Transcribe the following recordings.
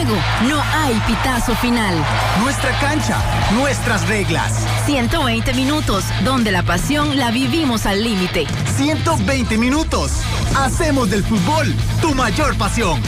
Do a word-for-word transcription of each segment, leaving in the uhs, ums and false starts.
juego, no hay pitazo final. Nuestra cancha, nuestras reglas. ciento veinte minutos, donde la pasión la vivimos al límite. ciento veinte minutos. Hacemos del fútbol tu mayor pasión.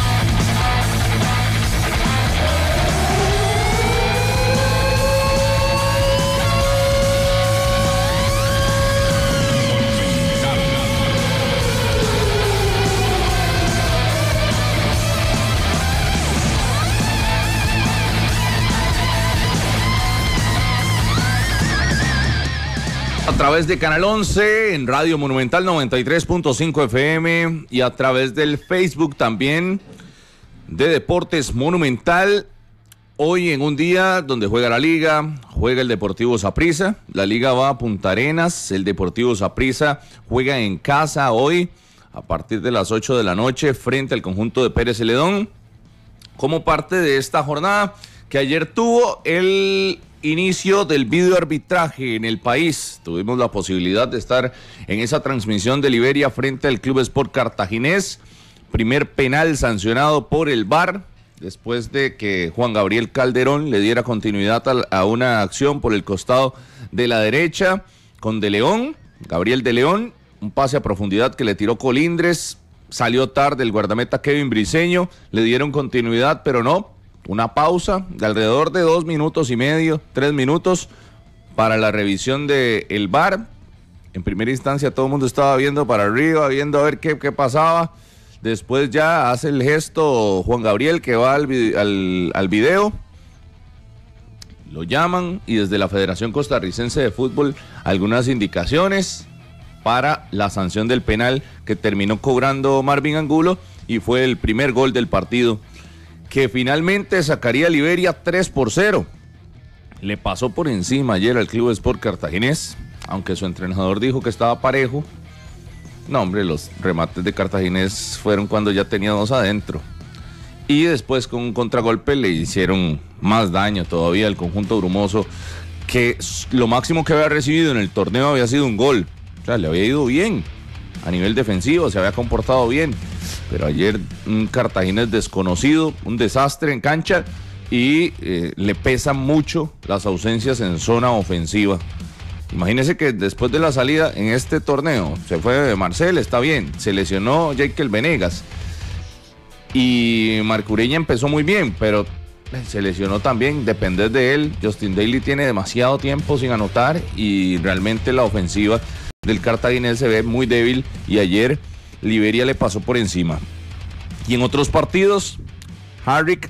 A través de Canal once, en Radio Monumental noventa y tres punto cinco F M y a través del Facebook también de Deportes Monumental. Hoy en un día donde juega la Liga, juega el Deportivo Saprissa, la Liga va a Punta Arenas, el Deportivo Saprissa juega en casa hoy a partir de las ocho de la noche frente al conjunto de Pérez Celedón, como parte de esta jornada que ayer tuvo el inicio del videoarbitraje en el país. Tuvimos la posibilidad de estar en esa transmisión de Liberia frente al Club Sport Cartaginés. Primer penal sancionado por el V A R, después de que Juan Gabriel Calderón le diera continuidad a, a una acción por el costado de la derecha con De León, Gabriel De León, un pase a profundidad que le tiró Colindres, salió tarde el guardameta Kevin Briceño, le dieron continuidad, pero no. Una pausa de alrededor de dos minutos y medio, tres minutos para la revisión del V A R. En primera instancia todo el mundo estaba viendo para arriba, viendo a ver qué, qué pasaba. Después ya hace el gesto Juan Gabriel que va al, al, al video. Lo llaman y desde la Federación Costarricense de Fútbol algunas indicaciones para la sanción del penal que terminó cobrando Marvin Angulo y fue el primer gol del partido, que finalmente sacaría a Liberia tres por cero. Le pasó por encima ayer al Club Sport Cartaginés, aunque su entrenador dijo que estaba parejo. No, hombre, los remates de Cartaginés fueron cuando ya tenía dos adentro. Y después con un contragolpe le hicieron más daño todavía al conjunto brumoso, que lo máximo que había recibido en el torneo había sido un gol. O sea, le había ido bien a nivel defensivo, se había comportado bien. Pero ayer un Cartaginés desconocido, un desastre en cancha y eh, le pesan mucho las ausencias en zona ofensiva. Imagínense que después de la salida en este torneo, se fue Marcel, está bien, se lesionó Jekyll Venegas y Marcureña empezó muy bien, pero se lesionó también, depender de él. Justin Daly tiene demasiado tiempo sin anotar y realmente la ofensiva del Cartaginés se ve muy débil y ayer Liberia le pasó por encima. Y en otros partidos, Harrick,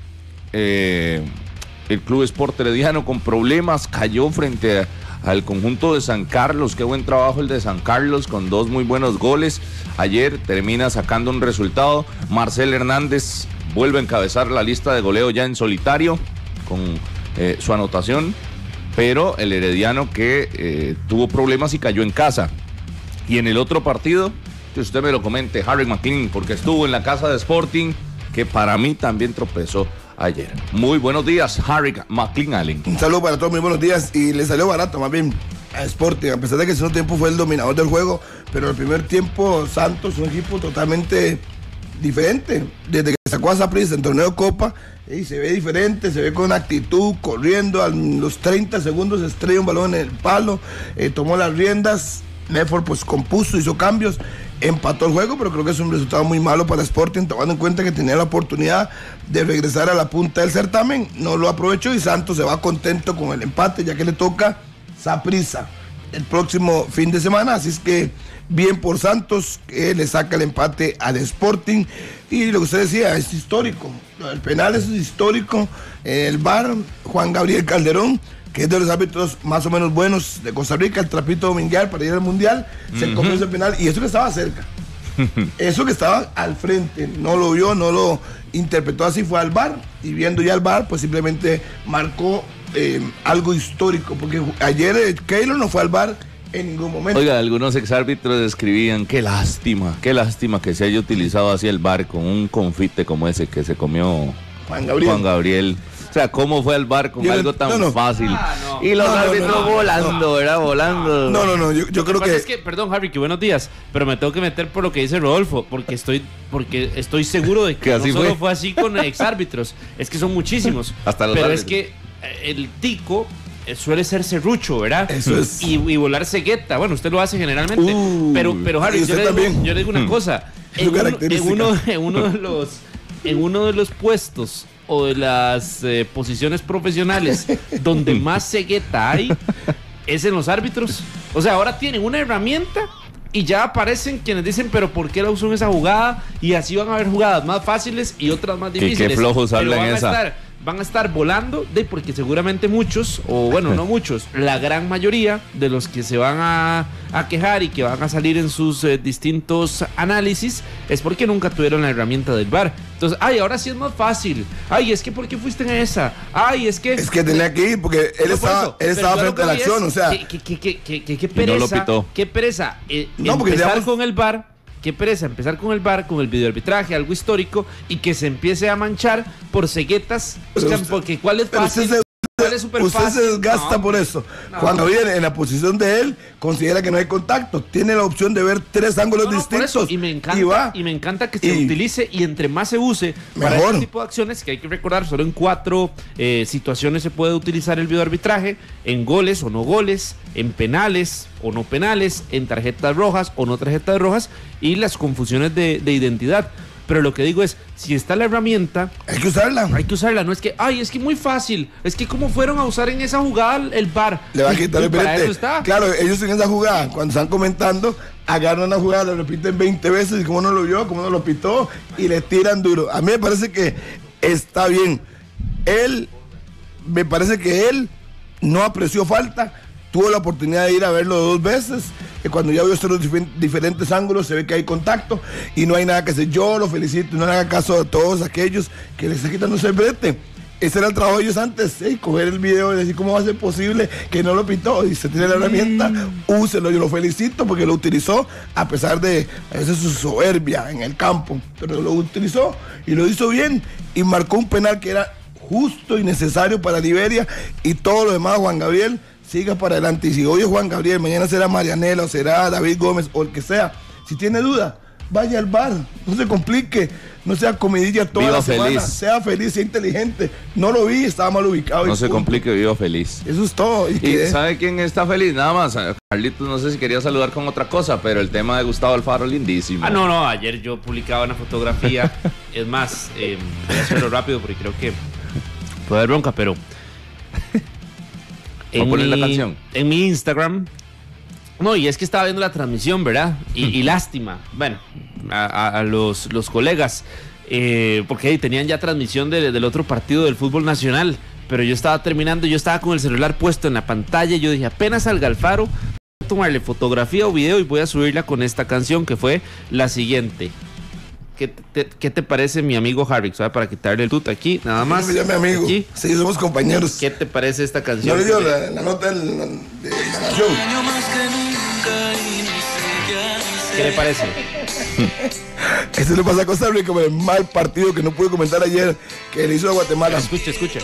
eh, el Club Sport Herediano con problemas, cayó frente a, al conjunto de San Carlos. Qué buen trabajo el de San Carlos con dos muy buenos goles. Ayer termina sacando un resultado. Marcel Hernández vuelve a encabezar la lista de goleo ya en solitario con eh, su anotación, pero el Herediano que eh, tuvo problemas y cayó en casa. Y en el otro partido, que usted me lo comente, Harry McLean, porque estuvo en la casa de Sporting, que para mí también tropezó ayer. Muy buenos días, Harry McLean Allen. Un saludo para todos, muy buenos días. Y le salió barato más bien a Sporting, a pesar de que el segundo tiempo fue el dominador del juego, pero el primer tiempo Santos, un equipo totalmente diferente. Desde que sacó a Saprissa en torneo de Copa, y se ve diferente, se ve con actitud, corriendo, a los treinta segundos estrella un balón en el palo, eh, tomó las riendas. Medford pues compuso, hizo cambios, empató el juego, pero creo que es un resultado muy malo para Sporting, tomando en cuenta que tenía la oportunidad de regresar a la punta del certamen, no lo aprovechó y Santos se va contento con el empate, ya que le toca Saprissa el próximo fin de semana, así es que bien por Santos, que le saca el empate al Sporting. Y lo que usted decía, es histórico, el penal es histórico, el V A R, Juan Gabriel Calderón, que es de los árbitros más o menos buenos de Costa Rica, el trapito dominguear para ir al Mundial, uh-huh. Se comió ese penal, y eso que estaba cerca, eso que estaba al frente, no lo vio, no lo interpretó así, fue al V A R, y viendo ya el V A R, pues simplemente marcó eh, algo histórico, porque ayer eh, Keylor no fue al V A R en ningún momento. Oiga, algunos exárbitros escribían, qué lástima, qué lástima que se haya utilizado así el V A R con un confite como ese que se comió Juan Gabriel. Juan Gabriel. O sea, ¿cómo fue al bar con Yo, algo tan no, no. fácil? Ah, no. Y los No, no, árbitros no, no, volando, no. ¿verdad? Volando. No, no, no, yo, yo creo Lo que que... pasa es que, perdón, Harry, que buenos días, pero me tengo que meter por lo que dice Rodolfo, porque estoy, porque estoy seguro de que, Que así no solo fue. fue así con exárbitros, es que son muchísimos. Hasta los pero árbitros. es que eh, el tico eh, suele ser serrucho, ¿verdad? Eso es. Y, y volar cegueta. Bueno, usted lo hace generalmente. Uh, pero, pero Harry, y yo usted le, digo, también. yo le digo una Mm. cosa. Es En su uno, en, característica. uno, en uno de los en uno de los puestos o de las eh, posiciones profesionales donde más cegueta hay es en los árbitros. O sea, ahora tienen una herramienta y ya aparecen quienes dicen, pero ¿por qué la usó en esa jugada? Y así van a haber jugadas más fáciles y otras más qué difíciles. flojo usarla Pero en van a esa. estar- van a estar volando, de porque seguramente muchos, o bueno, no muchos, la gran mayoría de los que se van a, a quejar y que van a salir en sus eh, distintos análisis es porque nunca tuvieron la herramienta del V A R. Entonces, ay, ahora sí es más fácil. Ay, es que ¿por qué fuiste en esa? Ay, es que... Es que tenía que ir porque él No, por estaba, eso, él pero estaba yo lo frente a que la vi es acción, o sea... que- que- que- que- que- que- que Y no lo pereza, pitó. qué pereza eh, No, porque empezar digamos- con el V A R, qué pereza empezar con el V A R, con el videoarbitraje, algo histórico, y que se empiece a manchar por ceguetas, Pero buscan, usted- porque ¿cuál es pero fácil? usted se- ¿Cuál es súper Usted fácil? se desgasta No, por eso. no. Cuando viene en la posición de él, considera que no hay contacto. Tiene la opción de ver tres ángulos No, no, por distintos. eso, y me encanta y va. y me encanta que se Y- utilice y entre más se use para Mejor. este tipo de acciones, que hay que recordar, solo en cuatro eh, situaciones se puede utilizar el videoarbitraje: en goles o no goles, en penales o no penales, en tarjetas rojas o no tarjetas rojas, y las confusiones de, de identidad. Pero lo que digo es, si está la herramienta, Hay que usarla. hay que usarla. No es que, ay, es que muy fácil, es que cómo fueron a usar en esa jugada el V A R. Le va a Y- quitar y el para brete. eso está. Claro, ellos en esa jugada, cuando están comentando, agarran la jugada, la repiten veinte veces, y cómo no lo vio, cómo no lo pitó, y le tiran duro. A mí me parece que está bien. Él, me parece que él no apreció falta, tuvo la oportunidad de ir a verlo dos veces, que cuando ya vio los difer- diferentes ángulos se ve que hay contacto y no hay nada que hacer. Yo lo felicito, no le haga caso a todos aquellos que le están quitando ese brete. Ese era el trabajo de ellos antes, ¿eh? Coger el video y decir cómo va a ser posible que no lo pitó. Y se tiene la herramienta, úselo. Yo lo felicito porque lo utilizó a pesar de a veces su soberbia en el campo. Pero lo utilizó y lo hizo bien y marcó un penal que era justo y necesario para Liberia, y todo lo demás, Juan Gabriel, siga para adelante. Y si hoy es Juan Gabriel, mañana será Marianela o será David Gómez o el que sea, si tiene duda, vaya al bar, no se complique, no sea comidilla toda Viva la semana, feliz. sea feliz, sea inteligente. No lo vi, estaba mal ubicado. No y se punto. complique, vivo feliz. Eso es todo. Y ¿Y que- sabe quién está feliz? Nada más. Carlitos, no sé si quería saludar con otra cosa, pero el tema de Gustavo Alfaro, lindísimo. Ah, no, no, ayer yo publicaba una fotografía. Es más, eh, voy a hacerlo rápido porque creo que puede haber bronca, pero. ¿Va a poner la canción? En mi Instagram. No, y es que estaba viendo la transmisión, ¿verdad? Y, y lástima, bueno, a, a- a los, los colegas, eh, porque hey, tenían ya transmisión de- del otro partido del fútbol nacional, pero yo estaba terminando, yo estaba con el celular puesto en la pantalla, y yo dije, apenas salga Alfaro, voy a tomarle fotografía o video y voy a subirla con esta canción, que fue la siguiente. ¿Qué te, qué te parece, mi amigo Harry? ¿Sabe? Para quitarle el tut aquí, nada más. No me llame amigo. Aquí. Sí, somos compañeros. ¿Qué te parece esta No canción? le dio la, la nota del- de la nación. ¿Qué le parece? Eso le pasa a Costa Rica por el mal partido que no pude comentar ayer que le hizo a Guatemala. Escucha, escucha.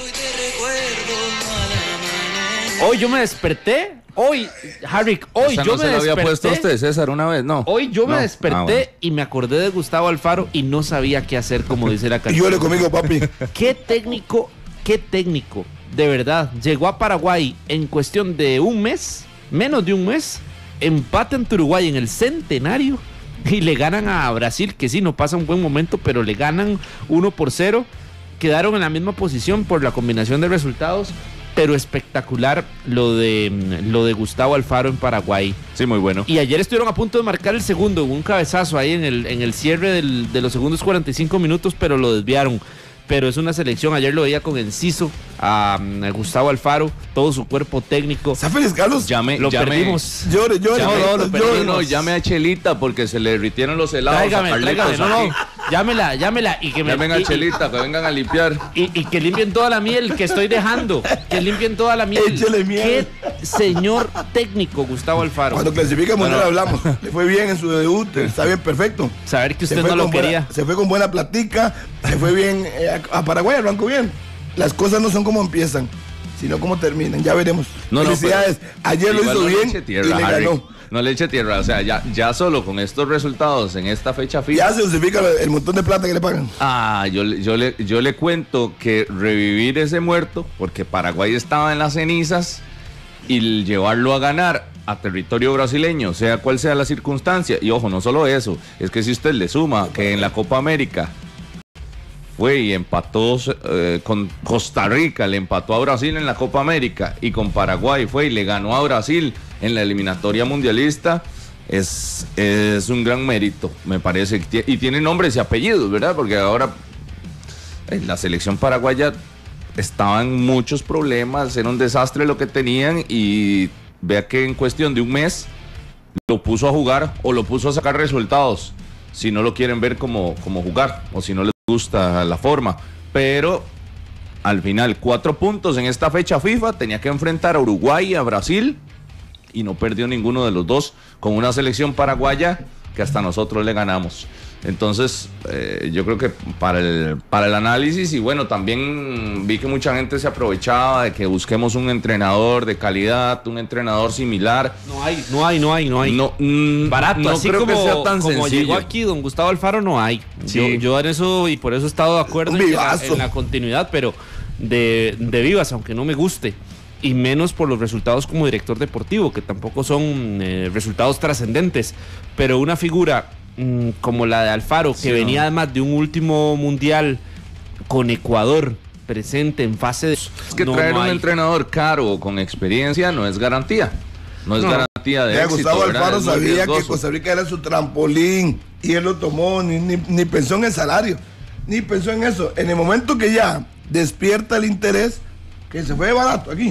Hoy yo me desperté. Hoy, Harry, hoy Esa yo no me se lo había desperté. puesto a usted, César, una vez, ¿no? Hoy yo me No. desperté Ah, bueno. y me acordé de Gustavo Alfaro y no sabía qué hacer, como dice la Y canción. llore conmigo, papi. Qué técnico, qué técnico, de verdad. Llegó a Paraguay en cuestión de un mes, menos de un mes, empata ante Uruguay en el centenario y le ganan a Brasil, que sí, no pasa un buen momento, pero le ganan uno por cero. Quedaron en la misma posición por la combinación de resultados, pero espectacular lo de, lo de Gustavo Alfaro en Paraguay. Sí, muy bueno. Y ayer estuvieron a punto de marcar el segundo, un cabezazo ahí en el, en el cierre del- de los segundos cuarenta y cinco minutos, pero lo desviaron. Pero es una selección, ayer lo veía con Enciso, a, a Gustavo Alfaro, todo su cuerpo técnico. ¿Está feliz, Carlos? Llame, Lo llame, perdimos. Llore, llore. No, no, lo Carlos, perdimos. llore. No, no, llame a Chelita porque se le derritieron los helados. Tráigame, a Carlitos tráigame, no, no, aquí. llámela, llámela y que me Llamen a y- Chelita, que vengan a limpiar. Y, y que limpien toda la miel que estoy dejando. Que limpien toda la miel. Échele miel. Qué señor técnico, Gustavo Alfaro. Cuando clasifica el mundial hablamos. Le fue bien en su debut, está bien, perfecto. Saber que Se usted fue no lo con buena- quería. se fue con buena platica, se fue bien eh, a, a Paraguay, arrancó bien. las cosas no son como empiezan, sino como terminan. Ya veremos. No, Felicidades. No, ayer lo hizo no bien le tierra, y le Harry. ganó. No le eche tierra, o sea, ya, ya solo con estos resultados en esta fecha FIFA. Ya se justifica el montón de plata que le pagan. Ah, yo, yo, le, yo le cuento que revivir ese muerto, porque Paraguay estaba en las cenizas, y llevarlo a ganar a territorio brasileño, sea cual sea la circunstancia. Y ojo, no solo eso, es que si usted le suma que en la Copa América fue y empató eh, con Costa Rica, le empató a Brasil en la Copa América, y con Paraguay fue y le ganó a Brasil en la eliminatoria mundialista, es, es un gran mérito, me parece. Y tiene nombres y apellidos, ¿verdad? Porque ahora eh, la selección paraguaya estaba en muchos problemas, era un desastre lo que tenían, y vea que en cuestión de un mes lo puso a jugar o lo puso a sacar resultados, si no lo quieren ver como, como jugar o si no les gusta la forma. Pero al final, cuatro puntos en esta fecha FIFA, tenía que enfrentar a Uruguay y a Brasil, y no perdió ninguno de los dos, con una selección paraguaya que hasta nosotros le ganamos. Entonces, eh, yo creo que para el, para el análisis, y bueno, también vi que mucha gente se aprovechaba de que busquemos un entrenador de calidad, un entrenador similar. No hay, no hay, no hay, no hay. No, mm, Barato, no así creo como, que sea tan como sencillo. llegó aquí don Gustavo Alfaro, no hay. Sí. Yo, yo en eso, y por eso he estado de acuerdo en la, en la continuidad, pero de, de Vivas, aunque no me guste. Y menos por los resultados como director deportivo, que tampoco son eh, resultados trascendentes. Pero una figura mmm, como la de Alfaro, que sí, venía además de un último mundial con Ecuador presente en fase de... Es que no, traer no un hay. entrenador caro o con experiencia no es garantía. No es no. garantía de ya, éxito. Gustavo Alfaro sabía riesgoso. que Costa Rica era su trampolín y él lo tomó, ni, ni, ni pensó en el salario, ni pensó en eso. En el momento que ya despierta el interés, que se fue barato aquí,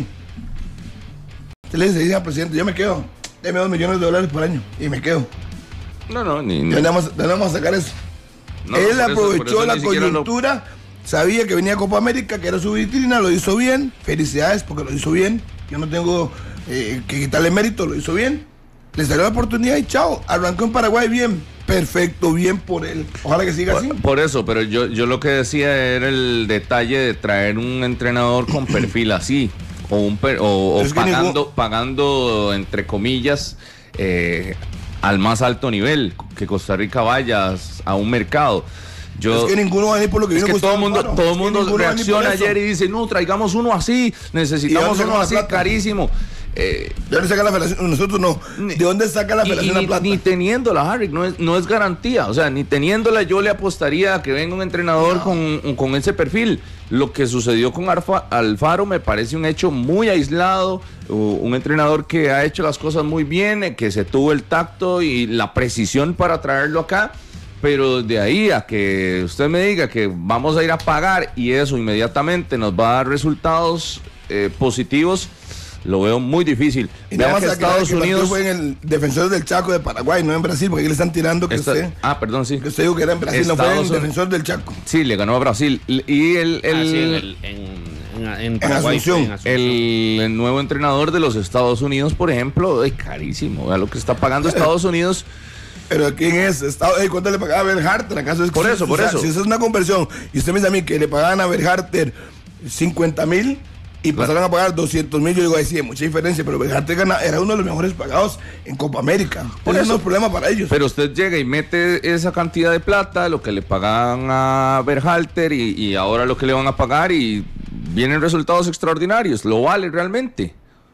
se le dice al presidente, yo me quedo, deme dos millones de dólares por año y me quedo. No, no, ni... ni. ¿De dónde vamos, vamos a sacar eso? No, él por aprovechó eso, por eso la coyuntura, lo... sabía que venía Copa América, que era su vitrina, lo hizo bien, felicidades porque lo hizo bien, yo no tengo eh, que quitarle mérito, lo hizo bien, le salió la oportunidad y chao, arrancó en Paraguay bien, perfecto, bien por él, ojalá que siga por, así. Por eso, pero yo, yo lo que decía era el detalle de traer un entrenador con perfil así, o, un per, o, o pagando, ningún... pagando, entre comillas, eh, al más alto nivel, que Costa Rica vaya a un mercado. Yo, es que ninguno va a venir por lo que es vino que todo el mundo, claro. todo el mundo es que reacciona ayer y dice, no, traigamos uno así, necesitamos uno así, plata? carísimo. Eh, ¿De dónde saca la federación? Nosotros no. ¿De dónde saca la federación y, la plata? Ni teniéndola, Harry, no es, no es garantía. O sea, ni teniéndola yo le apostaría a que venga un entrenador no. con, con ese perfil. Lo que sucedió con Alfa, Alfaro me parece un hecho muy aislado. Un entrenador que ha hecho las cosas muy bien, que se tuvo el tacto y la precisión para traerlo acá. Pero de ahí a que usted me diga que vamos a ir a pagar y eso inmediatamente nos va a dar resultados eh, positivos, lo veo muy difícil. Y nada más que Estados que Unidos fue en el Defensor del Chaco de Paraguay, no en Brasil, porque aquí le están tirando que esta, usted. Ah, perdón, sí. Que usted dijo que era en Brasil, Estados no fue en el Defensor del Chaco. Sí, le ganó a Brasil. Y el, el, ah, sí, en, el en, en, en, Paraguay, en Asunción. En Asunción. El, el nuevo entrenador de los Estados Unidos, por ejemplo, es carísimo. Vea lo que está pagando Estados Unidos. Pero ¿quién es? ¿Cuánto le pagaba a Berharter? ¿Acaso es que por eso, si, por o sea, eso. Si eso es una conversión y usted me dice a mí que le pagaban a Berharter cincuenta mil y pasaron a pagar doscientos mil, yo digo, ahí sí, hay mucha diferencia, pero Berharter gana, era uno de los mejores pagados en Copa América. Por eso no es problema para ellos. Pero usted llega y mete esa cantidad de plata, lo que le pagan a Berhalter y, y ahora lo que le van a pagar y vienen resultados extraordinarios. ¿Lo vale realmente?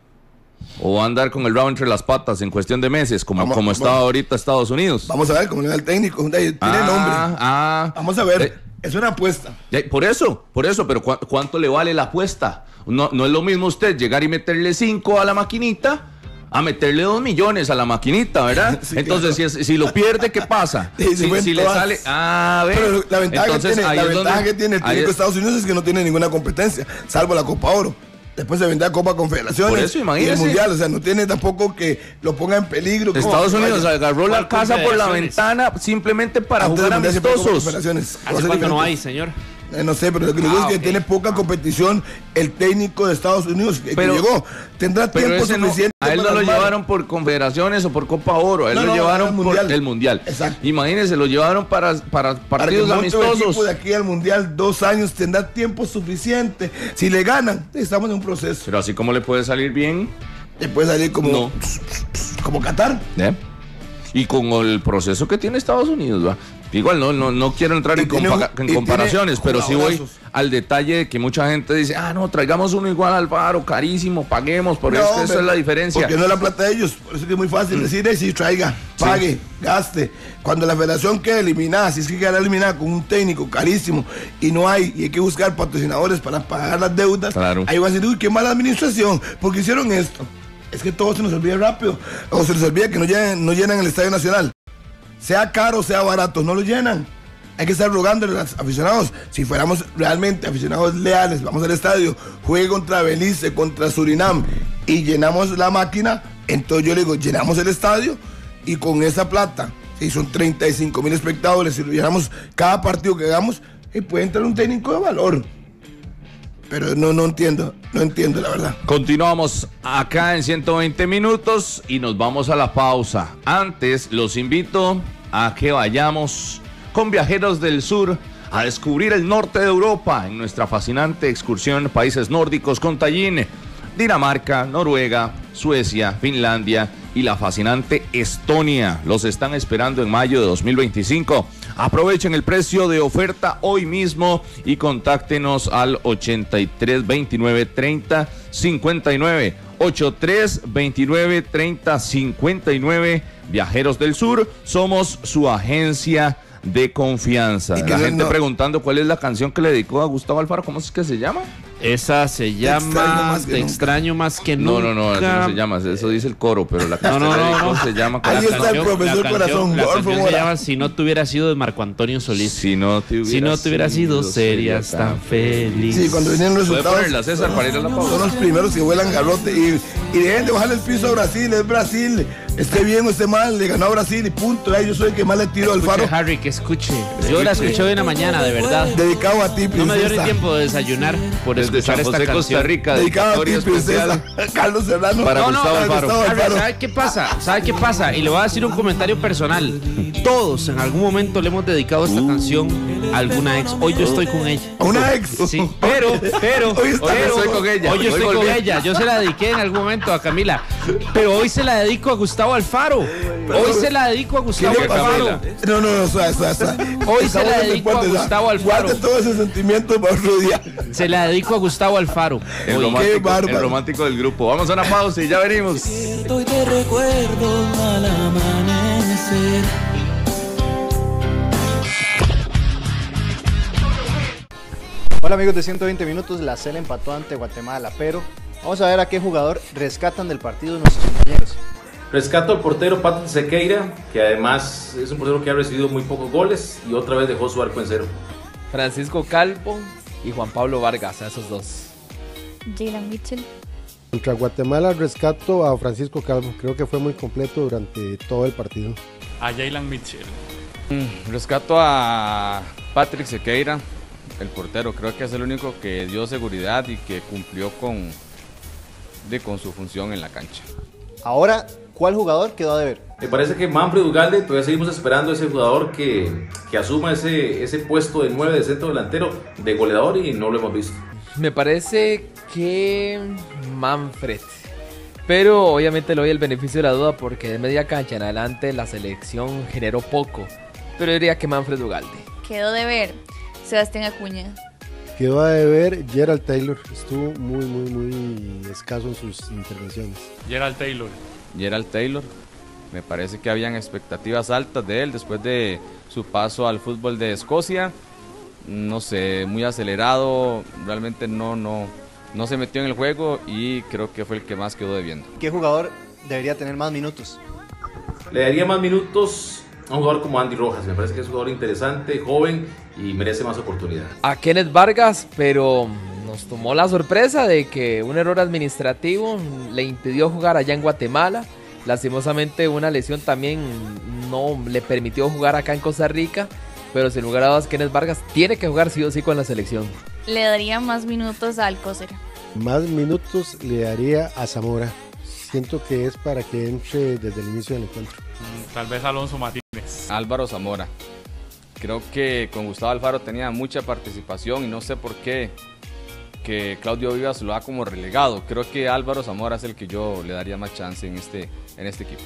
¿O va a andar con el rabo entre las patas en cuestión de meses, como, vamos, como vamos, está ahorita Estados Unidos? Vamos a ver cómo le da el técnico. Tiene ah, nombre. Ah, vamos a ver. Eh, es una apuesta. Eh, por eso, por eso, pero ¿cu ¿cuánto le vale la apuesta? No, no es lo mismo usted llegar y meterle cinco a la maquinita a meterle dos millones a la maquinita, ¿verdad? Sí, Entonces, claro. si, es, si lo pierde, ¿qué pasa? Sí, si si le sale... Ah, ve. Pero la ventaja, Entonces, que tiene, la ventaja donde, que tiene el técnico de Estados Unidos es que no tiene ninguna competencia, salvo la Copa Oro. Después se vendrá Copa Confederaciones Por eso, y el Mundial, o sea, no tiene tampoco que lo ponga en peligro. Estados Unidos agarró la casa por la ventana simplemente para Antes jugar amistosos. ¿Hace cuánto no hay, señor? Eh, no sé, pero lo que digo Ah, es que okay. tiene poca competición el técnico de Estados Unidos que, Pero- que llegó. Tendrá Pero tiempo ese no- suficiente. a él no para lo armar. llevaron por confederaciones o por Copa Oro, a él No, lo no, llevaron el por mundial. el mundial. Exacto. Imagínense, lo llevaron para, para Para que partidos monte un amistosos. equipo de aquí al mundial, dos años, tendrá tiempo suficiente. Si le ganan, estamos en un proceso. Pero así como le puede salir bien, Le puede salir como, No. como Qatar. ¿eh? Y con el proceso que tiene Estados Unidos, ¿va? Igual no, no, no quiero entrar Y en, tiene compa- un- en y comparaciones, tiene pero sí voy jugadorazos. al detalle de que mucha gente dice, ah, no, traigamos uno igual al Faro, carísimo, paguemos, por No, eso hombre, esa es la diferencia. Porque no es la plata de ellos. Por eso es que es muy fácil decir, eh, sí, traiga, pague, gaste. Cuando la federación queda eliminada, si es que queda eliminada con un técnico carísimo y no hay, y hay que buscar patrocinadores para pagar las deudas, Claro. ahí va a decir, uy, qué mala administración, porque hicieron esto. Es que todo se nos olvida rápido. O se les olvida que no llenan, no llenan el Estadio Nacional. Sea caro, sea barato, no lo llenan. Hay que estar rogando a los aficionados. Si fuéramos realmente aficionados leales, vamos al estadio, juegue contra Belice, contra Surinam y llenamos la máquina, entonces yo le digo, llenamos el estadio y con esa plata, si son treinta y cinco mil espectadores, si lo llenamos cada partido que hagamos, y puede entrar un técnico de valor. Pero no, no entiendo, no entiendo la verdad. Continuamos acá en ciento veinte minutos y nos vamos a la pausa. Antes los invito a que vayamos con Viajeros del Sur a descubrir el norte de Europa en nuestra fascinante excursión Países Nórdicos con Tallinn, Dinamarca, Noruega, Suecia, Finlandia y la fascinante Estonia. Los están esperando en mayo de dos mil veinticinco. Aprovechen el precio de oferta hoy mismo y contáctenos al ochenta y tres veintinueve treinta cincuenta y nueve. ochenta y tres veintinueve treinta cincuenta y nueve. Viajeros del Sur, somos su agencia de confianza. Y que La no- gente no- preguntando cuál es la canción que le dedicó a Gustavo Alfaro. ¿Cómo es que se llama? Esa se extraño llama más que Te nunca. extraño más que No, nunca. no, no, eso no se llama, eso dice el coro, pero la No, canción no, que le no, dedicó no. se llama Ahí la está el canción- profesor la Corazón, canción, la Rodolfo canción se Mora. llama Si no te hubiera sido de Marco Antonio Solís. Si no te hubiera, Si no te hubiera sido, serías tan feliz. Sí, cuando vienen los ¿Puede resultados, ponerla, César, para ir a la pausa? son los primeros que vuelan garrote y, y dejen de bajarle el piso a Brasil, es Brasil, esté bien o esté mal, le ganó a Brasil y punto. Ahí yo soy el que más le tiro al Escuche, Faro, Harry, que escuche. Yo la escuché hoy en la mañana, de verdad. dedicado a ti, No me dio ni princesa. tiempo de desayunar por Desde escuchar San esta José, canción. Costa Rica, Dedicado a ti, dedicatoria princesa. especial. Carlos Serrano. Para No, no, Gustavo para Alfaro. Gustavo Harry, Alfaro. ¿sabe qué pasa? ¿Sabe qué pasa? Y le voy a decir un comentario personal. Todos en algún momento le hemos dedicado esta canción a alguna ex. Hoy yo estoy con ella. A una ex. Sí, pero, pero, Hoy está- pero, estoy con ella. Hoy yo Hoy estoy con volví. ella. Yo se la dediqué en algún momento a Camila. Pero hoy se la dedico a Gustavo Alfaro. Hoy se la dedico a ¿Qué Gustavo le pasó? Alfaro. No, no, no, suave, suave, suave. Hoy se Estamos la en el dedico a puente, o sea, Gustavo Alfaro. Guarde todo ese sentimiento para otro día. Se la dedico a Gustavo Alfaro. El Hoy. romántico, bárbaro. el romántico del grupo. Vamos a una pausa y ya venimos. Hoy te recuerdo al amanecer. Hola amigos de ciento veinte minutos, la C E L empató ante Guatemala, pero vamos a ver a qué jugador rescatan del partido nuestros compañeros. Rescato al portero Patrick Sequeira, que además es un portero que ha recibido muy pocos goles y otra vez dejó su arco en cero. Francisco Calvo y Juan Pablo Vargas, a esos dos. Jalen Mitchell. Contra Guatemala rescato a Francisco Calvo, creo que fue muy completo durante todo el partido. A Jalen Mitchell. Mm, rescato a Patrick Sequeira, el portero, creo que es el único que dio seguridad y que cumplió con, de, con su función en la cancha. Ahora, ¿cuál jugador quedó a deber? Me parece que Manfred Ugalde, todavía seguimos esperando ese jugador que, que asuma ese, ese puesto de nueve de centro delantero, de goleador, y no lo hemos visto. Me parece que Manfred. Pero obviamente le doy el beneficio de la duda porque de media cancha en adelante la selección generó poco. Pero yo diría que Manfred Ugalde. Quedó de ver Sebastián Acuña. Quedó a deber Gerald Taylor, estuvo muy, muy, muy escaso en sus intervenciones. Gerald Taylor. Gerald Taylor, me parece que habían expectativas altas de él después de su paso al fútbol de Escocia. No sé, muy acelerado, realmente no, no, no se metió en el juego y creo que fue el que más quedó debiendo. ¿Qué jugador debería tener más minutos? Le daría más minutos a un jugador como Andy Rojas. Me parece que es un jugador interesante, joven y merece más oportunidad. A Kenneth Vargas, pero nos tomó la sorpresa de que un error administrativo le impidió jugar allá en Guatemala. Lastimosamente una lesión también no le permitió jugar acá en Costa Rica. pero sin lugar a dudas, Kenneth Vargas tiene que jugar sí o sí con la selección. Le daría más minutos a Alcócer. Más minutos le daría a Zamora. Siento que es para que entre desde el inicio del encuentro. Tal vez Alonso Martínez. Álvaro Zamora. Creo que con Gustavo Alfaro tenía mucha participación y no sé por qué que Claudio Vivas lo ha como relegado. Creo que Álvaro Zamora es el que yo le daría más chance en este, en este equipo.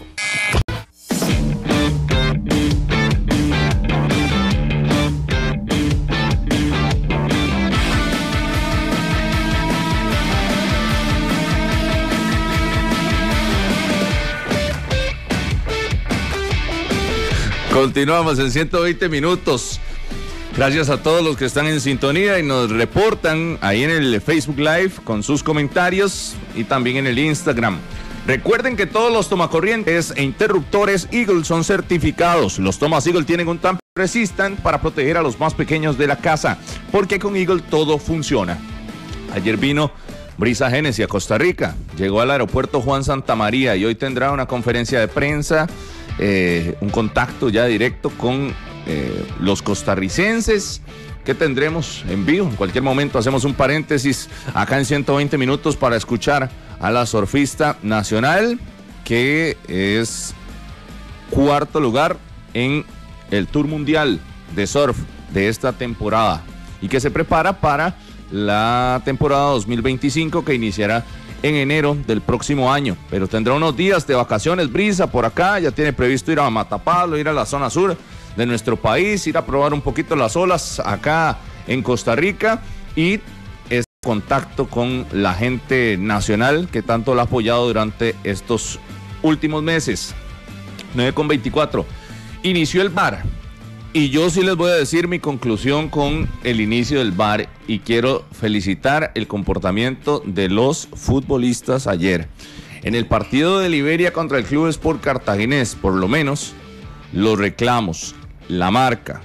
Continuamos en ciento veinte minutos. Gracias a todos los que están en sintonía y nos reportan ahí en el Facebook Live con sus comentarios y también en el Instagram. Recuerden que todos los tomacorrientes e interruptores Eagle son certificados. Los tomas Eagle tienen un tamper resistant para proteger a los más pequeños de la casa, porque con Eagle todo funciona. Ayer vino Brisa Génesis a Costa Rica, llegó al aeropuerto Juan Santamaría y hoy tendrá una conferencia de prensa, eh, un contacto ya directo con eh, los costarricenses que tendremos en vivo. En cualquier momento hacemos un paréntesis acá en ciento veinte minutos para escuchar a la surfista nacional, que es cuarto lugar en el Tour Mundial de Surf de esta temporada y que se prepara para la temporada dos mil veinticinco que iniciará en enero del próximo año, pero tendrá unos días de vacaciones Brisa por acá, ya tiene previsto ir a Matapalo, ir a la zona sur de nuestro país, ir a probar un poquito las olas acá en Costa Rica y es contacto con la gente nacional que tanto la ha apoyado durante estos últimos meses. nueve con veinticuatro, inició el V A R. Y yo sí les voy a decir mi conclusión con el inicio del V A R y quiero felicitar el comportamiento de los futbolistas ayer. En el partido de Liberia contra el Club Sport Cartaginés, por lo menos, los reclamos, la marca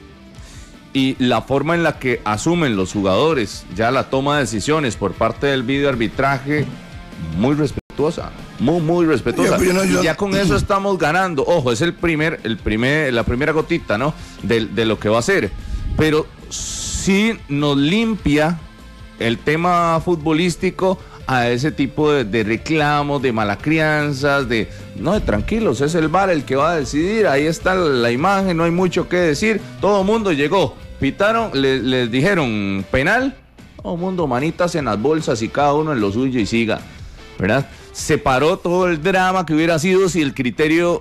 y la forma en la que asumen los jugadores ya la toma de decisiones por parte del videoarbitraje, muy respetuosa. Muy, muy respetuosa. Yo, yo, yo, y ya con eso estamos ganando. Ojo, es el primer, el primer, la primera gotita, ¿no? De, de lo que va a ser. Pero sí nos limpia el tema futbolístico a ese tipo de, de reclamos, de malacrianzas, de no, de tranquilos, es el V A R el que va a decidir. Ahí está la imagen, no hay mucho que decir. Todo el mundo llegó, pitaron, les, les dijeron penal. Todo el mundo manitas en las bolsas y cada uno en lo suyo y siga, ¿verdad? Se paró todo el drama que hubiera sido si el criterio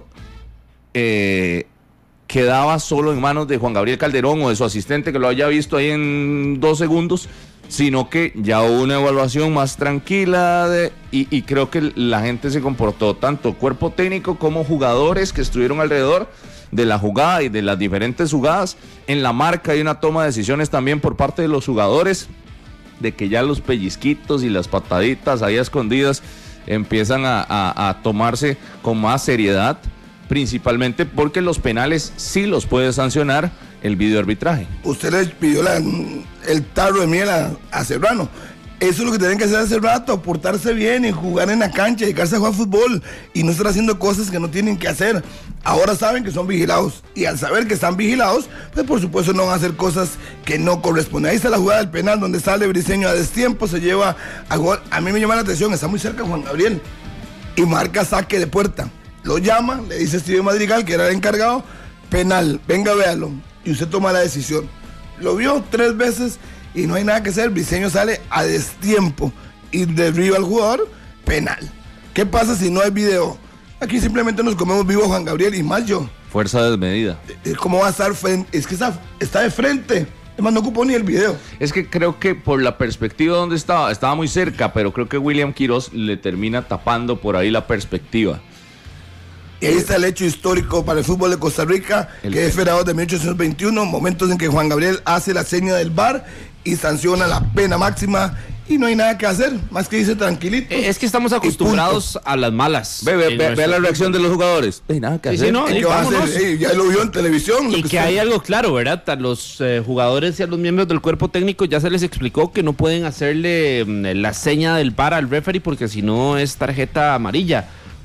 eh, quedaba solo en manos de Juan Gabriel Calderón o de su asistente que lo haya visto ahí en dos segundos, sino que ya hubo una evaluación más tranquila de, y, y creo que la gente se comportó, tanto cuerpo técnico como jugadores que estuvieron alrededor de la jugada y de las diferentes jugadas. En la marca hay una toma de decisiones también por parte de los jugadores, de que ya los pellizquitos y las pataditas ahí escondidas empiezan a, a, a tomarse con más seriedad, principalmente porque los penales sí los puede sancionar el videoarbitraje. Usted le pidió la, el tarro de miel a, a Serrano. Eso es lo que tienen que hacer hace rato, portarse bien y jugar en la cancha, dedicarse a jugar fútbol y no estar haciendo cosas que no tienen que hacer. Ahora saben que son vigilados y al saber que están vigilados, pues por supuesto no van a hacer cosas que no corresponden. Ahí está la jugada del penal donde sale Briseño a destiempo, se lleva a gol. A mí me llama la atención, está muy cerca Juan Gabriel y marca saque de puerta. Lo llama, le dice Steven Madrigal, que era el encargado, penal, venga véalo, y usted toma la decisión. Lo vio tres veces y no hay nada que hacer. Briseño sale a destiempo y derriba al jugador, penal. ¿Qué pasa si no hay video? Aquí simplemente nos comemos vivo Juan Gabriel y más yo. Fuerza desmedida. ¿Cómo va a estar frente? Es que está, está de frente. Además no ocupó ni el video. Es que creo que por la perspectiva donde estaba, estaba muy cerca, pero creo que William Quiroz le termina tapando por ahí la perspectiva. Y ahí está el hecho histórico para el fútbol de Costa Rica, el que es federado de mil ochocientos veintiuno, momentos en que Juan Gabriel hace la seña del V A R y sanciona la pena máxima y no hay nada que hacer, más que dice tranquilito. Es que estamos acostumbrados a las malas. Ve, ve, ve, ve la reacción de los jugadores. No hay nada que hacer. Sí, no, ¿Qué va a hacer? Ey, ya lo vio en televisión. Y que, que hay algo claro, ¿verdad? A los eh, jugadores y a los miembros del cuerpo técnico ya se les explicó que no pueden hacerle mm, la seña del V A R al referee porque si no es tarjeta amarilla.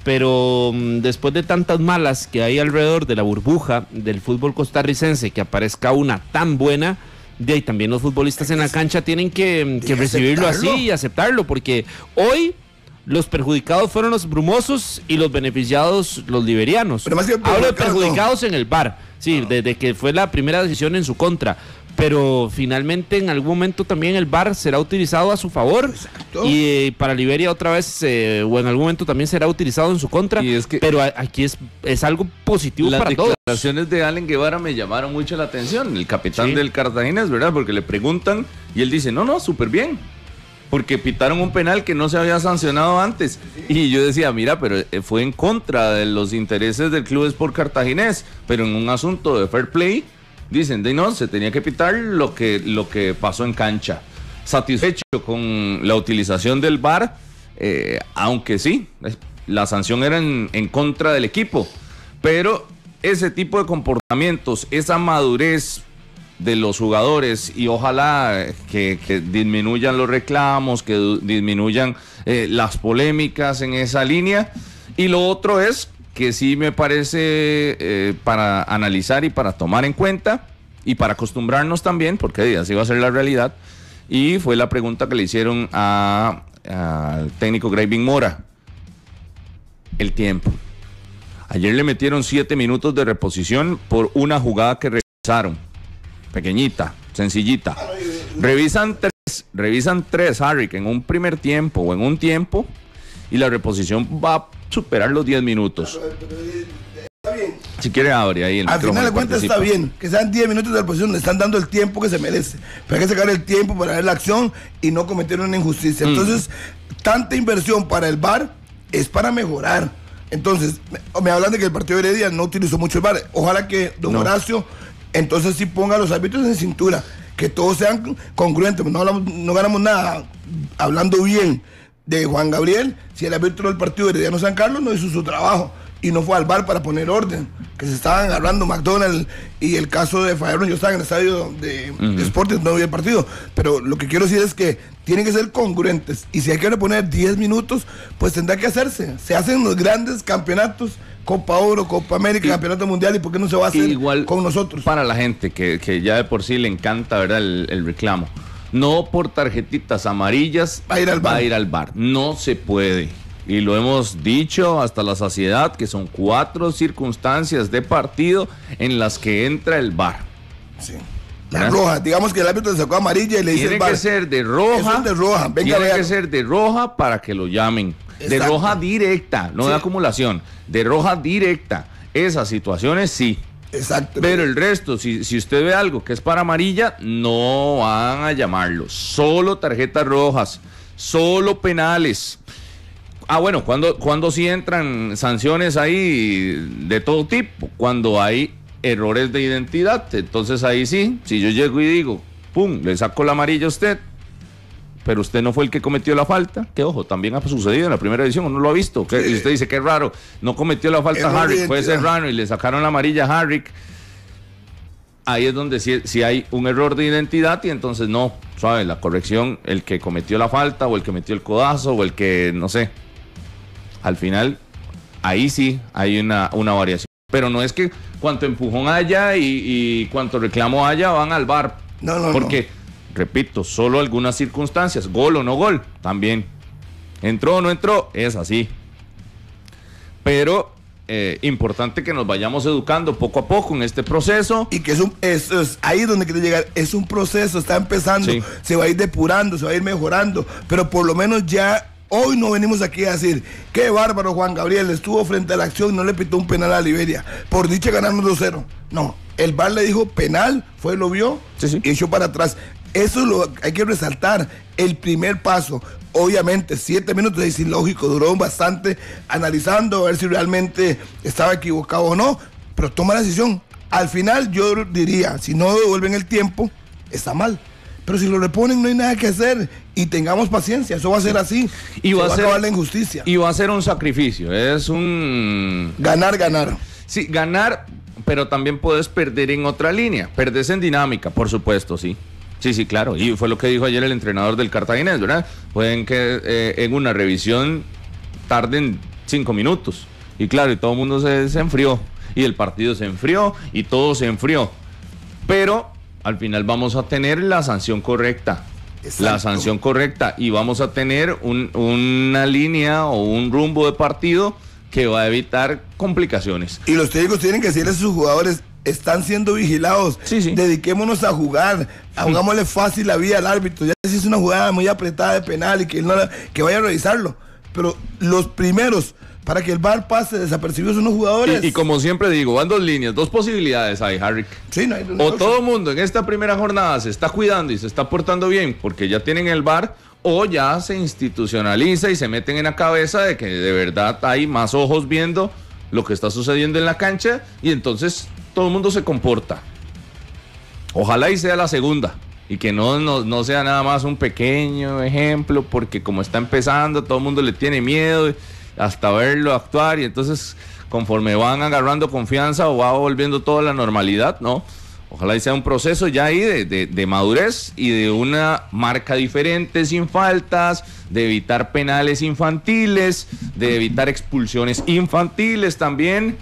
pero um, después de tantas malas que hay alrededor de la burbuja del fútbol costarricense, que aparezca una tan buena, de ahí también los futbolistas en la cancha tienen que, que recibirlo así y aceptarlo, porque hoy los perjudicados fueron los brumosos y los beneficiados los liberianos. Pero más que Hablo de perjudicados no. en el V A R, sí, no. desde que fue la primera decisión en su contra. Pero finalmente en algún momento también el V A R será utilizado a su favor. Exacto. Y eh, para Liberia otra vez eh, o en algún momento también será utilizado en su contra. Y es que pero a, aquí es, es algo positivo para todos. Las declaraciones de Allen Guevara me llamaron mucho la atención, el capitán sí. del Cartaginés, ¿verdad? Porque le preguntan y él dice, no, no, súper bien. Porque pitaron un penal que no se había sancionado antes. Y yo decía, mira, pero fue en contra de los intereses del Club Sport Cartaginés, pero en un asunto de fair play, dicen, de no, se tenía que pitar lo que, lo que pasó en cancha. Satisfecho con la utilización del V A R, eh, aunque sí, la sanción era en, en contra del equipo, pero ese tipo de comportamientos, esa madurez de los jugadores, y ojalá que, que disminuyan los reclamos, que disminuyan eh, las polémicas en esa línea. Y lo otro es que sí me parece eh, para analizar y para tomar en cuenta y para acostumbrarnos también, porque así va a ser la realidad, y fue la pregunta que le hicieron a, al técnico Graving Mora. El tiempo. Ayer le metieron siete minutos de reposición por una jugada que revisaron. Pequeñita, sencillita. Revisan tres, revisan tres, Harrick, en un primer tiempo o en un tiempo, y la reposición va a superar los diez minutos. Está bien. Si quiere, abre ahí el Al final de cuentas está bien, que sean diez minutos de reposición, le están dando el tiempo que se merece. Pero hay que sacar el tiempo para ver la acción y no cometer una injusticia. Mm. Entonces, tanta inversión para el V A R es para mejorar. Entonces, me, me hablan de que el partido de Heredia no utilizó mucho el V A R. Ojalá que don no. Horacio entonces sí ponga a los árbitros en cintura, que todos sean congruentes. No, hablamos, no ganamos nada hablando bien de Juan Gabriel si el árbitro del partido de Herediano San Carlos no hizo su trabajo y no fue al V A R para poner orden, que se estaban agarrando McDonald's, y el caso de Fajardo, yo estaba en el estadio de, uh-huh. de Sporting, no vi el partido, pero lo que quiero decir es que tienen que ser congruentes, y si hay que reponer diez minutos, pues tendrá que hacerse. Se hacen los grandes campeonatos, Copa Oro, Copa América, y, Campeonato Mundial, ¿y por qué no se va a hacer igual con nosotros? Para la gente que, que ya de por sí le encanta, ¿verdad?, el, el reclamo. No por tarjetitas amarillas va a ir al V A R. Va a ir al V A R. No se puede. Y lo hemos dicho hasta la saciedad, que son cuatro circunstancias de partido en las que entra el V A R. Sí. La roja, digamos que el árbitro le sacó amarilla y le dice tiene el V A R. que ser de roja. Es de roja. Venga, tiene que ser de roja para que lo llamen. Exacto. De roja directa, no sí. de acumulación. De roja directa. Esas situaciones sí. Exacto. Pero el resto, si, si usted ve algo que es para amarilla, no van a llamarlo. Solo tarjetas rojas, solo penales. Ah, bueno, cuando, cuando sí entran sanciones ahí de todo tipo, cuando hay errores de identidad, entonces ahí sí, si yo llego y digo, pum, le saco la amarilla a usted, pero usted no fue el que cometió la falta, que ojo, también ha sucedido en la primera edición, uno lo ha visto, que, y usted dice que es raro, no cometió la falta a Harrick, fue Serrano y le sacaron la amarilla a Harrick. Ahí es donde sí, sí hay un error de identidad, y entonces no, suave, la corrección, el que cometió la falta o el que metió el codazo o el que, no sé, al final ahí sí hay una, una variación, pero no es que cuanto empujón haya y, y cuanto reclamo haya van al V A R, no, no, porque no. Repito, solo algunas circunstancias, gol o no gol, también entró o no entró, es así, pero eh, importante que nos vayamos educando poco a poco en este proceso, y que es un es, es ahí donde quiero llegar, es un proceso, está empezando, sí. se va a ir depurando, se va a ir mejorando, pero por lo menos ya hoy no venimos aquí a decir, qué bárbaro Juan Gabriel, estuvo frente a la acción, no le pitó un penal a Liberia, por dicha ganamos dos cero. No, el V A R le dijo penal, fue, lo vio, sí, sí. y echó para atrás. Eso lo hay que resaltar, el primer paso. Obviamente, siete minutos es ilógico, duró bastante analizando, a ver si realmente estaba equivocado o no, pero toma la decisión. Al final yo diría, si no devuelven el tiempo, está mal. Pero si lo reponen no hay nada que hacer, y tengamos paciencia, eso va a ser así, y va, va a ser, acabar la injusticia. Y va a ser un sacrificio, es un... Ganar, ganar. Sí, ganar, pero también puedes perder en otra línea, perdes en dinámica, por supuesto, sí. Sí, sí, claro, y fue lo que dijo ayer el entrenador del Cartaginés, ¿verdad? Pueden que eh, en una revisión tarden cinco minutos. Y claro, y todo el mundo se, se enfrió. Y el partido se enfrió y todo se enfrió. Pero al final vamos a tener la sanción correcta. Exacto. La sanción correcta. Y vamos a tener un, una línea o un rumbo de partido que va a evitar complicaciones. Y los técnicos tienen que decirle a sus jugadores: están siendo vigilados, sí, sí. dediquémonos a jugar, hagámosle fácil la vida al árbitro. Ya si es una jugada muy apretada de penal y que, no, que vaya a revisarlo. Pero los primeros, para que el V A R pase desapercibidos unos jugadores. Y, y como siempre digo, van dos líneas, dos posibilidades ahí, Harry. Sí, no hay, no o todo el mundo en esta primera jornada se está cuidando y se está portando bien porque ya tienen el V A R, o ya se institucionaliza y se meten en la cabeza de que de verdad hay más ojos viendo lo que está sucediendo en la cancha y entonces todo el mundo se comporta. Ojalá y sea la segunda y que no, no, no sea nada más un pequeño ejemplo, porque como está empezando todo el mundo le tiene miedo hasta verlo actuar y entonces conforme van agarrando confianza o va volviendo toda la normalidad, ¿no? Ojalá y sea un proceso ya ahí de, de, de madurez y de una marca diferente, sin faltas, de evitar penales infantiles, de evitar expulsiones infantiles también,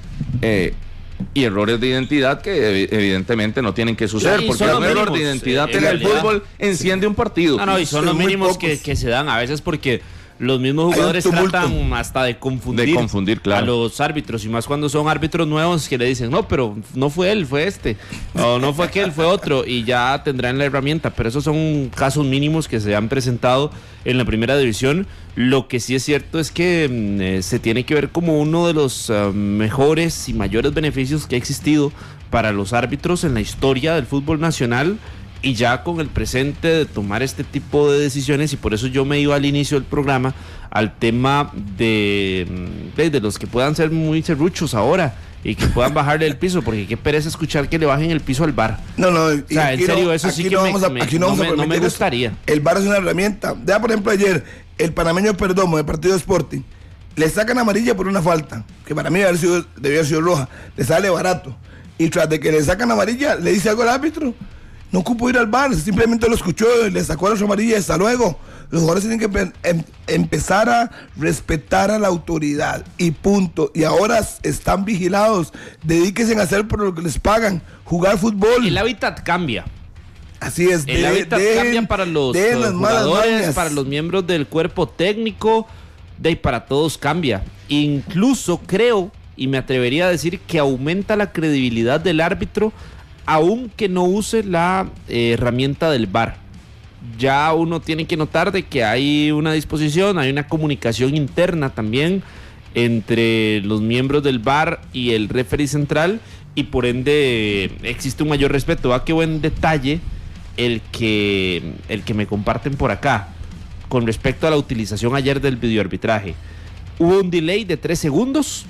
eh, y errores de identidad que evidentemente no tienen que suceder, sí, porque un error mínimos, de identidad eh, en, en el fútbol enciende un partido. No, no, y son los mínimos que, que se dan a veces porque los mismos jugadores tratan hasta de confundir, de confundir claro. a los árbitros, y más cuando son árbitros nuevos que le dicen, no, pero no fue él, fue este, o no fue aquel, fue otro, y ya tendrán la herramienta, pero esos son casos mínimos que se han presentado en la primera división. Lo que sí es cierto es que eh, se tiene que ver como uno de los uh, mejores y mayores beneficios que ha existido para los árbitros en la historia del fútbol nacional, y ya con el presente de tomar este tipo de decisiones, y por eso yo me iba al inicio del programa al tema de, de, de los que puedan ser muy serruchos ahora y que puedan bajarle el piso, porque qué pereza escuchar que le bajen el piso al V A R. No, no, o sea, en serio, no, eso sí que no me, vamos a, me, aquí no, no, vamos me, a no me gustaría. Eso. El V A R es una herramienta. Ya, por ejemplo, ayer, el panameño Perdomo del partido Sporting, le sacan amarilla por una falta, que para mí debía haber sido, debía haber sido roja, le sale barato. Y tras de que le sacan amarilla, le dice algo al árbitro. No ocupo ir al V A R, simplemente lo escuchó, le sacó la amarilla y hasta luego. Los jugadores tienen que em, empezar a respetar a la autoridad y punto. Y ahora están vigilados, dedíquense a hacer por lo que les pagan, jugar fútbol. El hábitat cambia. Así es. El de, hábitat de, cambia para los, los jugadores, para los miembros del cuerpo técnico, de y para todos cambia. Incluso creo, y me atrevería a decir que aumenta la credibilidad del árbitro, aunque no use la eh, herramienta del V A R. Ya uno tiene que notar de que hay una disposición, hay una comunicación interna también entre los miembros del V A R y el referee central, y por ende existe un mayor respeto. ¿Va? Qué buen detalle el que, el que me comparten por acá con respecto a la utilización ayer del videoarbitraje. Hubo un delay de tres segundos.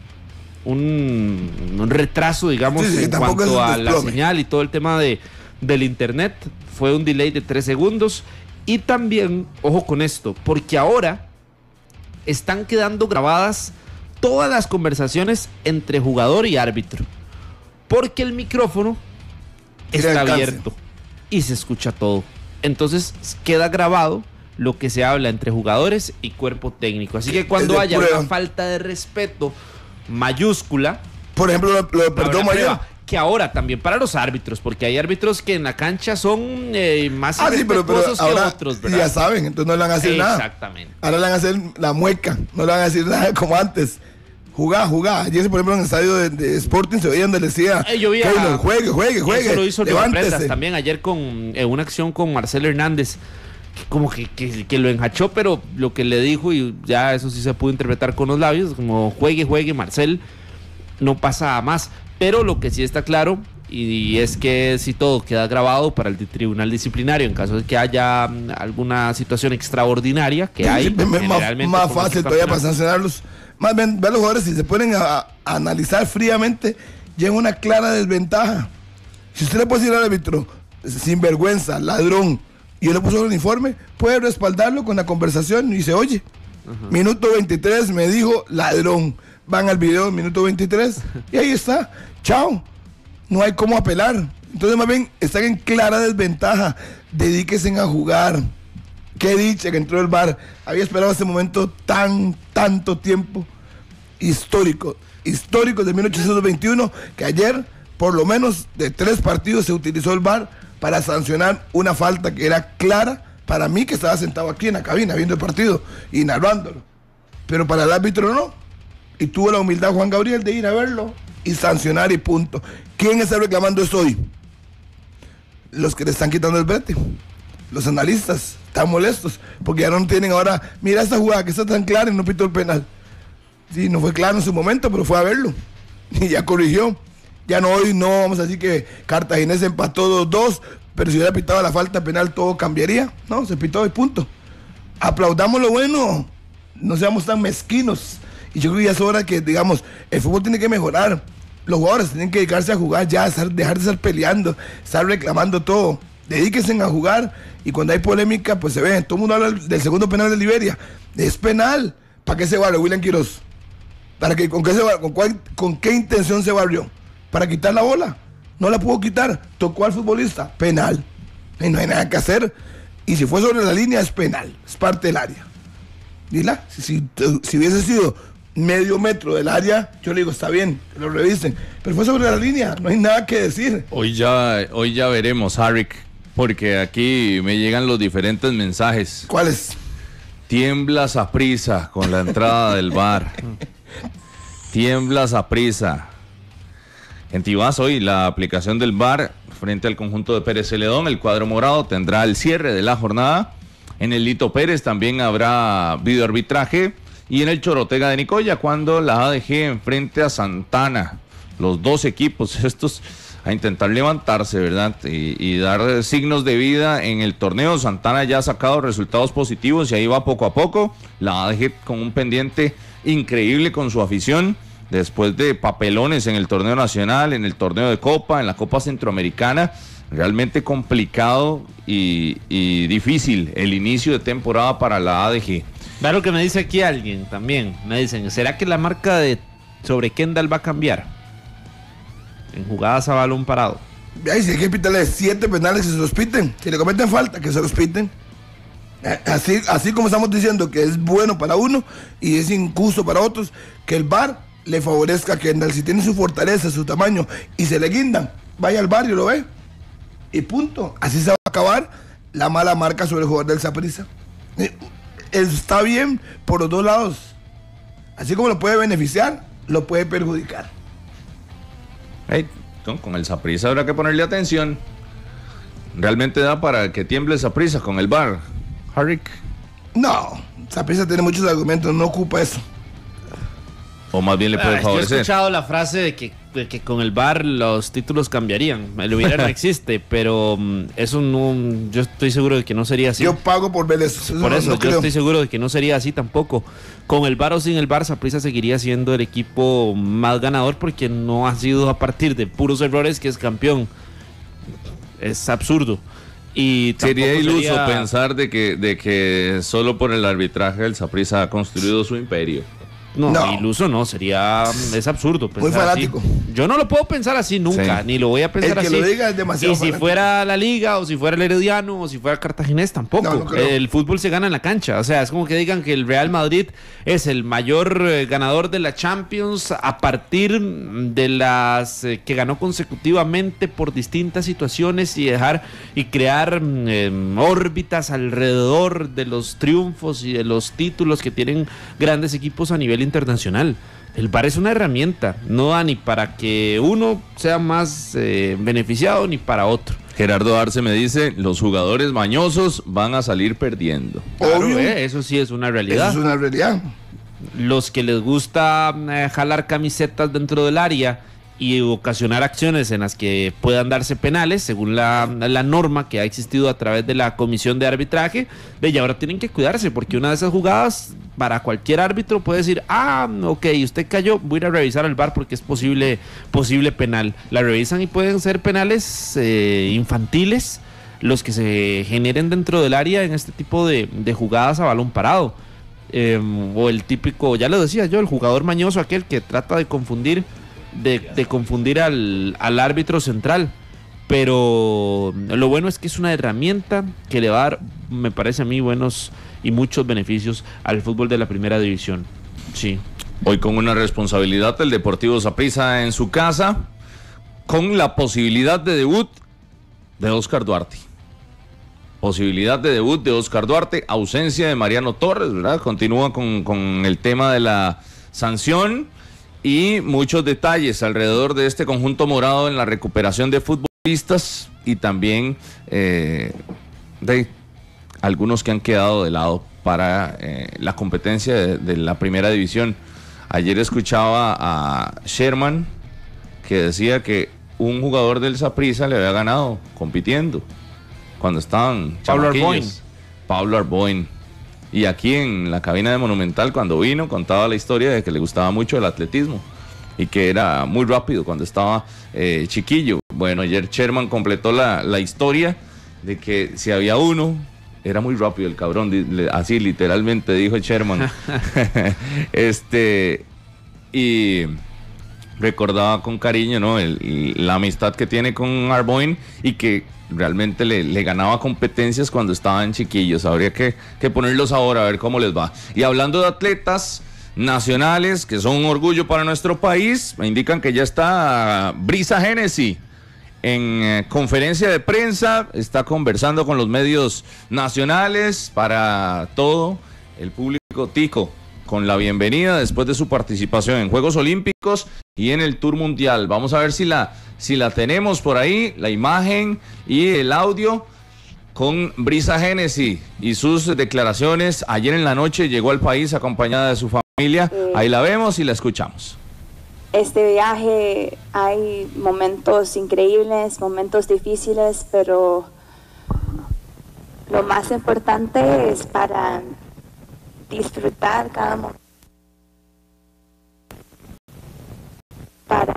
Un, un retraso, digamos, sí, sí, en cuanto a la señal y todo el tema de, del internet. Fue un delay de tres segundos. Y también, ojo con esto, porque ahora están quedando grabadas todas las conversaciones entre jugador y árbitro, porque el micrófono está abierto y se escucha todo. Entonces queda grabado lo que se habla entre jugadores y cuerpo técnico. Así que cuando haya prueba. una falta de respeto mayúscula, por ejemplo, lo, lo perdón, María, que ahora también para los árbitros, porque hay árbitros que en la cancha son eh, más ah, sí, pero, pero que ahora, otros, ¿verdad? Ya saben, entonces no le van a decir nada. Exactamente. Ahora le van a hacer la mueca, no le van a decir nada como antes. Jugá, jugá. Ayer, por ejemplo, en el estadio de, de Sporting se veía donde le decía eh, yo vi a, Keylor, juegue, juegue, juegue. Eso lo hizo levántese. También ayer con eh, una acción con Marcelo Hernández, que como que, que, que lo enjachó, pero lo que le dijo, y ya eso sí se pudo interpretar con los labios, como juegue, juegue, Marcel, no pasa a más. Pero lo que sí está claro, y es que si todo queda grabado para el tribunal disciplinario, en caso de que haya alguna situación extraordinaria, que hay, sí, generalmente más, más fácil todavía para sancionarlos. Más bien, ve a los jugadores, si se ponen a, a analizar fríamente, llega una clara desventaja. Si usted le puede decir al árbitro, sinvergüenza, ladrón, y yo le puse el uniforme, puede respaldarlo con la conversación y se oye. Uh-huh. Minuto veintitrés me dijo ladrón. Van al video, minuto veintitrés, y ahí está. Chao. No hay cómo apelar. Entonces, más bien, están en clara desventaja. Dedíquense a jugar. qué dicha que entró el V A R. Había esperado este momento tan, tanto tiempo. Histórico, histórico de mil ochocientos veintiuno, que ayer, por lo menos de tres partidos, se utilizó el V A R para sancionar una falta que era clara para mí, que estaba sentado aquí en la cabina viendo el partido y narrándolo. Pero para el árbitro no. Y tuvo la humildad Juan Gabriel de ir a verlo y sancionar y punto. ¿Quién está reclamando esto hoy? Los que le están quitando el brete. Los analistas están molestos porque ya no tienen ahora, mira esta jugada que está tan clara y no pitó el penal. Sí, no fue claro en su momento, pero fue a verlo y ya corrigió. Ya no, hoy no vamos a decir que Cartaginés empató dos dos, pero si hubiera pitado la falta penal todo cambiaría. No, se pitó y punto. Aplaudamos lo bueno, no seamos tan mezquinos. Y yo creo que ya es hora que, digamos, el fútbol tiene que mejorar. Los jugadores tienen que dedicarse a jugar ya, estar, dejar de estar peleando, estar reclamando todo. Dedíquense a jugar y cuando hay polémica, pues se ve. Todo el mundo habla del segundo penal de Liberia. Es penal. ¿Para qué se barrió William Quiroz? ¿Para qué, con, qué se, con, cuál, ¿Con qué intención se barrió? ¿Para quitar la bola? No la pudo quitar. Tocó al futbolista. Penal. Y no hay nada que hacer. Y si fue sobre la línea, es penal. Es parte del área. Dila. Si, si, si hubiese sido medio metro del área, yo le digo, está bien, que lo revisen. Pero fue sobre la línea. No hay nada que decir. Hoy ya, hoy ya veremos, Harrick, porque aquí me llegan los diferentes mensajes. ¿Cuáles? Tiembla Saprissa con la entrada del V A R. Tiembla Saprissa. En Tibás hoy la aplicación del V A R frente al conjunto de Pérez Celedón. El cuadro morado tendrá el cierre de la jornada. En el Lito Pérez también habrá videoarbitraje. Y en el Chorotega de Nicoya, cuando la A D G enfrente a Santana. Los dos equipos estos a intentar levantarse, ¿verdad? Y, y dar signos de vida en el torneo. Santana ya ha sacado resultados positivos y ahí va poco a poco. La A D G con un pendiente increíble con su afición, después de papelones en el torneo nacional, en el torneo de Copa, en la Copa Centroamericana. Realmente complicado y, y difícil el inicio de temporada para la A D G. Claro que me dice aquí alguien también, me dicen, ¿será que la marca de sobre Kendall va a cambiar en jugadas a balón parado? Ay, si hay que pitarle siete penales, que se los piten. Si le cometen falta, que se los piten. Así, así como estamos diciendo que es bueno para uno y es injusto para otros, que el V A R le favorezca a Kendall. Si tiene su fortaleza, su tamaño y se le guindan, vaya al barrio, lo ve y punto. Así se va a acabar la mala marca sobre el jugador del Saprissa. Está bien por los dos lados. Así como lo puede beneficiar, lo puede perjudicar. Hey, con, con el Saprissa habrá que ponerle atención. ¿Realmente da para que tiemble Saprissa con el V A R, Harrick? No, Saprissa tiene muchos argumentos, no ocupa eso. O más bien le puede ah, favorecer. Yo he escuchado la frase de que, de que con el V A R los títulos cambiarían. El hubiera no existe, pero um, eso no. Yo estoy seguro de que no sería así. Yo pago por ver eso. Por no, eso, no yo creo. estoy seguro de que no sería así tampoco. Con el V A R o sin el V A R, Saprissa seguiría siendo el equipo más ganador porque no ha sido a partir de puros errores que es campeón. Es absurdo. Y sería iluso sería... pensar de que, de que solo por el arbitraje el Saprissa ha construido su imperio. No, no, iluso no, sería, es absurdo pensar muy fanático. Así. Yo no lo puedo pensar así nunca, sí. Ni lo voy a pensar el que así. Lo diga es demasiado y si fanático. fuera la Liga, o si fuera el Herediano, o si fuera el Cartaginés, tampoco. No, no el fútbol se gana en la cancha. O sea, es como que digan que el Real Madrid es el mayor eh, ganador de la Champions a partir de las eh, que ganó consecutivamente por distintas situaciones y dejar y crear eh, órbitas alrededor de los triunfos y de los títulos que tienen grandes equipos a nivel internacional. El V A R es una herramienta, no da ni para que uno sea más eh, beneficiado ni para otro. Gerardo Arce me dice, los jugadores mañosos van a salir perdiendo. Claro, eh, eso sí es una realidad. Eso es una realidad. Los que les gusta eh, jalar camisetas dentro del área y ocasionar acciones en las que puedan darse penales, según la, la norma que ha existido a través de la comisión de arbitraje, de ya ahora tienen que cuidarse, porque una de esas jugadas, para cualquier árbitro puede decir, ah, ok, usted cayó, voy a ir a revisar el V A R porque es posible, posible penal. La revisan y pueden ser penales eh, infantiles, los que se generen dentro del área en este tipo de, de jugadas a balón parado. Eh, o el típico, ya lo decía yo, el jugador mañoso, aquel que trata de confundir De, de confundir al, al árbitro central. pero lo bueno es que es una herramienta que le va a dar, me parece a mí, buenos y muchos beneficios al fútbol de la primera división. Sí. Hoy con una responsabilidad del Deportivo Saprissa en su casa, con la posibilidad de debut de Oscar Duarte. Posibilidad de debut de Oscar Duarte, ausencia de Mariano Torres, ¿verdad? Continúa con, con el tema de la sanción y muchos detalles alrededor de este conjunto morado en la recuperación de futbolistas y también eh, de algunos que han quedado de lado para eh, la competencia de, de la primera división. Ayer escuchaba a Sherman que decía que un jugador del Saprissa le había ganado compitiendo cuando estaban Pablo Arboin. Pablo Arboin. Y aquí en la cabina de Monumental, cuando vino, contaba la historia de que le gustaba mucho el atletismo y que era muy rápido cuando estaba eh, chiquillo. Bueno, ayer Sherman completó la, la historia de que si había uno, era muy rápido el cabrón, así literalmente dijo Sherman. este y recordaba con cariño, ¿no? El, la amistad que tiene con Arboin y que realmente le, le ganaba competencias cuando estaban chiquillos. Habría que, que ponerlos ahora a ver cómo les va. Y hablando de atletas nacionales que son un orgullo para nuestro país, me indican que ya está Brisa Genesi en eh, conferencia de prensa, está conversando con los medios nacionales para todo el público tico, con la bienvenida después de su participación en Juegos Olímpicos y en el Tour Mundial. Vamos a ver si la, si la tenemos por ahí, la imagen y el audio con Brisa Genesi y sus declaraciones. Ayer en la noche llegó al país acompañada de su familia. Eh, ahí la vemos y la escuchamos. Este viaje hay momentos increíbles, momentos difíciles, pero lo más importante es para disfrutar cada momento, para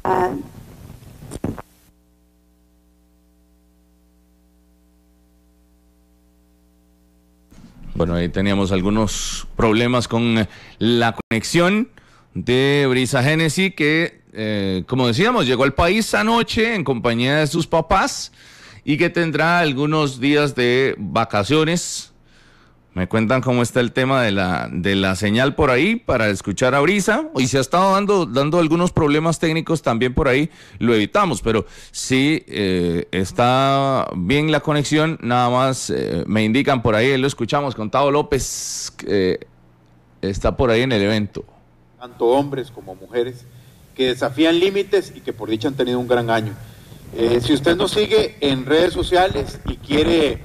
bueno, ahí teníamos algunos problemas con la conexión de Brisa Genesi, que eh, como decíamos, llegó al país anoche en compañía de sus papás y que tendrá algunos días de vacaciones. Me cuentan cómo está el tema de la, de la señal por ahí para escuchar a Brisa. Hoy se ha estado dando, dando algunos problemas técnicos también por ahí, lo evitamos, pero sí eh, está bien la conexión. Nada más eh, me indican por ahí, lo escuchamos con Tavo López, que eh, está por ahí en el evento. Tanto hombres como mujeres que desafían límites y que por dicha han tenido un gran año. Eh, si usted nos sigue en redes sociales y quiere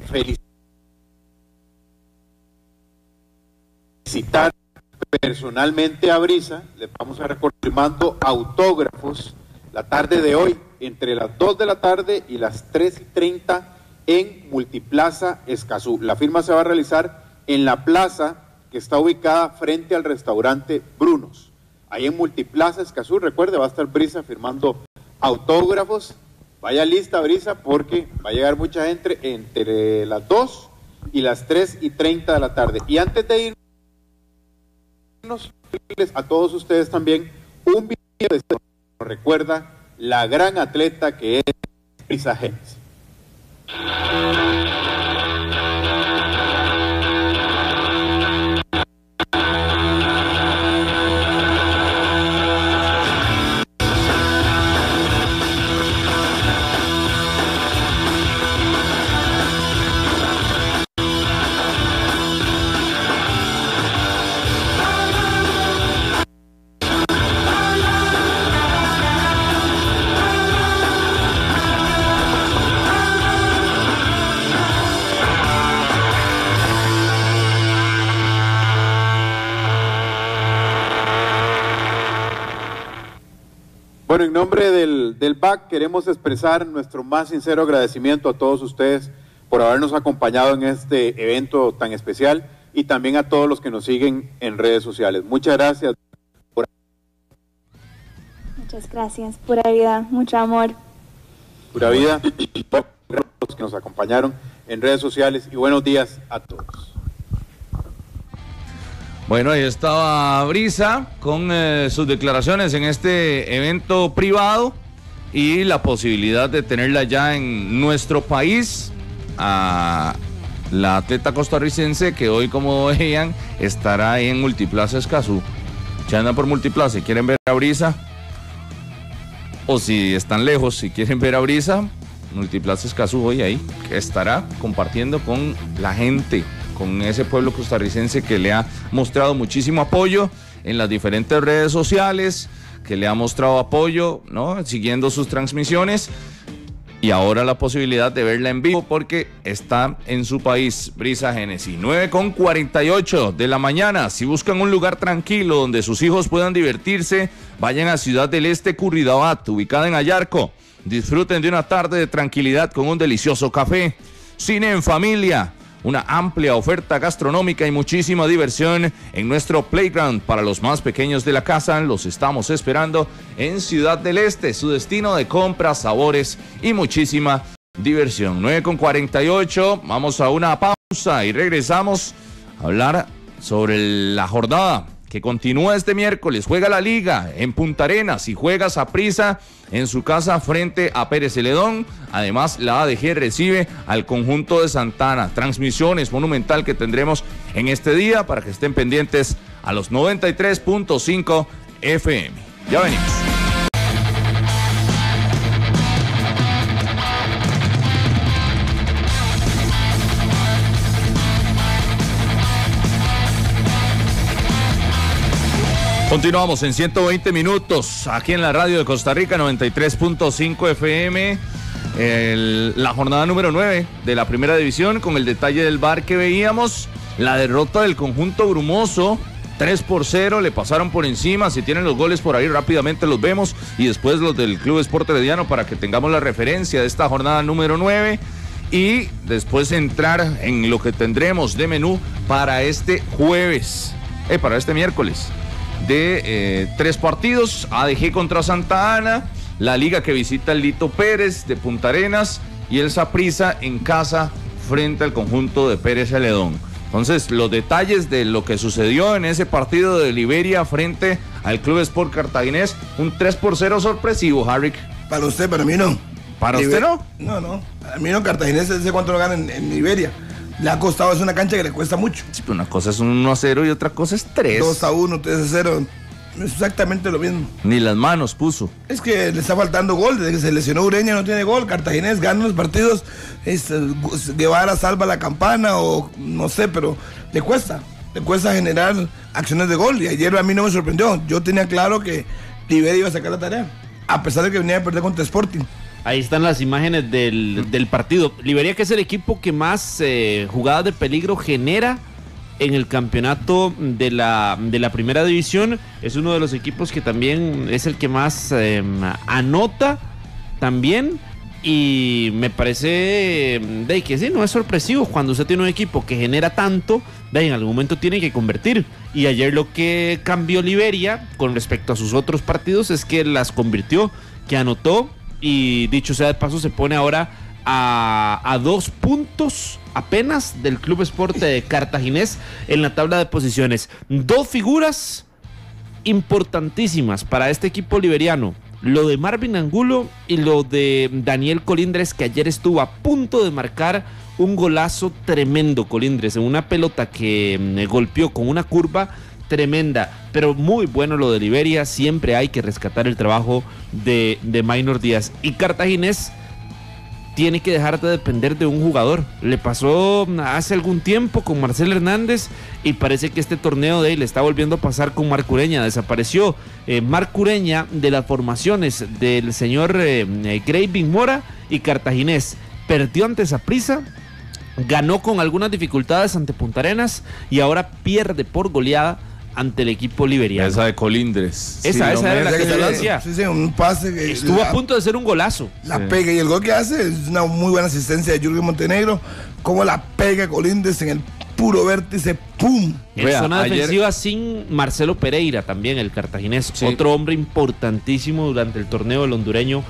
felicitar personalmente a Brisa, le vamos a recordar mando autógrafos la tarde de hoy, entre las dos de la tarde y las tres y treinta en Multiplaza Escazú. La firma se va a realizar en la plaza que está ubicada frente al restaurante Brunos. Ahí en Multiplaza Escazú, recuerde, va a estar Brisa firmando autógrafos. Vaya lista, Brisa, porque va a llegar mucha gente entre las dos y las tres y treinta de la tarde. Y antes de irnos, a todos ustedes también un video de recuerda la gran atleta que es Brisa Genesi. Bueno, en nombre del, del B A C queremos expresar nuestro más sincero agradecimiento a todos ustedes por habernos acompañado en este evento tan especial y también a todos los que nos siguen en redes sociales. Muchas gracias. Por... Muchas gracias, pura vida, mucho amor. Pura vida, gracias a los que nos acompañaron en redes sociales y buenos días a todos. Bueno, ahí estaba Brisa con eh, sus declaraciones en este evento privado y la posibilidad de tenerla ya en nuestro país, a la atleta costarricense que hoy, como veían, estará en Multiplaza Escazú. Si andan por Multiplaza y quieren ver a Brisa, o si están lejos, si quieren ver a Brisa, Multiplaza Escazú hoy ahí, que estará compartiendo con la gente, con ese pueblo costarricense que le ha mostrado muchísimo apoyo en las diferentes redes sociales, que le ha mostrado apoyo, ¿no?, siguiendo sus transmisiones, y ahora la posibilidad de verla en vivo porque está en su país. Brisa Genesi, nueve con cuarenta y ocho de la mañana. Si buscan un lugar tranquilo donde sus hijos puedan divertirse, vayan a Ciudad del Este Curridabat, ubicada en Ayarco. Disfruten de una tarde de tranquilidad con un delicioso café, cine en familia, una amplia oferta gastronómica y muchísima diversión en nuestro playground para los más pequeños de la casa. Los estamos esperando en Ciudad del Este, su destino de compras, sabores y muchísima diversión. nueve con cuarenta y ocho, vamos a una pausa y regresamos a hablar sobre la jornada que continúa este miércoles. Juega la Liga en Punta Arenas y juega Saprissa en su casa frente a Pérez Celedón. Además, la A D G recibe al conjunto de Santa Ana. Transmisiones Monumental que tendremos en este día para que estén pendientes a los noventa y tres punto cinco F M. Ya venimos. Continuamos en ciento veinte minutos, aquí en la radio de Costa Rica, noventa y tres punto cinco F M, el, la jornada número nueve de la primera división, con el detalle del V A R que veíamos, la derrota del conjunto brumoso, tres por cero, le pasaron por encima. Si tienen los goles por ahí rápidamente los vemos, y después los del Club Sport Herediano para que tengamos la referencia de esta jornada número nueve, y después entrar en lo que tendremos de menú para este jueves, eh, para este miércoles. De eh, tres partidos, A D G contra Santa Ana, la Liga que visita el Lito Pérez de Punta Arenas y el Saprissa en casa frente al conjunto de Pérez Celedón. Entonces, los detalles de lo que sucedió en ese partido de Liberia frente al Club Sport Cartaginés, un tres por cero sorpresivo, Harry. Para usted, para mí no. ¿Para Liber... usted no? No, no, para mí no. Cartaginés, ¿ese cuánto lo gana en, en Liberia? Le ha costado, es una cancha que le cuesta mucho. Sí, pero una cosa es un uno a cero y otra cosa es tres. dos a uno, tres a cero. Es exactamente lo mismo. Ni las manos puso. Es que le está faltando gol. Desde que se lesionó Ureña no tiene gol. Cartaginés gana los partidos. Es, es, Guevara salva la campana o no sé, pero le cuesta. Le cuesta generar acciones de gol. Y ayer a mí no me sorprendió. Yo tenía claro que Liberia iba a sacar la tarea, a pesar de que venía a perder contra Sporting. Ahí están las imágenes del, del partido. Liberia, que es el equipo que más eh, jugadas de peligro genera en el campeonato de la, de la primera división. Es uno de los equipos que también es el que más eh, anota también. Y me parece de que sí, no es sorpresivo cuando usted tiene un equipo que genera tanto, de en algún momento tiene que convertir. Y ayer lo que cambió Liberia con respecto a sus otros partidos es que las convirtió, que anotó. Y dicho sea de paso, se pone ahora a, a dos puntos apenas del Club Sport de Cartaginés en la tabla de posiciones. Dos figuras importantísimas para este equipo liberiano: lo de Marvin Angulo y lo de Daniel Colindres, que ayer estuvo a punto de marcar un golazo tremendo. Colindres en una pelota que me golpeó con una curva tremenda, pero muy bueno lo de Liberia. Siempre hay que rescatar el trabajo de, de Maynor Díaz. Y Cartaginés tiene que dejar de depender de un jugador. Le pasó hace algún tiempo con Marcel Hernández y parece que este torneo de él le está volviendo a pasar con Marc Ureña. Desapareció eh, Marc Ureña de las formaciones del señor eh, Graving Mora, y Cartaginés perdió ante Saprissa, ganó con algunas dificultades ante Punta Arenas y ahora pierde por goleada ante el equipo liberiano. Esa de Colindres. Esa, sí, esa era la que yo decía. Sí, sí, un pase que estuvo la, a punto de ser un golazo. La sí. pega, y el gol que hace es una muy buena asistencia de Jürgen Montenegro. Como la pega Colindres en el puro vértice, ¡pum! En Vea, zona ayer... defensiva sin Marcelo Pereira, también el cartaginés, sí. Otro hombre importantísimo durante el torneo, el hondureño,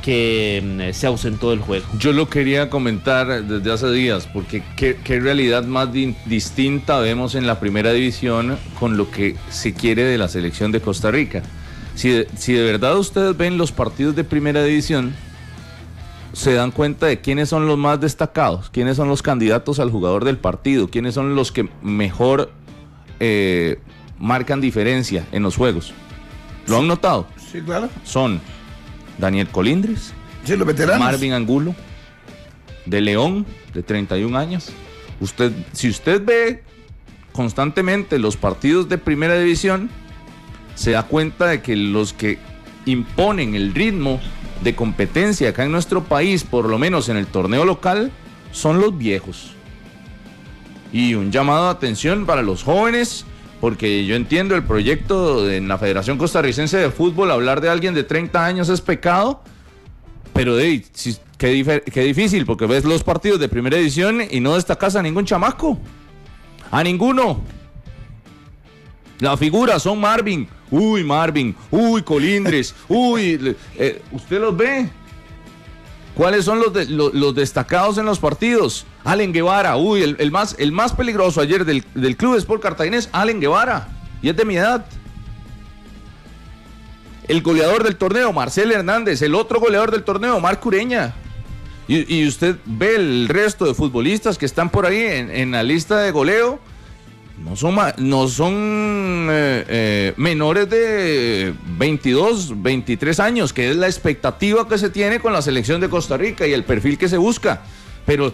que se ausentó del juego. Yo lo quería comentar desde hace días, porque qué, qué realidad más di distinta vemos en la primera división con lo que se quiere de la selección de Costa Rica. Si de, si de verdad ustedes ven los partidos de primera división, se dan cuenta de quiénes son los más destacados, quiénes son los candidatos al jugador del partido, quiénes son los que mejor eh, marcan diferencia en los juegos. ¿Lo han notado? Sí, claro. Son Daniel Colindres, sí, los veteranos. Marvin Angulo, de León, de treinta y un años. Usted, si usted ve constantemente los partidos de primera división, se da cuenta de que los que imponen el ritmo de competencia acá en nuestro país, por lo menos en el torneo local, son los viejos. Y un llamado de atención para los jóvenes, porque yo entiendo el proyecto de la Federación Costarricense de Fútbol, hablar de alguien de treinta años es pecado, pero de, si, qué, difer, qué difícil, porque ves los partidos de primera división y no destacas a ningún chamaco, a ninguno. La figura son Marvin, uy Marvin, uy Colindres, uy, eh, ¿usted los ve? ¿Cuáles son los, de, los, los destacados en los partidos? Allen Guevara, uy, el, el, más, el más peligroso ayer del, del Club Sport Cartaginés, Allen Guevara, y es de mi edad. El goleador del torneo, Marcel Hernández, el otro goleador del torneo, Marco Ureña. Y, y usted ve el resto de futbolistas que están por ahí en, en la lista de goleo. No son, no son eh, eh, menores de veintidós, veintitrés años, que es la expectativa que se tiene con la selección de Costa Rica y el perfil que se busca. Pero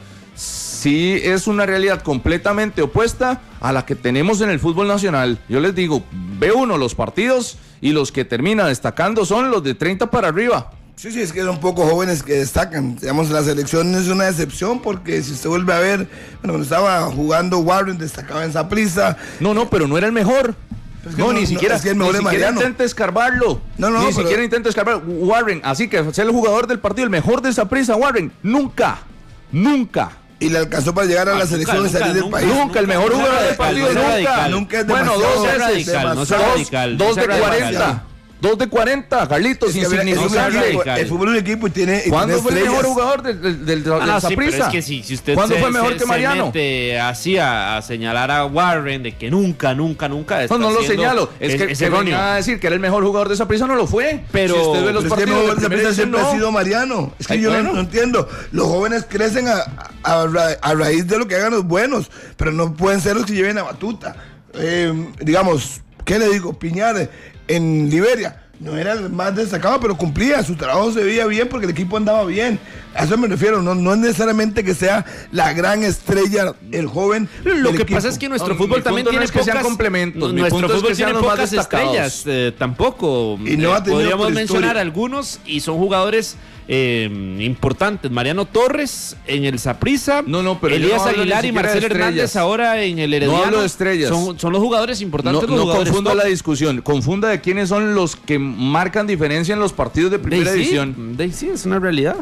sí es una realidad completamente opuesta a la que tenemos en el fútbol nacional. Yo les digo, ve uno los partidos y los que termina destacando son los de treinta para arriba. Sí, sí, es que son pocos jóvenes que destacan. Digamos, la selección es una excepción porque si usted vuelve a ver, bueno, cuando estaba jugando Warren destacaba en Saprissa. No, no, pero no era el mejor. Es no, no, ni no, siquiera, es que el mejor ni es siquiera Mariano. intenta escarbarlo. No, no, ni pero... siquiera intenta escarbar. Warren, así que ser el jugador del partido, el mejor de Saprissa, Warren, nunca, nunca. Y le alcanzó para llegar a la selección y salir del país. Nunca, el mejor jugador del partido, nunca. Nunca es bueno, dos veces. No sea radical, Dos de no sea cuarenta. Dos de cuarenta, Carlitos, es que insignificante. El fútbol es un equipo y tiene. Y ¿Cuándo tiene fue el estrellas? mejor jugador del, del, del, del Ah, Saprissa? sí, pero es que si, si usted ¿Cuándo se, fue mejor se, que Mariano? Se mete así a, a señalar a Warren de que nunca, nunca, nunca está No, no lo haciendo, señalo. Es, es que, que venga a decir que era el mejor jugador de Saprissa, no lo fue. Pero, si usted ve los pero partidos es que de Saprissa siempre no. ha sido Mariano. Es que Ay, yo bueno. no, no entiendo. Los jóvenes crecen a, a, ra- a raíz de lo que hagan los buenos, pero no pueden ser los que lleven la batuta. Eh, digamos, ¿qué le digo? Piñar en Liberia. No era el más destacado, pero cumplía, su trabajo se veía bien porque el equipo andaba bien. A eso me refiero, no, no es necesariamente que sea la gran estrella, el joven. Lo que equipo. pasa es que nuestro No, fútbol mi también punto tiene no es que pocas, sean complementos, mi nuestro punto es fútbol que sean tiene los más pocas destacados. estrellas, eh, tampoco. Y no Eh, ha tenido podríamos por mencionar historia. algunos y son jugadores eh, importantes. Mariano Torres en el Saprissa, No, no, pero yo Elías no hablo Aguilar ni y siquiera de Marcel Hernández estrellas. ahora en el Herediano. No hablo de estrellas. Son, son los jugadores importantes. No, los no jugadores confunda top. la discusión, confunda de quiénes son los que marcan diferencia en los partidos de primera De, sí, división. de, sí, es una realidad.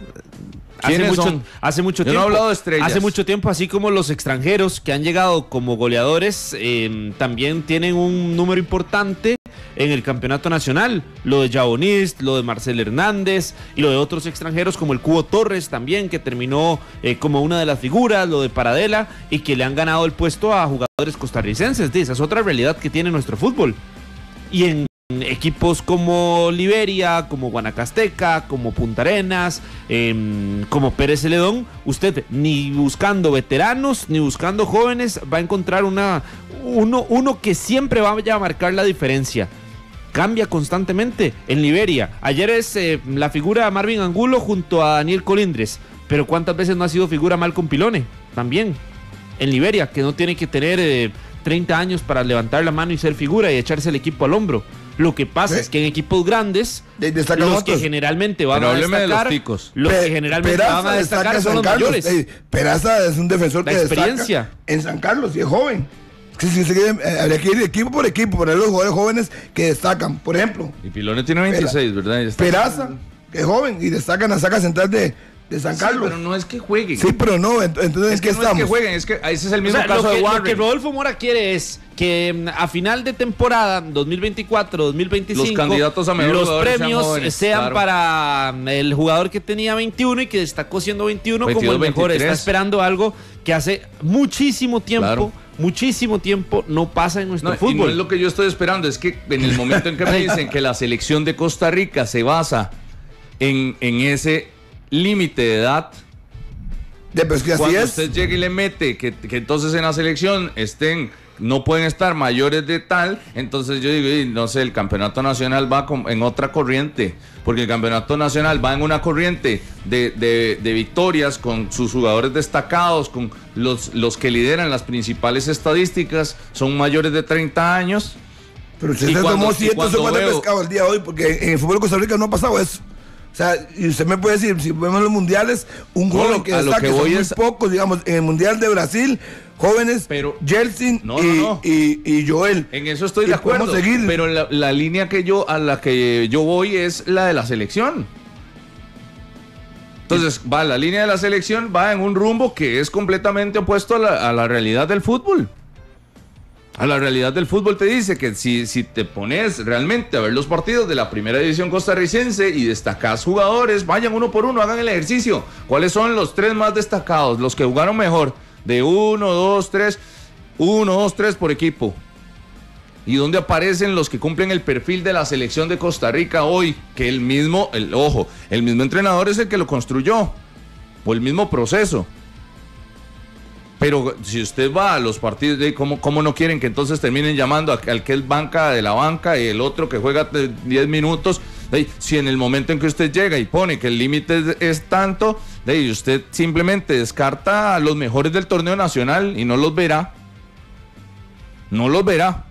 Hace ¿Quiénes mucho, son? hace mucho Yo no tiempo. he hablado de estrellas. Hace mucho tiempo, así como los extranjeros que han llegado como goleadores, eh, también tienen un número importante en el campeonato nacional. Lo de Jabonist, lo de Marcel Hernández y lo de otros extranjeros como el Cubo Torres también, que terminó eh, como una de las figuras, lo de Paradela, y que le han ganado el puesto a jugadores costarricenses. Esa es otra realidad que tiene nuestro fútbol. Y en equipos como Liberia, como Guanacasteca, como Punta Arenas, eh, como Pérez Celedón, usted ni buscando veteranos ni buscando jóvenes va a encontrar una uno, uno que siempre vaya a marcar la diferencia. Cambia constantemente. En Liberia, ayer es eh, la figura Marvin Angulo junto a Daniel Colindres, pero ¿cuántas veces no ha sido figura Malcolm Pilone? También en Liberia, que no tiene que tener eh, treinta años para levantar la mano y ser figura y echarse el equipo al hombro. Lo que pasa ¿Sí? es que en equipos grandes, De- destacan los otros. que generalmente van Pero a hábleme de destacar, los ticos. los Pe- que generalmente Peraza van a destacar destaca son en los San Carlos. mayores. Ey, Peraza es un defensor La que experiencia. destaca en San Carlos y es joven. Si, si se quiere, eh, habría que ir equipo por equipo, poner los jugadores jóvenes que destacan. Por ejemplo, Y Pilone tiene veintiséis, ¿verdad? Ya está. Peraza, que es joven, y destacan a saca central de, de San Sí, Carlos. pero no es que jueguen. Sí, pero no, ent- entonces es ¿en que qué no estamos? es que jueguen, es que ese es el O mismo sea, caso lo, que, de lo Warren. que Rodolfo Mora quiere es que mm, a final de temporada dos mil veinticuatro dos mil veinticinco Los candidatos a mejor los jugadores premios sean jóvenes, sean claro. para mm, el jugador que tenía veintiuno y que destacó siendo veintiuno como el veintidós, mejor. veintitrés. Está esperando algo que hace muchísimo tiempo Claro. muchísimo tiempo no pasa en nuestro no, fútbol. Y no es lo que yo estoy esperando, es que en el momento en que me dicen que la selección de Costa Rica se basa en, en ese límite de edad, de, pues que así cuando es. usted llega y le mete que, que entonces en la selección estén, no pueden estar mayores de tal, entonces yo digo, no sé, el campeonato nacional va con, en otra corriente, porque el campeonato nacional va en una corriente de, de, de victorias con sus jugadores destacados, con los, los que lideran las principales estadísticas, son mayores de treinta años. Pero usted se tomó ciento cincuenta pescados el día de hoy, porque en el fútbol de Costa Rica no ha pasado eso. O sea, y usted me puede decir, si vemos los mundiales, un joven no, que destaca, que son muy es... pocos, digamos, en el Mundial de Brasil, jóvenes, pero Jelsin no, y, no, no. Y, y Joel. En eso estoy de acuerdo, seguir. Pero la, la línea que yo, a la que yo voy es la de la selección. Entonces, va, la línea de la selección va en un rumbo que es completamente opuesto a la, a la realidad del fútbol. A la realidad del fútbol te dice que si, si te pones realmente a ver los partidos de la primera división costarricense y destacás jugadores, vayan uno por uno, hagan el ejercicio. ¿Cuáles son los tres más destacados? Los que jugaron mejor. De uno, dos, tres. Uno, dos, tres por equipo. ¿Y dónde aparecen los que cumplen el perfil de la selección de Costa Rica hoy? Que el mismo, el ojo, el mismo entrenador es el que lo construyó. O el mismo proceso. Pero si usted va a los partidos, de ¿cómo, cómo no quieren que entonces terminen llamando a, al que es banca de la banca y el otro que juega diez minutos? De, si en el momento en que usted llega y pone que el límite es, es tanto, de, usted simplemente descarta a los mejores del torneo nacional y no los verá. No los verá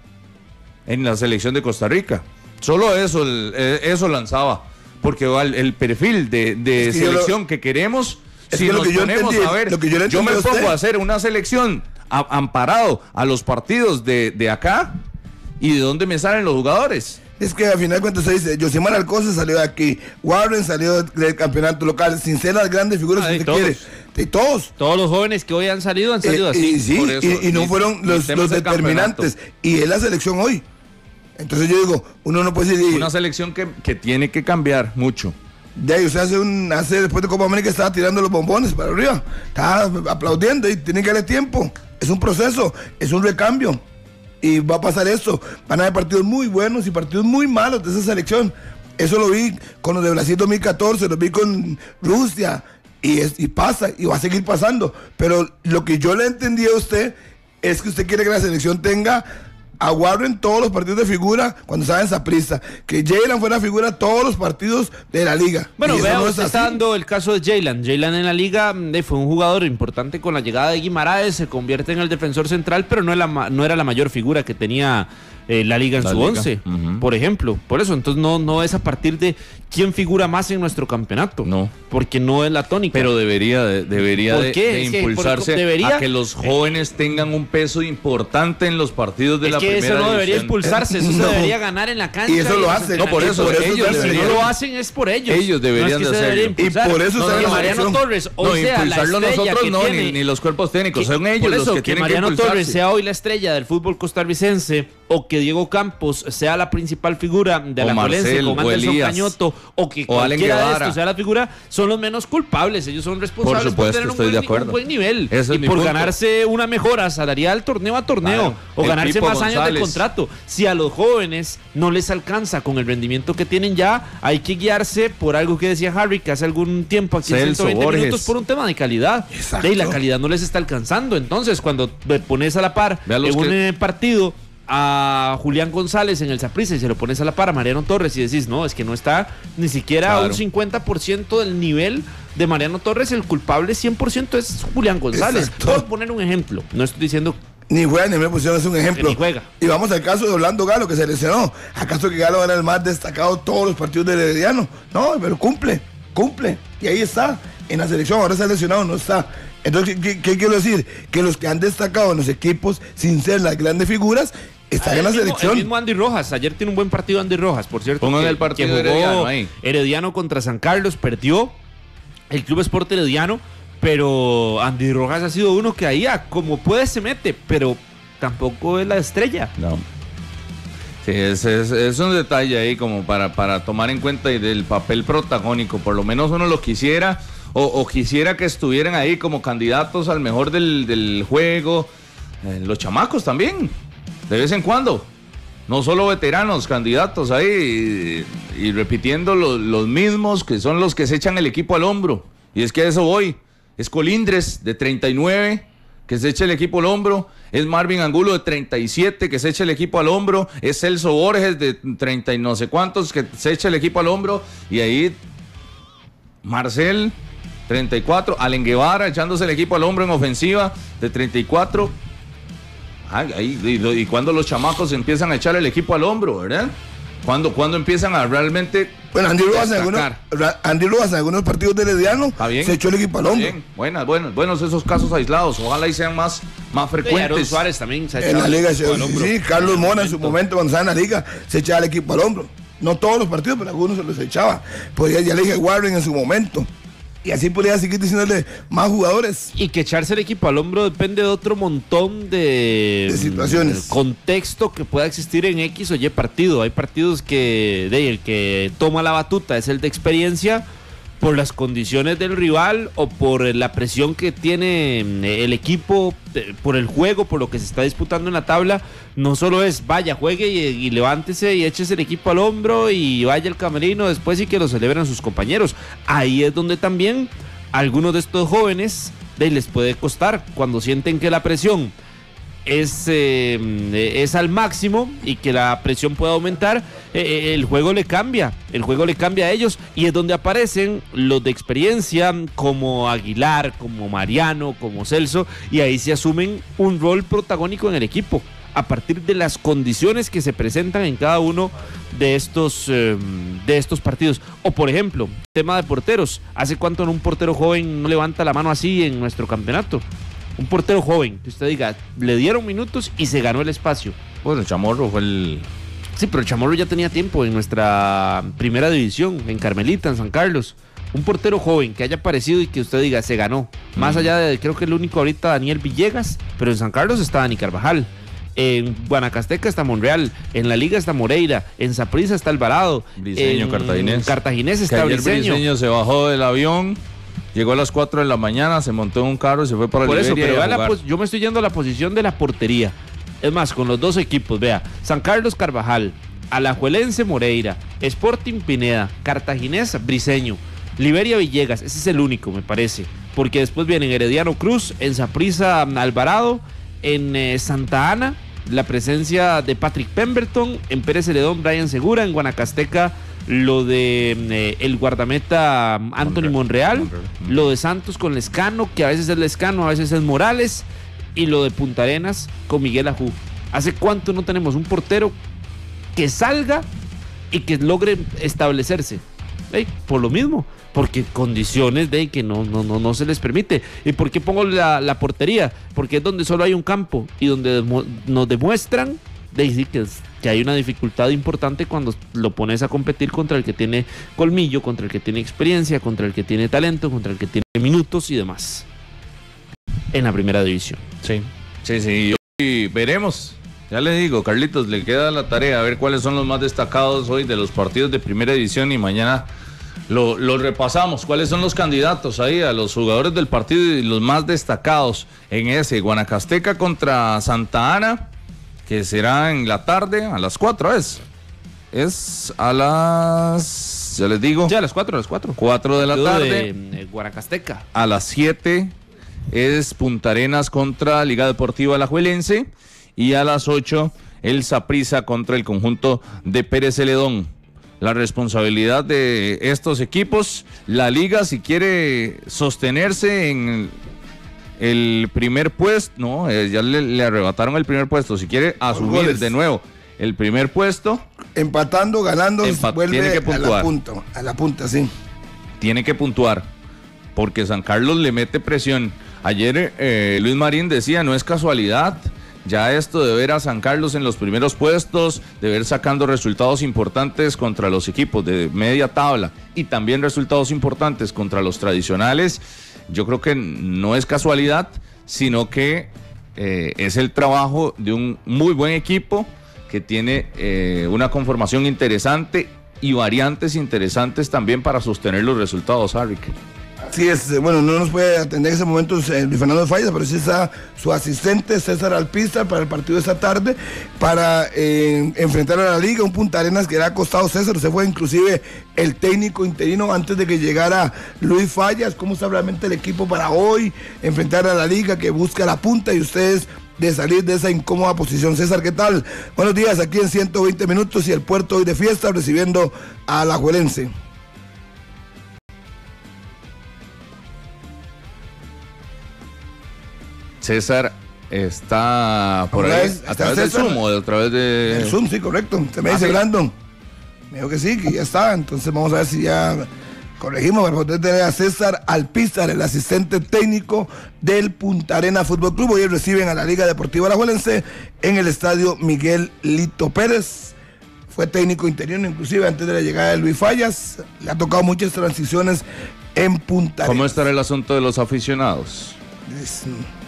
en la selección de Costa Rica. Solo eso, el, eso lanzaba. Porque el, el perfil de, de es que selección lo... que queremos... Es si que nos lo que yo ponemos entendí, a ver, lo que yo, yo me a pongo a hacer una selección a, amparado a los partidos de, de acá y de dónde me salen los jugadores. Es que al final de cuentas se dice, Yosimar Alcocer salió de aquí, Warren salió del campeonato local, sin ser las grandes figuras ah, que usted quiere. De todos. Todos los jóvenes que hoy han salido han salido eh, así. Y, sí, por eso, y, y no fueron los, los determinantes. Y es la selección hoy. Entonces yo digo, uno no puede decir... Una selección que, que tiene que cambiar mucho. De ahí usted hace un, hace después de Copa América estaba tirando los bombones para arriba, estaba aplaudiendo y tiene que darle tiempo. Es un proceso, es un recambio y va a pasar eso. Van a haber partidos muy buenos y partidos muy malos de esa selección. Eso lo vi con los de Brasil dos mil catorce, lo vi con Rusia y, es, y pasa y va a seguir pasando. Pero lo que yo le entendí a usted es que usted quiere que la selección tenga a Warren todos los partidos de figura cuando estaba en Saprissa, que Jaylan fuera figura todos los partidos de la liga. Bueno, veamos, no está dando el caso de Jaylan. Jaylan en la liga eh, fue un jugador importante con la llegada de Guimaraes, se convierte en el defensor central, pero no, es la, no era la mayor figura que tenía eh, la liga en la su liga. once, uh-huh. por ejemplo. Por eso, entonces no, no es a partir de quién figura más en nuestro campeonato. No. Porque no es la tónica. Pero debería de, debería ¿Por de, qué? de es que impulsarse por, debería, a que los jóvenes tengan un peso importante en los partidos de es la que primera eso no división. debería impulsarse, eso no. se debería ganar en la cancha. Y eso lo hacen. No, por eso, por eso ellos si no lo hacen es por ellos. Ellos deberían no es que de hacerlo. Y por eso no, no, Mariano Torres, o no, sea, impulsarlo la nosotros no, tiene, ni, ni los cuerpos técnicos, que, son ellos eso, los que, que tienen Mariano que impulsarse. Torres sea hoy la estrella del fútbol costarricense, o que Diego Campos sea la principal figura de la Alajuelense, como Anderson Cañoto, o que o cualquiera de estos sea la figura, son los menos culpables. Ellos son responsables por, supuesto, por tener un buen, un buen nivel Ese y por punto. ganarse una mejora salarial torneo a torneo, claro, o ganarse Pipo más González. años de contrato. Si a los jóvenes no les alcanza con el rendimiento que tienen ya, hay que guiarse por algo que decía Harry que hace algún tiempo aquí en ciento veinte Borges. minutos, por un tema de calidad. Y la calidad no les está alcanzando. Entonces, cuando pones a la par en un que... partido a Julián González en el Saprissa y se lo pones a la par a Mariano Torres y decís, no, es que no está ni siquiera claro. a un cincuenta por ciento del nivel de Mariano Torres, el culpable cien por ciento es Julián González. Voy a poner un ejemplo, no estoy diciendo... Ni juega ni me pusieron, es un ejemplo. Ni juega. Y vamos al caso de Orlando Galo, que se lesionó. ¿Acaso que Galo era el más destacado todos los partidos del Herediano? No, pero cumple, cumple. Y ahí está, en la selección, ahora se ha lesionado, no está. Entonces, ¿qué, qué, qué quiero decir? Que los que han destacado en los equipos, sin ser las grandes figuras, están el en la mismo, selección. El mismo Andy Rojas, ayer tiene un buen partido Andy Rojas, por cierto. Pongan que, el partido que Herediano ahí. Herediano contra San Carlos, perdió el Club Sport Herediano, pero Andy Rojas ha sido uno que ahí, como puede, se mete, pero tampoco es la estrella. No. Sí, es, es, es un detalle ahí como para, para tomar en cuenta y del papel protagónico, por lo menos uno lo quisiera, o, o quisiera que estuvieran ahí como candidatos al mejor del, del juego, eh, los chamacos también, de vez en cuando. No solo veteranos, candidatos ahí y, y repitiendo lo, los mismos que son los que se echan el equipo al hombro. Y es que a eso voy. Es Colindres de treinta y nueve que se echa el equipo al hombro. Es Marvin Angulo de treinta y siete que se echa el equipo al hombro. Es Celso Borges de treinta y no sé cuántos que se echa el equipo al hombro. Y ahí Marcel, treinta y cuatro. Allen Guevara echándose el equipo al hombro en ofensiva de treinta y cuatro. Ah, ahí, y, y cuando los chamacos empiezan a echar el equipo al hombro, ¿verdad? Cuando, cuando empiezan a realmente. Bueno, Andy Rojas en algunos, Andy Rojas en algunos partidos de Herediano se echó el equipo al hombro. Bien. Buenas, buenos, buenos esos casos aislados. Ojalá y sean más, más frecuentes. Aaron Suárez también se ha en echado la liga, el equipo al hombro. Sí, Carlos Mona en su momento cuando estaba en la liga se echaba el equipo al hombro. No todos los partidos, pero algunos se los echaba. Pues ya, ya le dije Warren en su momento. Y así podría seguir diciéndole más jugadores. Y que echarse el equipo al hombro depende de otro montón de, de situaciones. Contexto que pueda existir en X o Y partido. Hay partidos que de, el que toma la batuta es el de experiencia por las condiciones del rival o por la presión que tiene el equipo, por el juego, por lo que se está disputando en la tabla. No solo es vaya, juegue y, y levántese y échese el equipo al hombro y vaya al camerino después y que lo celebren sus compañeros. Ahí es donde también algunos de estos jóvenes de, les puede costar cuando sienten que la presión es, eh, es al máximo y que la presión puede aumentar, eh, el juego le cambia, el juego le cambia a ellos y es donde aparecen los de experiencia como Aguilar, como Mariano, como Celso, y ahí se asumen un rol protagónico en el equipo a partir de las condiciones que se presentan en cada uno de estos, eh, de estos partidos. O por ejemplo, tema de porteros, ¿hace cuánto en un portero joven no levanta la mano así en nuestro campeonato? Un portero joven, que usted diga, le dieron minutos y se ganó el espacio. Pues el Chamorro fue el... Sí, pero el Chamorro ya tenía tiempo en nuestra primera división, en Carmelita, en San Carlos. Un portero joven que haya aparecido y que usted diga, se ganó. Mm. Más allá de, creo que el único ahorita, Daniel Villegas, pero en San Carlos está Dani Carvajal. En Guanacasteca está Monreal, en la Liga está Moreira, en Saprissa está Alvarado. Briseño, en Cartaginés. Cartaginés está que ayer Briseño. Briseño se bajó del avión. Llegó a las cuatro de la mañana, se montó en un carro y se fue para Por Liberia. eso, pero a la, yo me estoy yendo a la posición de la portería. Es más, con los dos equipos, vea, San Carlos Carvajal, Alajuelense Moreira, Sporting Pineda, Cartaginés Briseño, Liberia Villegas, ese es el único, me parece. Porque después vienen Herediano Cruz, en Saprissa Alvarado, en eh, Santa Ana, la presencia de Patrick Pemberton, en Pérez Celedón Brian Segura, en Guanacasteca lo de eh, el guardameta Anthony Monreal, Monreal. Lo de Santos con Lescano, que a veces es Lescano, a veces es Morales, y lo de Punta Arenas con Miguel Ajú. ¿Hace cuánto no tenemos un portero que salga y que logre establecerse? ¿Eh? Por lo mismo, porque condiciones de que no, no, no, no se les permite. ¿Y por qué pongo la, la portería? Porque es donde solo hay un campo y donde nos demuestran de decir que, que hay una dificultad importante cuando lo pones a competir contra el que tiene colmillo, contra el que tiene experiencia, contra el que tiene talento, contra el que tiene minutos y demás en la primera división. Sí, sí, sí. Y veremos. Ya le digo, Carlitos, le queda la tarea a ver cuáles son los más destacados hoy de los partidos de primera división y mañana lo, lo repasamos. ¿Cuáles son los candidatos ahí a los jugadores del partido y los más destacados en ese? Guanacasteca contra Santa Ana, que será en la tarde, a las cuatro es. Es a las... ya les digo. Ya a las cuatro, a las cuatro. cuatro de la tarde. De, de Guanacasteca. A las siete es Punta Arenas contra Liga Deportiva Alajuelense. Y a las ocho el Saprissa contra el conjunto de Pérez Celedón. La responsabilidad de estos equipos, la liga si quiere sostenerse en el primer puesto, no, eh, ya le, le arrebataron el primer puesto, si quiere asumir goles. De nuevo el primer puesto. Empatando, ganando, empat vuelve tiene que puntuar. a la punta, a la punta, sí. Tiene que puntuar, porque San Carlos le mete presión. Ayer eh, Luis Marín decía, no es casualidad. Ya esto de ver a San Carlos en los primeros puestos, de ver sacando resultados importantes contra los equipos de media tabla y también resultados importantes contra los tradicionales, yo creo que no es casualidad, sino que eh, es el trabajo de un muy buen equipo que tiene eh, una conformación interesante y variantes interesantes también para sostener los resultados, Harry. Sí, es, bueno, no nos puede atender en ese momento eh, Luis Fernando Fallas, pero sí está su asistente César Alpizar para el partido de esta tarde, para eh, enfrentar a la Liga, un Punta Arenas que le ha costado César, se fue inclusive el técnico interino antes de que llegara Luis Fallas. ¿Cómo está realmente el equipo para hoy enfrentar a la Liga que busca la punta y ustedes de salir de esa incómoda posición? César, ¿qué tal? Buenos días, aquí en ciento veinte minutos y el Puerto hoy de fiesta recibiendo a Alajuelense. César está por ahí, a través del Zoom o a través de... El Zoom, sí, correcto. Se me dice ¿Ah, sí? Brandon. Me dijo que sí, que ya está. Entonces vamos a ver si ya corregimos para poder tener a César Alpizar, el asistente técnico del Punta Arenas Fútbol Club. Hoy reciben a la Liga Deportiva Alajuelense en el estadio Miguel Lito Pérez. Fue técnico interino, inclusive antes de la llegada de Luis Fallas. Le ha tocado muchas transiciones en Punta Arenas. ¿Cómo estará el asunto de los aficionados? Es,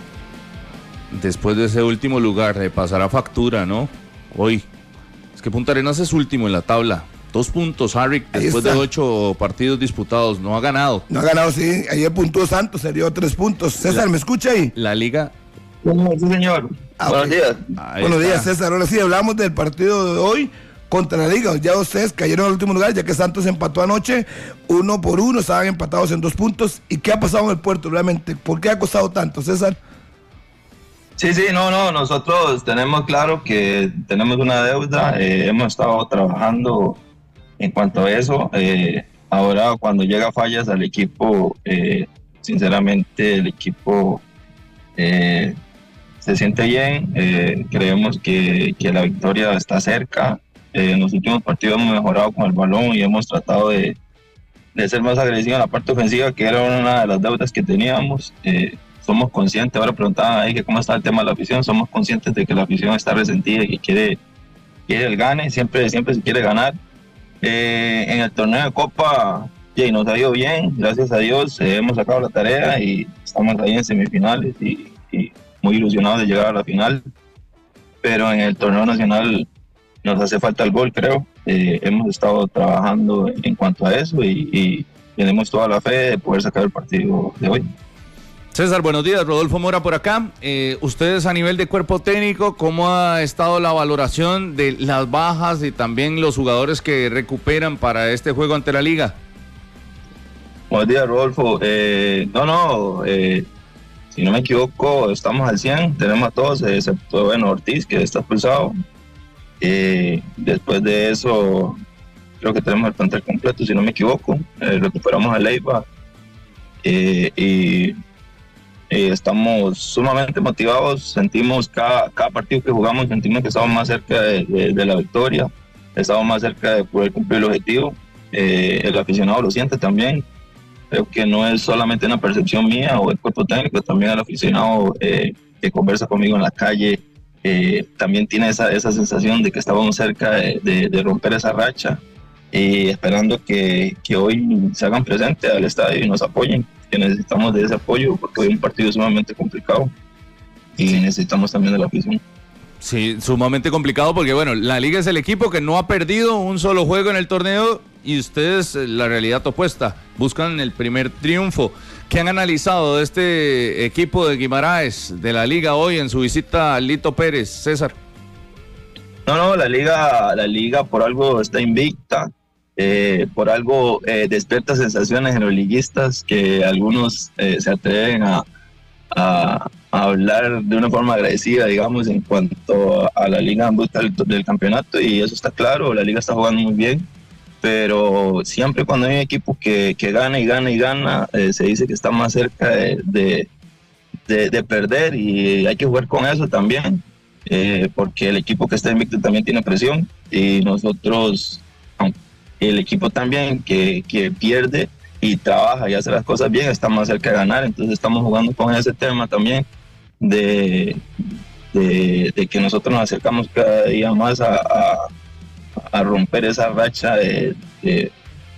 Después de ese último lugar, le pasará factura, ¿no? Hoy. Es que Punta Arenas es último en la tabla. Dos puntos, Harry, después de ocho partidos disputados. No ha ganado. No ha ganado, sí. Ayer puntó Santos, se dio tres puntos. César, la, ¿me escucha ahí? La Liga. Sí, señor. Ah, Buenos okay. días. Ahí Buenos está. días, César. Ahora sí, hablamos del partido de hoy contra la Liga. Ya ustedes cayeron al último lugar, ya que Santos empató anoche, uno por uno, estaban empatados en dos puntos. ¿Y qué ha pasado en el Puerto realmente? ¿Por qué ha costado tanto, César? Sí, sí, no, no, nosotros tenemos claro que tenemos una deuda, eh, hemos estado trabajando en cuanto a eso. Eh, ahora cuando llega Fallas al equipo, eh, sinceramente el equipo eh, se siente bien, eh, creemos que, que la victoria está cerca. Eh, en los últimos partidos hemos mejorado con el balón y hemos tratado de, de ser más agresivos en la parte ofensiva, que era una de las deudas que teníamos. Eh, somos conscientes, ahora preguntaban ahí que cómo está el tema de la afición, somos conscientes de que la afición está resentida y que quiere, quiere el gane, siempre, siempre se quiere ganar. Eh, en el torneo de Copa yeah, nos ha ido bien, gracias a Dios, eh, hemos sacado la tarea y estamos ahí en semifinales y, y muy ilusionados de llegar a la final, pero en el torneo nacional nos hace falta el gol, creo. Eh, hemos estado trabajando en cuanto a eso y, y tenemos toda la fe de poder sacar el partido de hoy. César, buenos días. Rodolfo Mora por acá. Eh, ustedes a nivel de cuerpo técnico, ¿cómo ha estado la valoración de las bajas y también los jugadores que recuperan para este juego ante la Liga? Buenos días, Rodolfo. Eh, no, no, eh, si no me equivoco, estamos al cien, tenemos a todos, excepto bueno, Ortiz, que está expulsado. Eh, después de eso, creo que tenemos el plantel completo, si no me equivoco. Eh, recuperamos a Leiva eh, y eh, estamos sumamente motivados. Sentimos cada, cada partido que jugamos, sentimos que estamos más cerca de, de, de la victoria, estamos más cerca de poder cumplir el objetivo. Eh, el aficionado lo siente también. Creo que no es solamente una percepción mía o el cuerpo técnico, también el aficionado eh, que conversa conmigo en la calle eh, también tiene esa, esa sensación de que estábamos cerca de, de, de romper esa racha y esperando que, que hoy se hagan presentes al estadio y nos apoyen, que necesitamos de ese apoyo porque hoy es un partido sumamente complicado y necesitamos también de la afición. Sí, sumamente complicado porque bueno, la Liga es el equipo que no ha perdido un solo juego en el torneo y ustedes, la realidad opuesta, buscan el primer triunfo. ¿Qué han analizado de este equipo de Guimaraes, de la Liga hoy en su visita a Lito Pérez, César? No, no, la Liga, la Liga por algo está invicta, eh, por algo eh, despierta sensaciones en los liguistas que algunos eh, se atreven a, a, a hablar de una forma agresiva, digamos, en cuanto a la Liga en busca del, del campeonato, y eso está claro, la Liga está jugando muy bien. Pero siempre cuando hay un equipo que, que gana y gana y gana, eh, se dice que está más cerca de, de, de, de perder y hay que jugar con eso también, eh, porque el equipo que está invicto también tiene presión y nosotros, el equipo también que, que pierde y trabaja y hace las cosas bien, está más cerca de ganar, entonces estamos jugando con ese tema también de, de, de que nosotros nos acercamos cada día más a... a a romper esa racha de, de,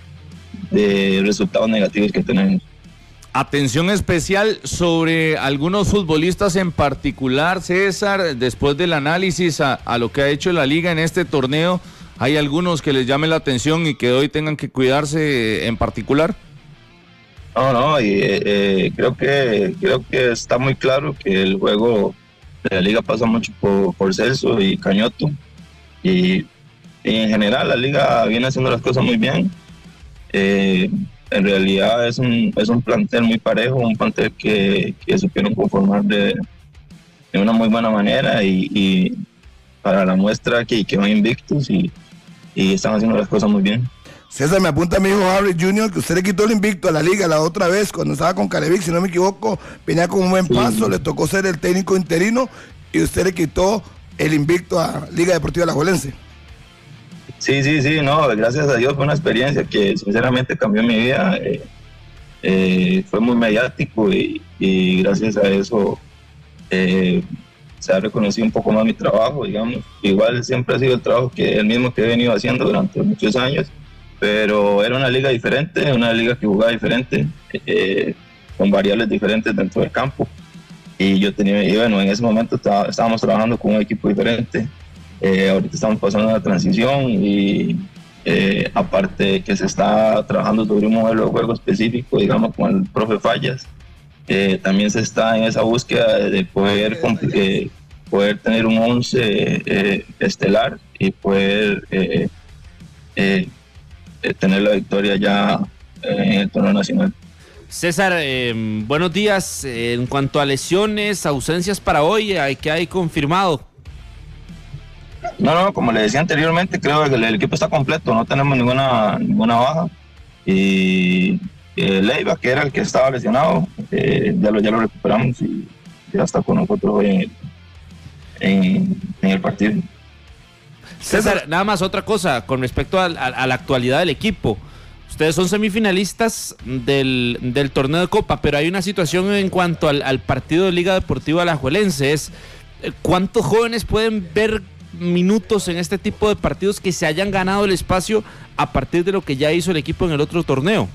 de resultados negativos que tenemos. Atención especial sobre algunos futbolistas en particular, César, después del análisis a, a lo que ha hecho la Liga en este torneo, ¿hay algunos que les llame la atención y que hoy tengan que cuidarse en particular? No, no, y eh, creo que creo que está muy claro que el juego de la liga pasa mucho por, por Celso y Cañoto, y, y en general la liga viene haciendo las cosas muy bien. Eh, en realidad es un, es un plantel muy parejo, un plantel que, que supieron conformar de, de una muy buena manera, y, y para la muestra que, que van invictos y, y están haciendo las cosas muy bien. César, me apunta mi hijo Harry junior que usted le quitó el invicto a la liga la otra vez cuando estaba con Carevic, si no me equivoco, venía con un buen paso, sí. Le tocó ser el técnico interino y usted le quitó el invicto a Liga Deportiva Alajuelense. Sí, sí, sí, no, gracias a Dios fue una experiencia que sinceramente cambió mi vida, eh, eh, fue muy mediático y, y gracias a eso eh, se ha reconocido un poco más mi trabajo, digamos. Igual siempre ha sido el trabajo que el mismo que he venido haciendo durante muchos años, pero era una liga diferente, una liga que jugaba diferente, eh, con variables diferentes dentro del campo, y yo tenía, y bueno, en ese momento estaba, estábamos trabajando con un equipo diferente. Eh, ahorita estamos pasando una transición y eh, aparte que se está trabajando sobre un modelo de juego específico, digamos, con el profe Fallas, eh, también se está en esa búsqueda de poder, eh, poder tener un once eh, estelar y poder eh, eh, tener la victoria ya eh, en el torneo nacional. César, eh, buenos días. Eh, en cuanto a lesiones, ausencias para hoy, ¿qué hay confirmado? No, no, como le decía anteriormente, creo que el, el equipo está completo, no tenemos ninguna ninguna baja. Y eh, Leiva, que era el que estaba lesionado, eh, ya, lo, ya lo recuperamos y ya está con nosotros hoy en el, en, en el partido. César, nada más otra cosa con respecto a, a, a la actualidad del equipo. Ustedes son semifinalistas del, del torneo de Copa, pero hay una situación en cuanto al, al partido de Liga Deportiva Alajuelense. Es, ¿cuántos jóvenes pueden ver minutos en este tipo de partidos que se hayan ganado el espacio a partir de lo que ya hizo el equipo en el otro torneo?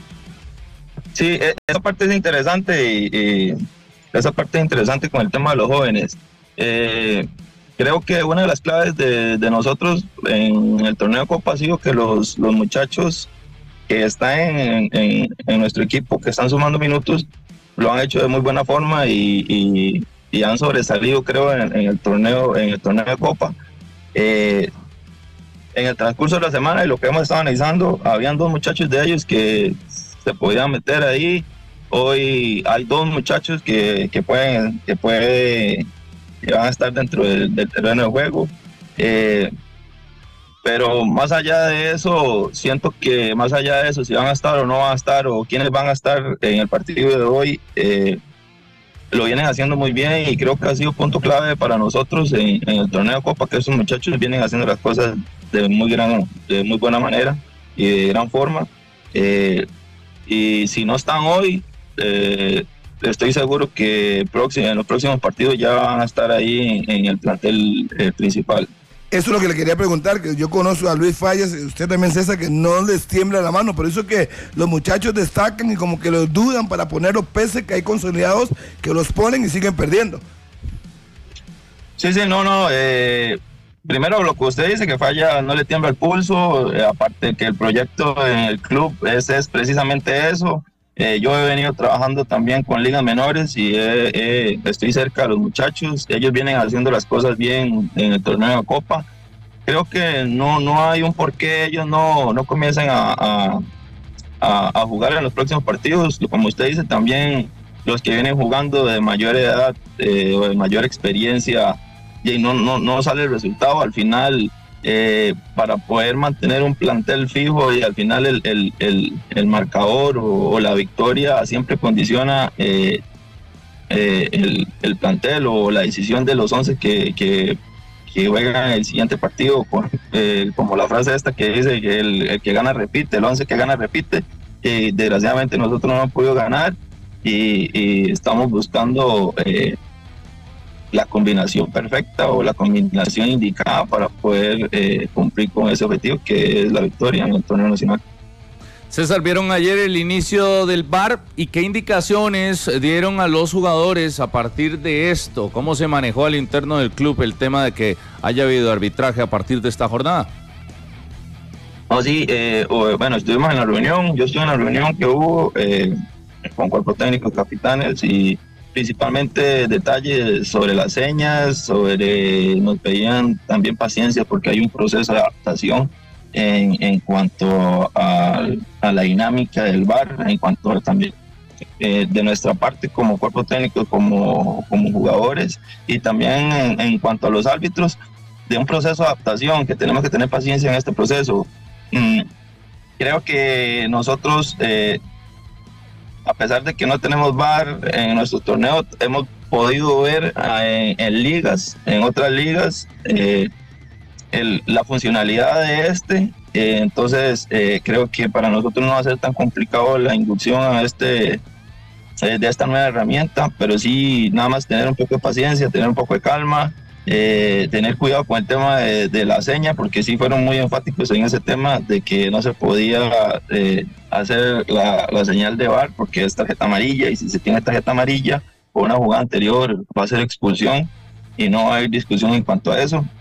Sí, esa parte es interesante y, y esa parte es interesante con el tema de los jóvenes. Eh, creo que una de las claves de, de nosotros en el torneo de Copa ha sido que los, los muchachos que están en, en, en nuestro equipo, que están sumando minutos, lo han hecho de muy buena forma y, y y han sobresalido, creo, en, en el torneo en el torneo de Copa. Eh, en el transcurso de la semana y lo que hemos estado analizando, habían dos muchachos de ellos que se podían meter ahí. Hoy hay dos muchachos que, que pueden que puede que van a estar dentro del, del terreno de juego. Eh, pero más allá de eso, siento que más allá de eso, si van a estar o no van a estar, o quiénes van a estar en el partido de hoy, eh, lo vienen haciendo muy bien y creo que ha sido punto clave para nosotros en, en el torneo de Copa, que esos muchachos vienen haciendo las cosas de muy gran, de muy buena manera y de gran forma. Eh, y si no están hoy, eh, estoy seguro que próximo, en los próximos partidos ya van a estar ahí en, en el plantel eh, principal. Eso es lo que le quería preguntar, que yo conozco a Luis Fallas, usted también, César, que no les tiembla la mano, por eso que los muchachos destacan y como que los dudan para poner los peces que hay consolidados, que los ponen y siguen perdiendo. Sí, sí, no, no, eh, primero lo que usted dice, que Falla no le tiembla el pulso, eh, aparte que el proyecto en el club es, es precisamente eso. Eh, yo he venido trabajando también con ligas menores y eh, eh, estoy cerca de los muchachos. Ellos vienen haciendo las cosas bien en el torneo de Copa. Creo que no, no hay un por qué ellos no, no comiencen a, a, a, a jugar en los próximos partidos. Como usted dice, también los que vienen jugando de mayor edad eh, o de mayor experiencia y no, no, no sale el resultado al final. Eh, para poder mantener un plantel fijo y al final el, el, el, el marcador o, o la victoria siempre condiciona eh, eh, el, el plantel o la decisión de los once que, que, que juegan el siguiente partido, con, eh, como la frase esta que dice que el, el que gana repite, el once que gana repite. Eh, desgraciadamente nosotros no hemos podido ganar y, y estamos buscando eh, la combinación perfecta o la combinación indicada para poder eh, cumplir con ese objetivo que es la victoria en el torneo nacional. César, vieron ayer el inicio del V A R y qué indicaciones dieron a los jugadores a partir de esto, cómo se manejó al interno del club el tema de que haya habido arbitraje a partir de esta jornada. No, sí, eh, bueno, estuvimos en la reunión, yo estuve en la reunión que hubo, eh, con cuerpo técnico, capitanes, y principalmente detalles sobre las señas, sobre nos pedían también paciencia porque hay un proceso de adaptación en, en cuanto a, a la dinámica del V A R, en cuanto a también eh, de nuestra parte como cuerpo técnico, como, como jugadores, y también en, en cuanto a los árbitros, de un proceso de adaptación que tenemos que tener paciencia en este proceso. Mm, creo que nosotros eh, a pesar de que no tenemos V A R en nuestro torneo, hemos podido ver en, en ligas, en otras ligas, eh, el, la funcionalidad de este. Eh, entonces, eh, creo que para nosotros no va a ser tan complicado la inducción a este, eh, de esta nueva herramienta, pero sí, nada más tener un poco de paciencia, tener un poco de calma, eh, tener cuidado con el tema de, de la seña, porque sí fueron muy enfáticos en ese tema de que no se podía eh, hacer la, la señal de V A R porque es tarjeta amarilla, y si se tiene tarjeta amarilla o una jugada anterior va a ser expulsión y no hay discusión en cuanto a eso.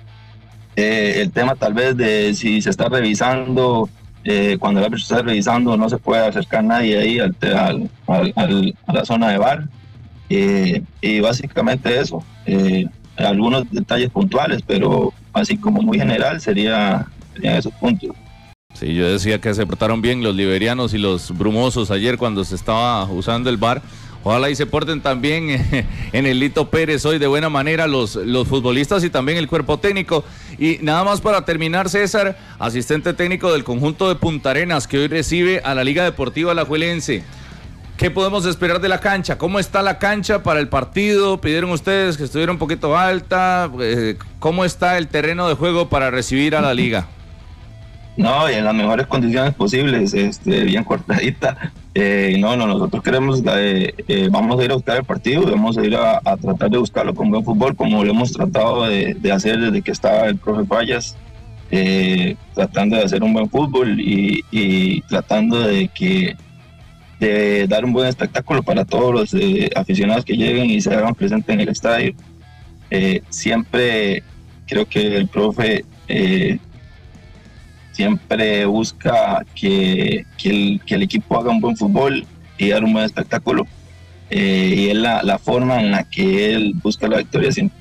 Eh, el tema tal vez de si se está revisando, eh, cuando el árbitro está revisando no se puede acercar nadie ahí al, al, al, al, a la zona de V A R, eh, y básicamente eso. Eh, algunos detalles puntuales, pero así como muy general sería, serían esos puntos. Sí, yo decía que se portaron bien los liberianos y los brumosos ayer cuando se estaba usando el V A R. Ojalá y se porten también en el Lito Pérez hoy de buena manera los, los futbolistas y también el cuerpo técnico. Y nada más para terminar, César, asistente técnico del conjunto de Punta Arenas, que hoy recibe a la Liga Deportiva Alajuelense. ¿Qué podemos esperar de la cancha? ¿Cómo está la cancha para el partido? Pidieron ustedes que estuviera un poquito alta. ¿Cómo está el terreno de juego para recibir a la liga? No, y en las mejores condiciones posibles, este, bien cortadita. Eh, no, no, nosotros queremos, eh, eh, vamos a ir a buscar el partido, vamos a ir a, a tratar de buscarlo con buen fútbol, como lo hemos tratado de, de hacer desde que estaba el profe Fallas, eh, tratando de hacer un buen fútbol y, y tratando de que de dar un buen espectáculo para todos los eh, aficionados que lleguen y se hagan presentes en el estadio. Eh, siempre creo que el profe eh, siempre busca que, que, el, que el equipo haga un buen fútbol y dar un buen espectáculo, eh, y es la, la forma en la que él busca la victoria siempre.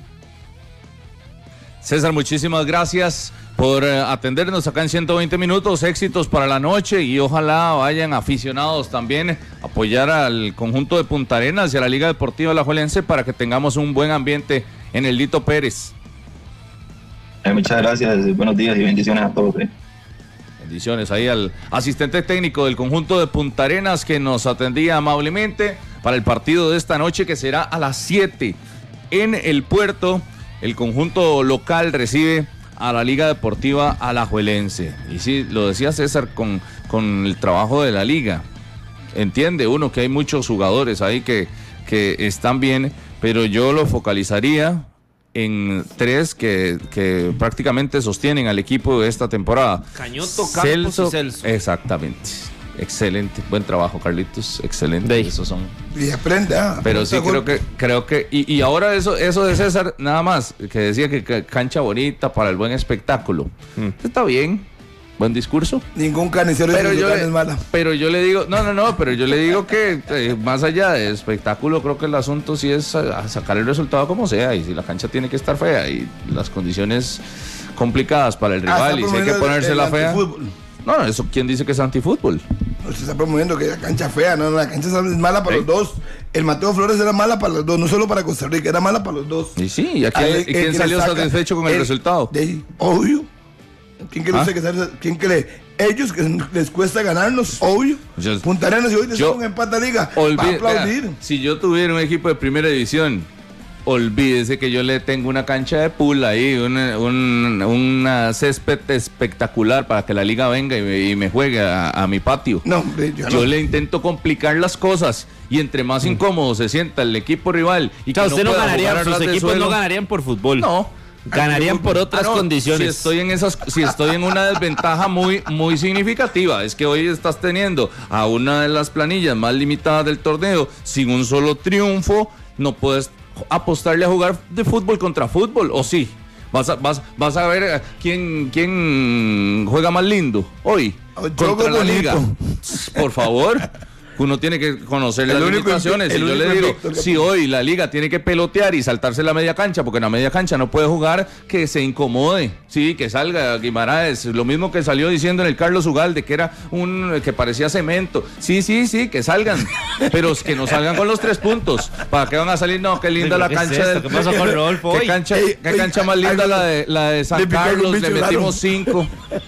César, muchísimas gracias por atendernos acá en ciento veinte minutos, éxitos para la noche y ojalá vayan aficionados también a apoyar al conjunto de Punta Arenas y a la Liga Deportiva Alajuelense para que tengamos un buen ambiente en el Lito Pérez. Eh, muchas gracias, buenos días y bendiciones a todos. Eh. Bendiciones ahí al asistente técnico del conjunto de Punta Arenas que nos atendía amablemente para el partido de esta noche que será a las siete en el Puerto. El conjunto local recibe a la Liga Deportiva Alajuelense. Y sí, lo decía César con, con el trabajo de la liga. Entiende uno que hay muchos jugadores ahí que, que están bien, pero yo lo focalizaría en tres que, que prácticamente sostienen al equipo de esta temporada. Cañoto, Campos Celso, y Celso. Exactamente. Excelente, buen trabajo, Carlitos, excelente. Esos son. Y aprende, ah, Pero sí creo que, creo que, y, y ahora eso, eso de César, nada más, que decía que, que cancha bonita para el buen espectáculo. Mm. Está bien, buen discurso. Ningún carnicero pero yo es mala. Pero yo le digo, no, no, no, pero yo le digo que eh, más allá de espectáculo, creo que el asunto sí es a, a sacar el resultado como sea, y si la cancha tiene que estar fea y las condiciones complicadas para el rival, ah, y si hay que ponérsela fea. No, no, eso, ¿quién dice que es antifútbol? No, se está promoviendo que la cancha fea, no, no, la cancha es mala para ¿sí? los dos. El Mateo Flores era mala para los dos, no solo para Costa Rica, era mala para los dos. Y sí, ¿y, aquí, ¿y quién salió satisfecho con el, el resultado? De, obvio. ¿Quién cree ¿Ah? usted que sale, quién cree? Ellos que les cuesta ganarnos, obvio. Yo, Punta Arenas y hoy te un empate a liga. Olvide, va a aplaudir. Vea, si yo tuviera un equipo de primera división, olvídese que yo le tengo una cancha de pool ahí, una, una, una césped espectacular para que la liga venga y me, y me juegue a, a mi patio. No, hombre, yo, yo no. le intento complicar las cosas y entre más mm. incómodo se sienta el equipo rival y o sea, que usted no, no ganaría, sus equipos suelo, no ganarían por fútbol. No. Ganarían por otras ah, no, condiciones. Si estoy en esas, si estoy en una desventaja muy, muy significativa, es que hoy estás teniendo a una de las planillas más limitadas del torneo sin un solo triunfo, no puedes apostarle a jugar de fútbol contra fútbol, ¿o sí? Vas a, vas, vas a ver quién, quién juega más lindo hoy yo contra la bonito. liga. Por favor. Uno tiene que conocer El las único limitaciones. invicto- el Y yo le único digo, invicto, el si hoy la liga tiene que pelotear y saltarse la media cancha, porque en la media cancha no puede jugar, que se incomode, sí, que salga Guimaraes. Lo mismo que salió diciendo en el Carlos Ugalde, que era un que parecía cemento. Sí, sí, sí, que salgan, pero que no salgan con los tres puntos. ¿Para qué van a salir? No, qué linda Pero la ¿qué es cancha. esto? del- ¿Qué pasó con Rodolfo ¿Qué hoy? cancha, Ey, qué ey, cancha más linda algo- la de, la de le San picaron un Carlos, le bicho raro. metimos cinco.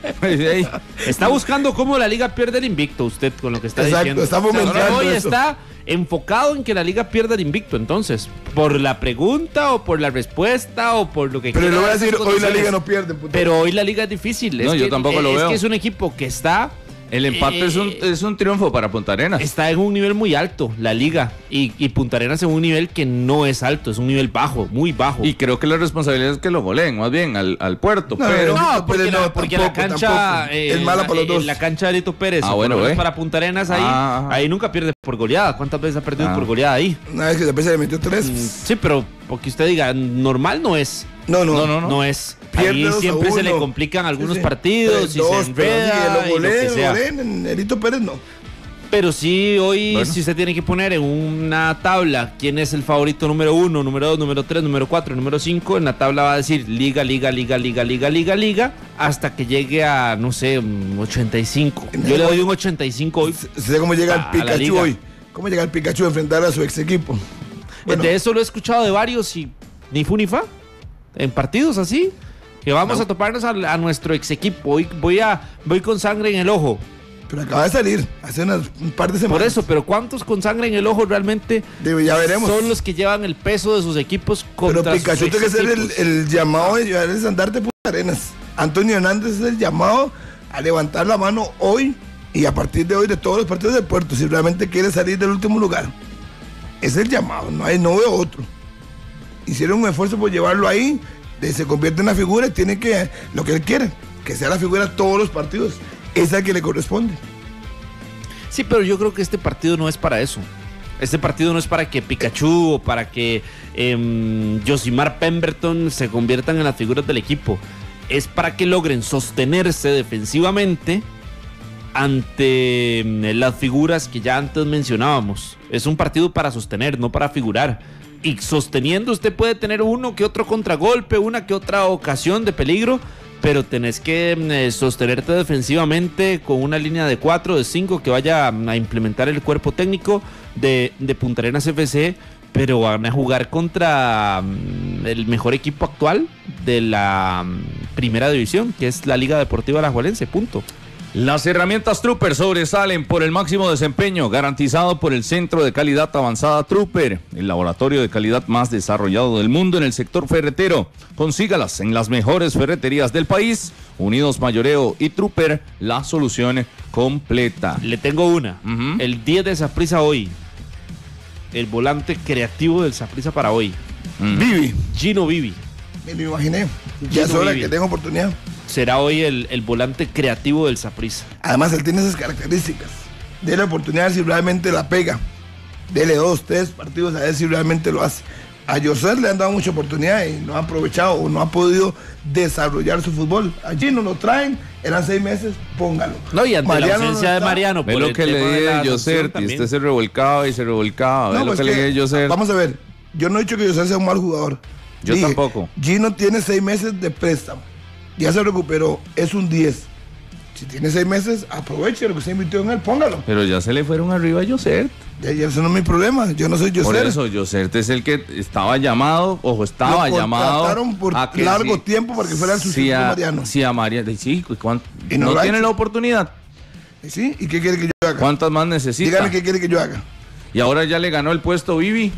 Ey, Está buscando cómo la liga pierde el invicto, usted, con lo que está Exacto, diciendo. está O sea, fomentando hoy eso. está enfocado en que la liga pierda el invicto, entonces, por la pregunta o por la respuesta o por lo que Pero quiera le voy a dar decir, sus hoy la condiciones. liga no pierde. puto. Pero hoy la liga es difícil. No, es yo que- tampoco lo es veo. que es un equipo que está El empate Eh, es, un, es un triunfo para Punta Arenas. está en un nivel muy alto, la liga, y, y Punta Arenas en un nivel que no es alto, es un nivel bajo, muy bajo. Y creo que la responsabilidad es que lo goleen, más bien, al, al puerto. No, pero No, porque, pero la, no, porque la tampoco, cancha tampoco. eh, Es mala para los la- dos. La cancha de Lito Pérez, Ah, o por bueno, lo menos eh. para Punta Arenas, ahí, Ah, ajá. ahí nunca pierde por goleada. ¿Cuántas veces ha perdido Ah. por goleada ahí? Una vez que después se le metió tres. Sí, pero porque usted diga, normal no es. No, no, No, no, No, es. Pierde Ahí dos a siempre se le uno. complican algunos Sí, sí. partidos Tres, y dos, se pero enreda sí, lo y lo que goleen, sea. goleen, en Erito Pérez no. Pero sí, hoy, Bueno. si usted tiene que poner en una tabla quién es el favorito número uno, número dos, número tres, número cuatro, número cinco, en la tabla va a decir liga, liga, liga, liga, liga, liga, liga, hasta que llegue a, no sé, un ochenta y cinco. Yo le doy un ochenta y cinco hoy. Sé cómo llega a el la Pikachu liga. hoy. ¿Cómo llega el Pikachu a enfrentar a su ex equipo? Bueno, De eso lo he escuchado de varios y ni fu ni fa. En partidos así, que vamos No. a toparnos a, a nuestro ex equipo. Hoy voy, a, voy con sangre en el ojo. pero acaba de salir hace unas, un par de semanas. Por eso, pero ¿cuántos con sangre en el ojo realmente Digo, ya veremos. son los que llevan el peso de sus equipos contra Pero Pikachu sus tiene que ser el, ex-equipos? el llamado de llevar el estandarte de Punta Arenas. Antonio Hernández es el llamado a levantar la mano hoy y a partir de hoy de todos los partidos del puerto, si realmente quiere salir del último lugar. Es el llamado, no hay, no veo otro. Hicieron un esfuerzo por llevarlo ahí, de- se convierte en una figura y tiene que, lo que él quiere, que sea la figura todos los partidos. Esa es la que le corresponde. Sí, pero yo creo que este partido no es para eso. Este partido no es para que Pikachu o para que eh, Josimar Pemberton se conviertan en las figuras del equipo. Es para que logren sostenerse defensivamente ante eh, las figuras que ya antes mencionábamos. Es un partido para sostener, no para figurar. Y sosteniendo usted puede tener uno que otro contragolpe, una que otra ocasión de peligro, pero tenés que eh, sostenerte defensivamente con una línea de cuatro, de cinco que vaya mm, a implementar el cuerpo técnico de, de Punta Arenas F C, pero van a jugar contra mm, el mejor equipo actual de la mm, primera división, que es la Liga Deportiva Alajuelense, punto. Las herramientas Trooper sobresalen por el máximo desempeño garantizado por el Centro de Calidad Avanzada Trooper, el laboratorio de calidad más desarrollado del mundo en el sector ferretero. Consígalas en las mejores ferreterías del país. Unidos Mayoreo y Trooper, la solución completa. Le tengo una. Ujú. El diez de Saprissa hoy. El volante creativo del Saprissa para hoy. Mm. Vivi, Gino Vivi. me lo imaginé. Ya es Gino hora Vivi. que tenga oportunidad. Será hoy el, el volante creativo del Saprissa. Además, él tiene esas características. Dele oportunidad si realmente la pega. Dele dos, tres partidos a ver si realmente lo hace. A Yoser le han dado mucha oportunidad y no ha aprovechado o no ha podido desarrollar su fútbol. Allí no lo traen, eran seis meses, póngalo. No, y ante Mariano la ausencia no de está. Mariano. Ve por lo el que le tema de dije la a sanción Yoser, y también. usted se revolcaba y se revolcaba. Ve No, lo pues que le que, dije a Yoser. vamos a ver, yo no he dicho que Yoser sea un mal jugador. Yo Dije, tampoco. Gino tiene seis meses de préstamo. Ya se recuperó, es un diez. Si tiene seis meses, aproveche lo que se invirtió en él, póngalo. Pero ya se le fueron arriba a Yoser. Ya, ya eso no es mi problema, yo no soy Por Yoser. eso, Yoser es el que estaba llamado, ojo, estaba Lo llamado. contrataron por a que largo si- tiempo para que fuera el si sustituto de a, Mariano. Sí, a Mariano. Sí, ¿cuánto? Y no no lo ha tiene hecho. la oportunidad. ¿Sí? ¿Y qué quiere que yo haga? ¿Cuántas más necesita? Dígame qué quiere que yo haga. Y ahora ya le ganó el puesto Vivi.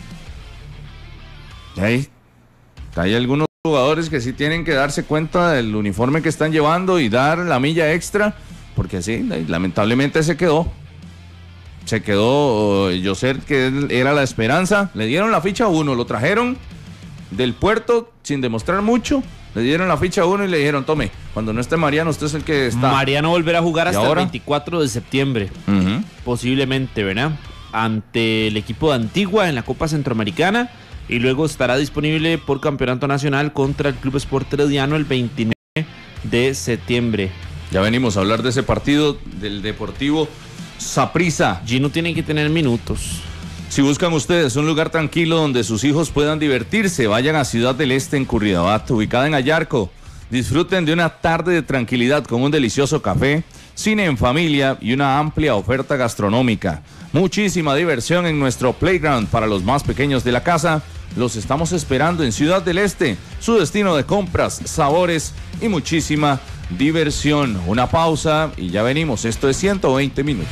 Ahí. Hay algunos jugadores que sí tienen que darse cuenta del uniforme que están llevando y dar la milla extra, porque sí, lamentablemente se quedó. Se quedó Yoser, que era la esperanza. Le dieron la ficha a uno, lo trajeron del puerto sin demostrar mucho. Le dieron la ficha a uno y le dijeron, tome, cuando no esté Mariano, usted es el que está. Mariano volverá a jugar ¿Y hasta ahora? el veinticuatro de septiembre. Ujú. Posiblemente, ¿verdad? Ante el equipo de Antigua en la Copa Centroamericana. Y luego estará disponible por campeonato nacional contra el Club Sport Herediano el veintinueve de septiembre. Ya venimos a hablar de ese partido del Deportivo Saprissa. Gino tiene que tener minutos. Si buscan ustedes un lugar tranquilo donde sus hijos puedan divertirse, vayan a Ciudad del Este en Curridabat, ubicada en Ayarco. Disfruten de una tarde de tranquilidad con un delicioso café, cine en familia y una amplia oferta gastronómica. Muchísima diversión en nuestro playground para los más pequeños de la casa. Los estamos esperando en Ciudad del Este, su destino de compras, sabores y muchísima diversión. Una pausa y ya venimos. Esto es ciento veinte minutos.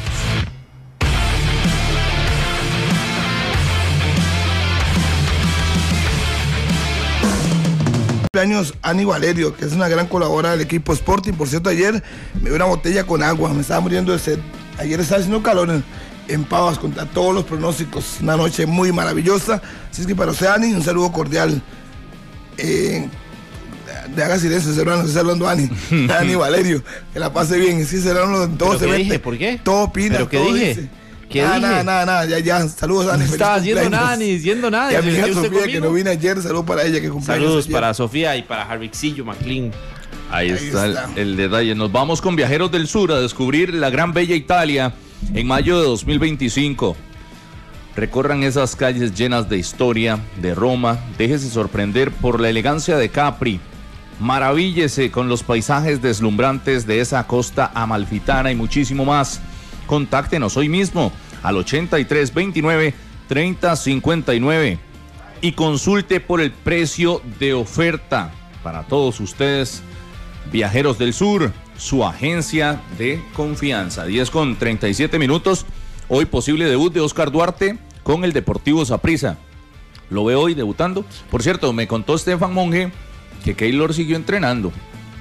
Cumpleaños Ani Valerio, que es una gran colaboradora del equipo Sporting. Por cierto, ayer me dio una botella con agua, me estaba muriendo de sed. Ayer estaba haciendo calor en, en Pavas contra todos los pronósticos. Una noche muy maravillosa. Así es que para usted, Ani, un saludo cordial. Eh, de haga silencio, Serrano, estoy hablando Ani. Ani Valerio, que la pase bien. Sí, Serrano, todo se qué mete. Dije? ¿Por qué? Todo opina, ¿Pero qué todo dije? dice. ¿Qué nada, dije? nada, nada, nada, ya, ya. Saludos, Ani. No estaba diciendo nada, ni diciendo nada. Y a mi hija ¿Usted Sofía, conmigo? que no vino ayer, saludos para ella, que cumpleaños Saludos ayer. para Sofía y para Harvixillo McLean. Ahí, Ahí está, está. El, el detalle. Nos vamos con Viajeros del Sur a descubrir la gran bella Italia en mayo de dos mil veinticinco. Recorran esas calles llenas de historia de Roma. Déjese sorprender por la elegancia de Capri. Maravíllese con los paisajes deslumbrantes de esa costa amalfitana y muchísimo más. Contáctenos hoy mismo al ochenta y tres veintinueve treinta cincuenta y nueve y consulte por el precio de oferta para todos ustedes. Viajeros del Sur, su agencia de confianza. diez con treinta y siete minutos. Hoy posible debut de Oscar Duarte con el Deportivo Saprissa. Lo veo hoy debutando. Por cierto, me contó Estefan Monge que Keylor siguió entrenando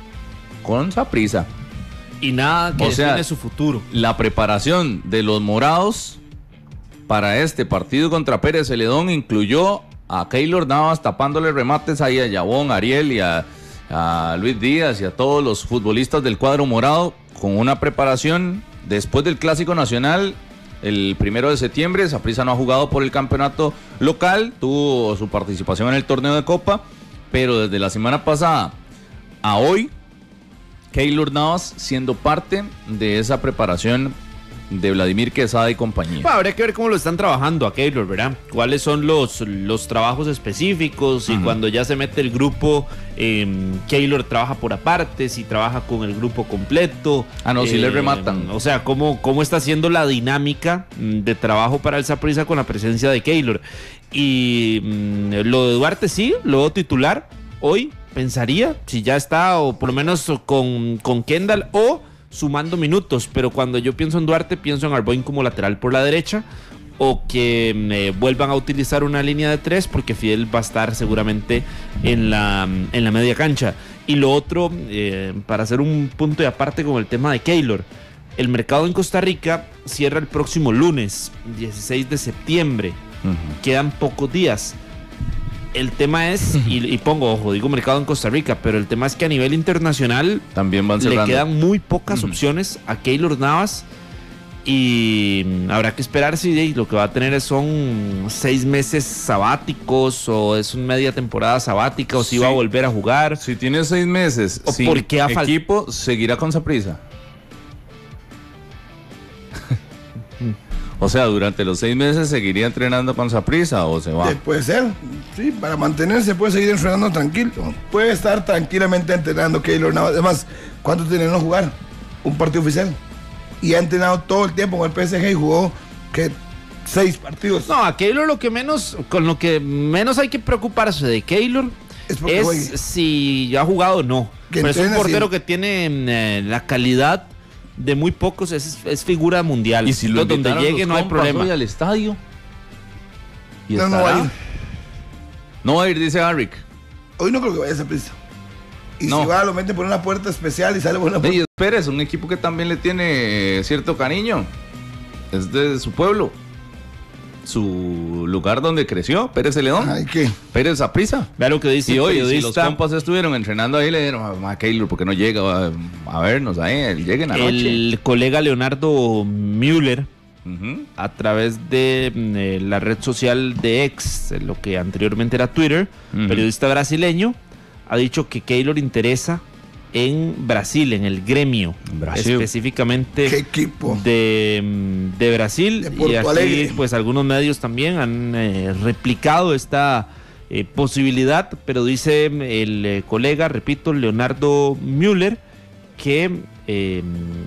con Saprissa. Y nada que o sea, define su futuro. La preparación de los morados para este partido contra Pérez Celedón incluyó a Keylor Navas tapándole remates ahí a Yabón, a Ariel y a, a Luis Díaz y a todos los futbolistas del cuadro morado, con una preparación después del Clásico Nacional el primero de septiembre. Saprissa no ha jugado por el campeonato local, tuvo su participación en el torneo de Copa, pero desde la semana pasada a hoy, Keylor Navas siendo parte de esa preparación de Vladimir Quesada y compañía. Bueno, habría que ver cómo lo están trabajando a Keylor, ¿verdad? Cuáles son los, los trabajos específicos y uh-huh. cuando ya se mete el grupo, eh, Keylor trabaja por aparte, si trabaja con el grupo completo. Ah, no, eh, si le rematan. O sea, cómo, cómo está siendo la dinámica de trabajo para el Saprissa con la presencia de Keylor. Y mmm, lo de Duarte sí, lo titular hoy, pensaría, si ya está, o por lo menos con, con Kendall, o sumando minutos, pero cuando yo pienso en Duarte, pienso en Arboin como lateral por la derecha, o que eh, vuelvan a utilizar una línea de tres, porque Fidel va a estar seguramente en la, en la media cancha. Y lo otro, eh, para hacer un punto de aparte con el tema de Keylor, el mercado en Costa Rica cierra el próximo lunes, dieciséis de septiembre, uh-huh. quedan pocos días. El tema es, y, y pongo ojo, digo mercado en Costa Rica, pero el tema es que a nivel internacional también van cerrando. Le quedan muy pocas uh-huh. opciones a Keylor Navas y habrá que esperar si lo que va a tener son seis meses sabáticos o es una media temporada sabática o si sí. va a volver a jugar. Si tiene seis meses o por qué el equipo seguirá con Saprissa. O sea, durante los seis meses seguiría entrenando con Saprissa o se va. Eh, puede ser, sí, para mantenerse puede seguir entrenando tranquilo. Puede estar tranquilamente entrenando Keylor Navas. Además, ¿cuánto tiene no jugar? Un partido oficial. Y ha entrenado todo el tiempo con el P S G y jugó que seis partidos. No, a Keylor lo que menos, con lo que menos hay que preocuparse de Keylor es, es si ha jugado o no. Pero es un portero así que tiene eh, la calidad de muy pocos, es, es figura mundial. Y si lo donde llegue no hay problema. Hoy al estadio. ¿Y no, no va a ir. No va a ir, dice Harrick. Hoy no creo que vaya a Saprissa. Y no. si va, lo mete por una puerta especial y sale por una puerta. Y Pérez, un equipo que también le tiene cierto cariño. Es de su pueblo. Su lugar donde creció, Pérez Celedón. Ay, ¿qué? Pérez Saprissa. Vea lo que dice y el hoy, periodista. Si los compas estuvieron entrenando ahí, le dijeron a Keylor, ¿por qué no llega a, a vernos ahí? Lleguen anoche. El colega Leonardo Müller, uh-huh. a través de eh, la red social de X, lo que anteriormente era Twitter, uh-huh. periodista brasileño, ha dicho que Keylor interesa en Brasil, en el Gremio, Brasil. específicamente ¿Qué equipo? De, de Brasil. De Porto y aquí, Alegre. pues algunos medios también han eh, replicado esta eh, posibilidad, pero dice el eh, colega, repito, Leonardo Müller, que eh,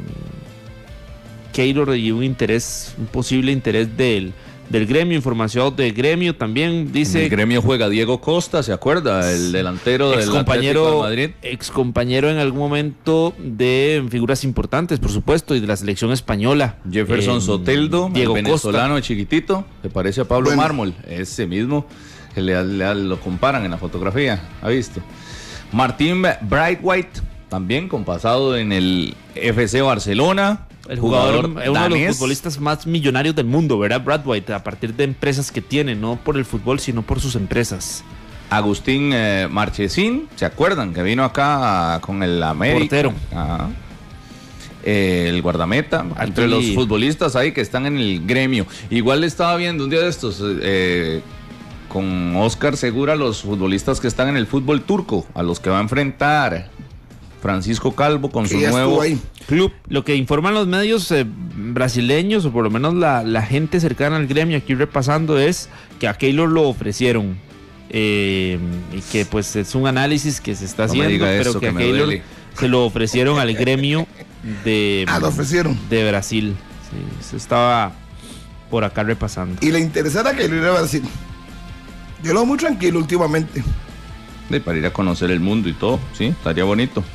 Keylor y un interés, un posible interés del del Gremio, información del Gremio también dice. El Gremio juega Diego Costa, ¿se acuerda? El delantero del Atlético de Madrid. Ex compañero en algún momento de figuras importantes, por supuesto, y de la selección española. Jefferson eh, Soteldo, Diego el venezolano Costa. chiquitito, que parece a Pablo Bueno. Mármol, ese mismo, que le, le- lo comparan en la fotografía, ¿ha visto? Martín Braithwaite, también con pasado en el F C Barcelona. El jugador, jugador es uno de danés. los futbolistas más millonarios del mundo, ¿verdad? Braithwaite, a partir de empresas que tiene, no por el fútbol, sino por sus empresas. Agustín eh, Marchesín, ¿se acuerdan? Que vino acá con el América. Portero. Ajá. Eh, el guardameta, entre los futbolistas ahí que están en el Gremio. Igual estaba viendo un día de estos eh, con Oscar Segura los futbolistas que están en el fútbol turco, a los que va a enfrentar Francisco Calvo con Que su ya estuvo nuevo ahí. Club. Lo que informan los medios eh, brasileños, o por lo menos la, la gente cercana al Gremio, aquí repasando, es que a Keylor lo ofrecieron. Eh, y que pues es un análisis que se está No me haciendo, diga pero eso, que, que a me Keylor duele. se lo ofrecieron al Gremio de, Ah, lo ofrecieron. de Brasil. Sí, se estaba por acá repasando. Y le interesara que lo iba a Brasil. Yo lo veo muy tranquilo últimamente. De, para ir a conocer el mundo y todo, sí, estaría bonito.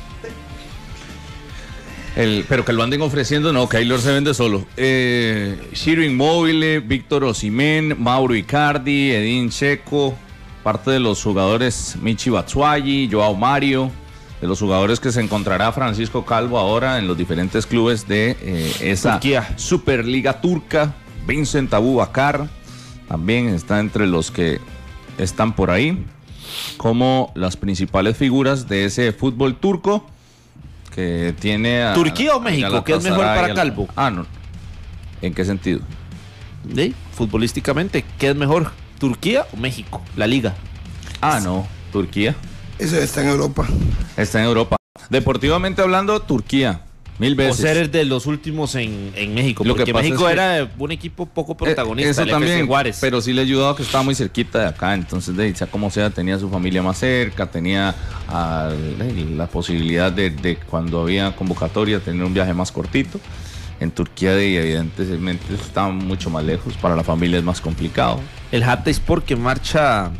El, pero que lo anden ofreciendo, no, Keylor se vende solo. Eh, Ciro Immobile, Víctor Osimhen, Mauro Icardi, Edin Dzeko, parte de los jugadores Michi Batshuayi, Joao Mario, de los jugadores que se encontrará Francisco Calvo ahora en los diferentes clubes de eh, esa Turquía. Superliga turca. Vincent Aboubakar también está entre los que están por ahí como las principales figuras de ese fútbol turco que tiene a, ¿Turquía o México? a ¿Qué es mejor para al- Calvo? Ah, no. ¿En qué sentido? ¿Sí? Futbolísticamente, ¿qué es mejor? ¿Turquía o México? La liga. Ah, no, Turquía. Eso está en Europa. Está en Europa. Deportivamente hablando, Turquía. Mil O veces. ser de los últimos en, en México. Lo que Porque pasa México es que- era un equipo poco protagonista. Eh, Eso el F C también, Juárez. pero sí le ayudaba que estaba muy cerquita de acá, entonces de sea como sea, tenía su familia más cerca, tenía ah, la posibilidad de, de cuando había convocatoria tener un viaje más cortito. En Turquía de, evidentemente estaba mucho más lejos, para la familia es más complicado. El Hatayspor que marcha,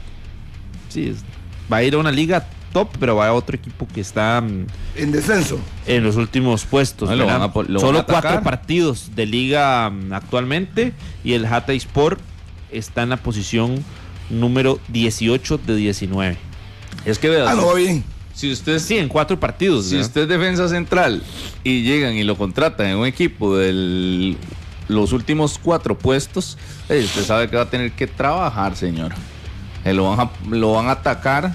sí, es- va a ir a una liga top, pero va a otro equipo que está mm, En descenso. en los últimos puestos. Ah, lo ¿verdad? van a po- lo Solo van a atacar. cuatro partidos de liga mm, actualmente, y el Hatayspor está en la posición número dieciocho de diecinueve. Es que vea, Ah, no va bien. si usted Sí, en cuatro partidos. Si ¿verdad? usted es defensa central y llegan y lo contratan en un equipo de los últimos cuatro puestos, eh, usted sabe que va a tener que trabajar, señor. Eh, lo, van a, lo van a atacar.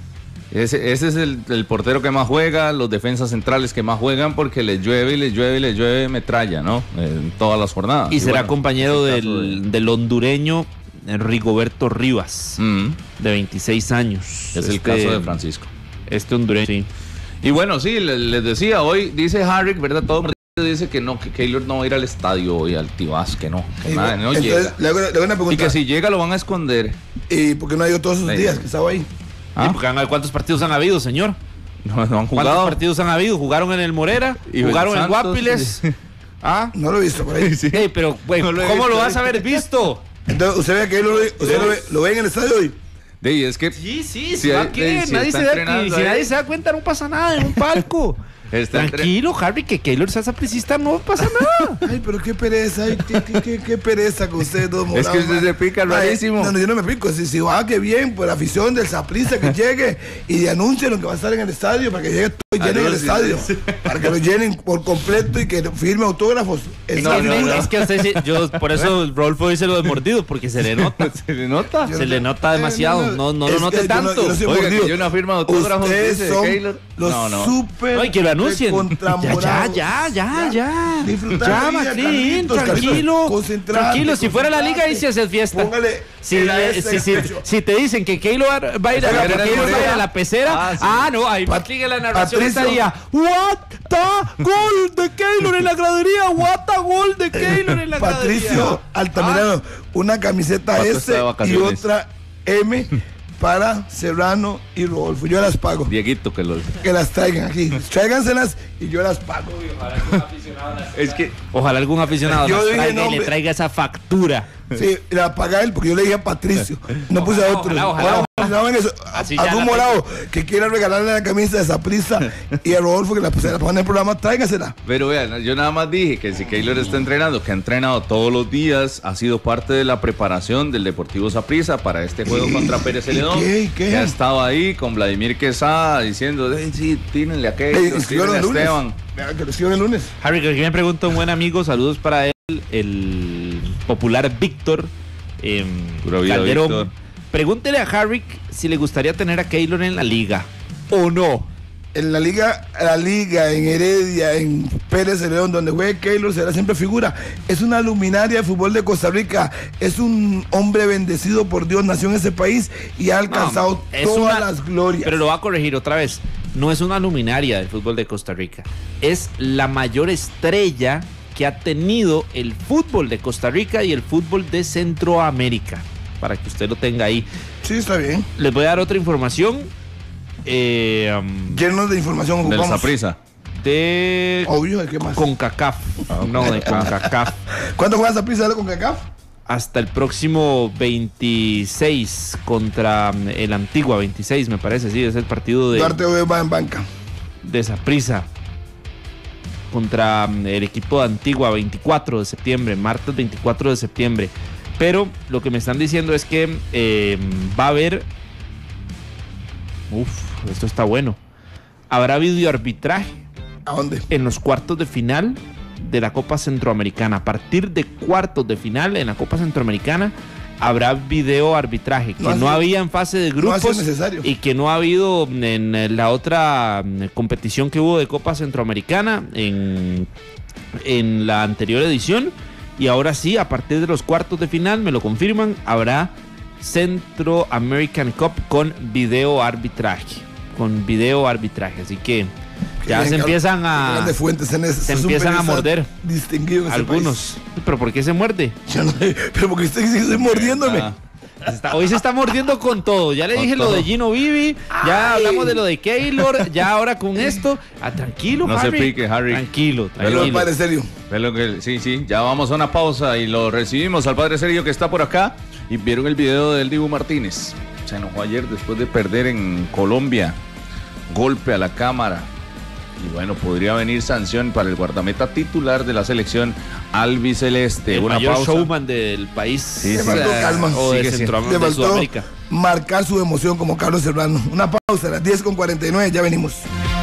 Ese, ese es el, el portero que más juega, los defensas centrales que más juegan, porque les llueve y les llueve y les llueve metralla, ¿no? En todas las jornadas. Y será bueno, compañero es el caso del, del hondureño eh, Rigoberto Rivas, Mm, de veintiséis años. es el Este- caso de Francisco. Este hondureño, sí. Y bueno, sí, le- les decía, hoy dice Harry, ¿verdad? Todo el mundo dice que no, que Keylor no va a ir al estadio hoy, al Tibás, que no, que Y nada, no entonces, llega. le hago, le hago una Y pregunta. que si llega lo van a esconder. ¿Y por qué no ha ido todos esos Sí. días que estaba ahí? ¿Ah? Sí, porque han- ¿Cuántos partidos han habido, señor? No, no han ¿Cuántos jugado. partidos han habido? ¿Jugaron en el Morera? Y en ¿Jugaron en Santos, Guapiles? ¿Ah? No lo he visto por ahí. Ey, pero, güey, No lo he ¿cómo visto. lo vas a haber visto? Entonces, ¿usted ve que él lo, ve- usted lo, ve, lo ve en el estadio hoy? De ahí es que Sí, sí, Sí, si va hay- qué, sí, nadie está se da, entrenando si ahí. nadie se da cuenta no pasa nada en un palco. Está Tranquilo, Harry, que Keylor sea sapricista no pasa nada. Ay, pero qué pereza, ay, qué, qué, qué, qué pereza con ustedes dos Es que morados, usted man. se pica Ay, rarísimo. No, no, yo no me pico. Si, si va, que bien, por la afición del Saprissa que llegue y anuncien lo que va a estar en el estadio para que llegue todo y llenen el Anuncie, estadio. sí. Para que lo llenen por completo y que firme autógrafos. Es, Esa que, no, figura. no. es que usted sí- yo por eso Rolfo dice lo de mordido, porque se le nota. se le nota. Yo Se no- le nota Eh, demasiado, no, no es lo note que yo no- tanto. yo no soy Oiga, mordido. que yo una firma de autógrafos Ustedes dice son Keylor. Los no, no. super. Ay, que lo anuncien. Ya, ya, ya, ya. Disfrutar ya, la vida, Maclín, Carlitos, tranquilo. Carlitos, concentrate, Tranquilo, si fuera la liga ahí se hace fiesta. Póngale Si, el eh, S si, si, pecho. si te dicen que Keylor va a ir a, Esa que era Keylor el va a ir a Morea. la pecera, Ah, sí. ah, no, ahí Maclín en la narración Patricio. estaría, what the gol de Keylor en la gradería, what the gol de Keylor en la Patricio gradería. Altamirano, una camiseta Pato S está de y vacaciones. otra M para Serrano y Rodolfo. Yo las pago. Dieguito que lo... Que las traigan aquí. Tráiganselas y yo las pago. Es que... Ojalá algún aficionado Yo las dije, traiga no, y le hombre. traiga esa factura. Sí, la paga él porque yo le dije a Patricio. No puse a Ojalá, otro. ojalá, ojalá, Ahora, ojalá. ¿saben eso? Así ya Algún la morado que quiera regalarle la camisa de Saprissa y a Rodolfo que la, se la ponga en el programa, tráigasela. Pero vean, yo nada más dije que si Keylor está entrenando, que ha entrenado todos los días, ha sido parte de la preparación del Deportivo Saprissa para este juego contra Pérez Celedón. ¿Y qué? ¿Y qué? Que ha estado ahí con Vladimir Quesada diciendo, hey, sí, tírenle a Keylor, Ey, inscribieron tírenle a el lunes. Esteban. Vean que lo escriban el lunes. Harry, que aquí me pregunta un buen amigo, saludos para él, el popular Víctor eh, Pura vida, Calderón. Víctor. Pregúntele a Harry si le gustaría tener a Keylor en la liga o no. En la liga, la liga, en Heredia, en Pérez Celedón, donde juegue Keylor, será siempre figura. Es una luminaria de fútbol de Costa Rica. Es un hombre bendecido por Dios, nació en ese país y ha alcanzado No, es todas una- las glorias. Pero lo va a corregir otra vez. No es una luminaria del fútbol de Costa Rica. Es la mayor estrella que ha tenido el fútbol de Costa Rica y el fútbol de Centroamérica. Para que usted lo tenga ahí. Sí, está bien. Les voy a dar otra información. Eh, um, Llenos de información Del ocupamos. Saprissa. de Obvio, ¿de qué más? CONCACAF. No, de CONCACAF. ¿Cuánto juega Saprissa con CACAF? Hasta el próximo veintiséis contra mm, el Antigua, veintiséis me parece, sí, es el partido de, Duarte hoy va en banca. de Saprissa contra mm, el equipo de Antigua, veinticuatro de septiembre, martes veinticuatro de septiembre. Pero lo que me están diciendo es que eh, va a haber... Uf, esto está bueno. Habrá videoarbitraje. ¿A dónde? En los cuartos de final de la Copa Centroamericana. A partir de cuartos de final en la Copa Centroamericana habrá video arbitraje que No ha no, sido- había en fase de no ha sido grupos necesario. y que no ha habido en eh, la otra mm, competición que hubo de Copa Centroamericana en, en la anterior edición. Y ahora sí, a partir de los cuartos de final, me lo confirman, habrá Centro American Cup con video arbitraje. Con video arbitraje. Así que ya Bien, se Carlos, empiezan qué a. grandes fuentes en ese- Se es un empiezan a periodista morder. distinguido en ese Algunos. ¿Pero por qué se muerde? Yo no sé, pero porque estoy, estoy mordiéndome. Ah. Se está- hoy se está mordiendo con todo. Ya le Con dije lo todo. de Gino Vivi, ya Ay. hablamos de lo de Keylor, ya ahora con esto. Ah, tranquilo, No se Harry. pique, Harry. Tranquilo, Pero el tranquilo. padre serio. Ve lo que- sí, sí, ya vamos a una pausa y lo recibimos al padre Sergio que está por acá. Y vieron el video del Dibu Martínez. Se enojó ayer después de perder en Colombia. Golpe a la cámara. Y bueno, podría venir sanción para el guardameta titular de la selección albiceleste. El Una mayor pausa. showman del país. Sí, Le sí. faltó eh, calma. O de, Sigue siendo- Centroam- Le de faltó Sudamérica. marcar su emoción como Carlos Serrano. Una pausa a las diez con cuarenta y nueve, ya venimos.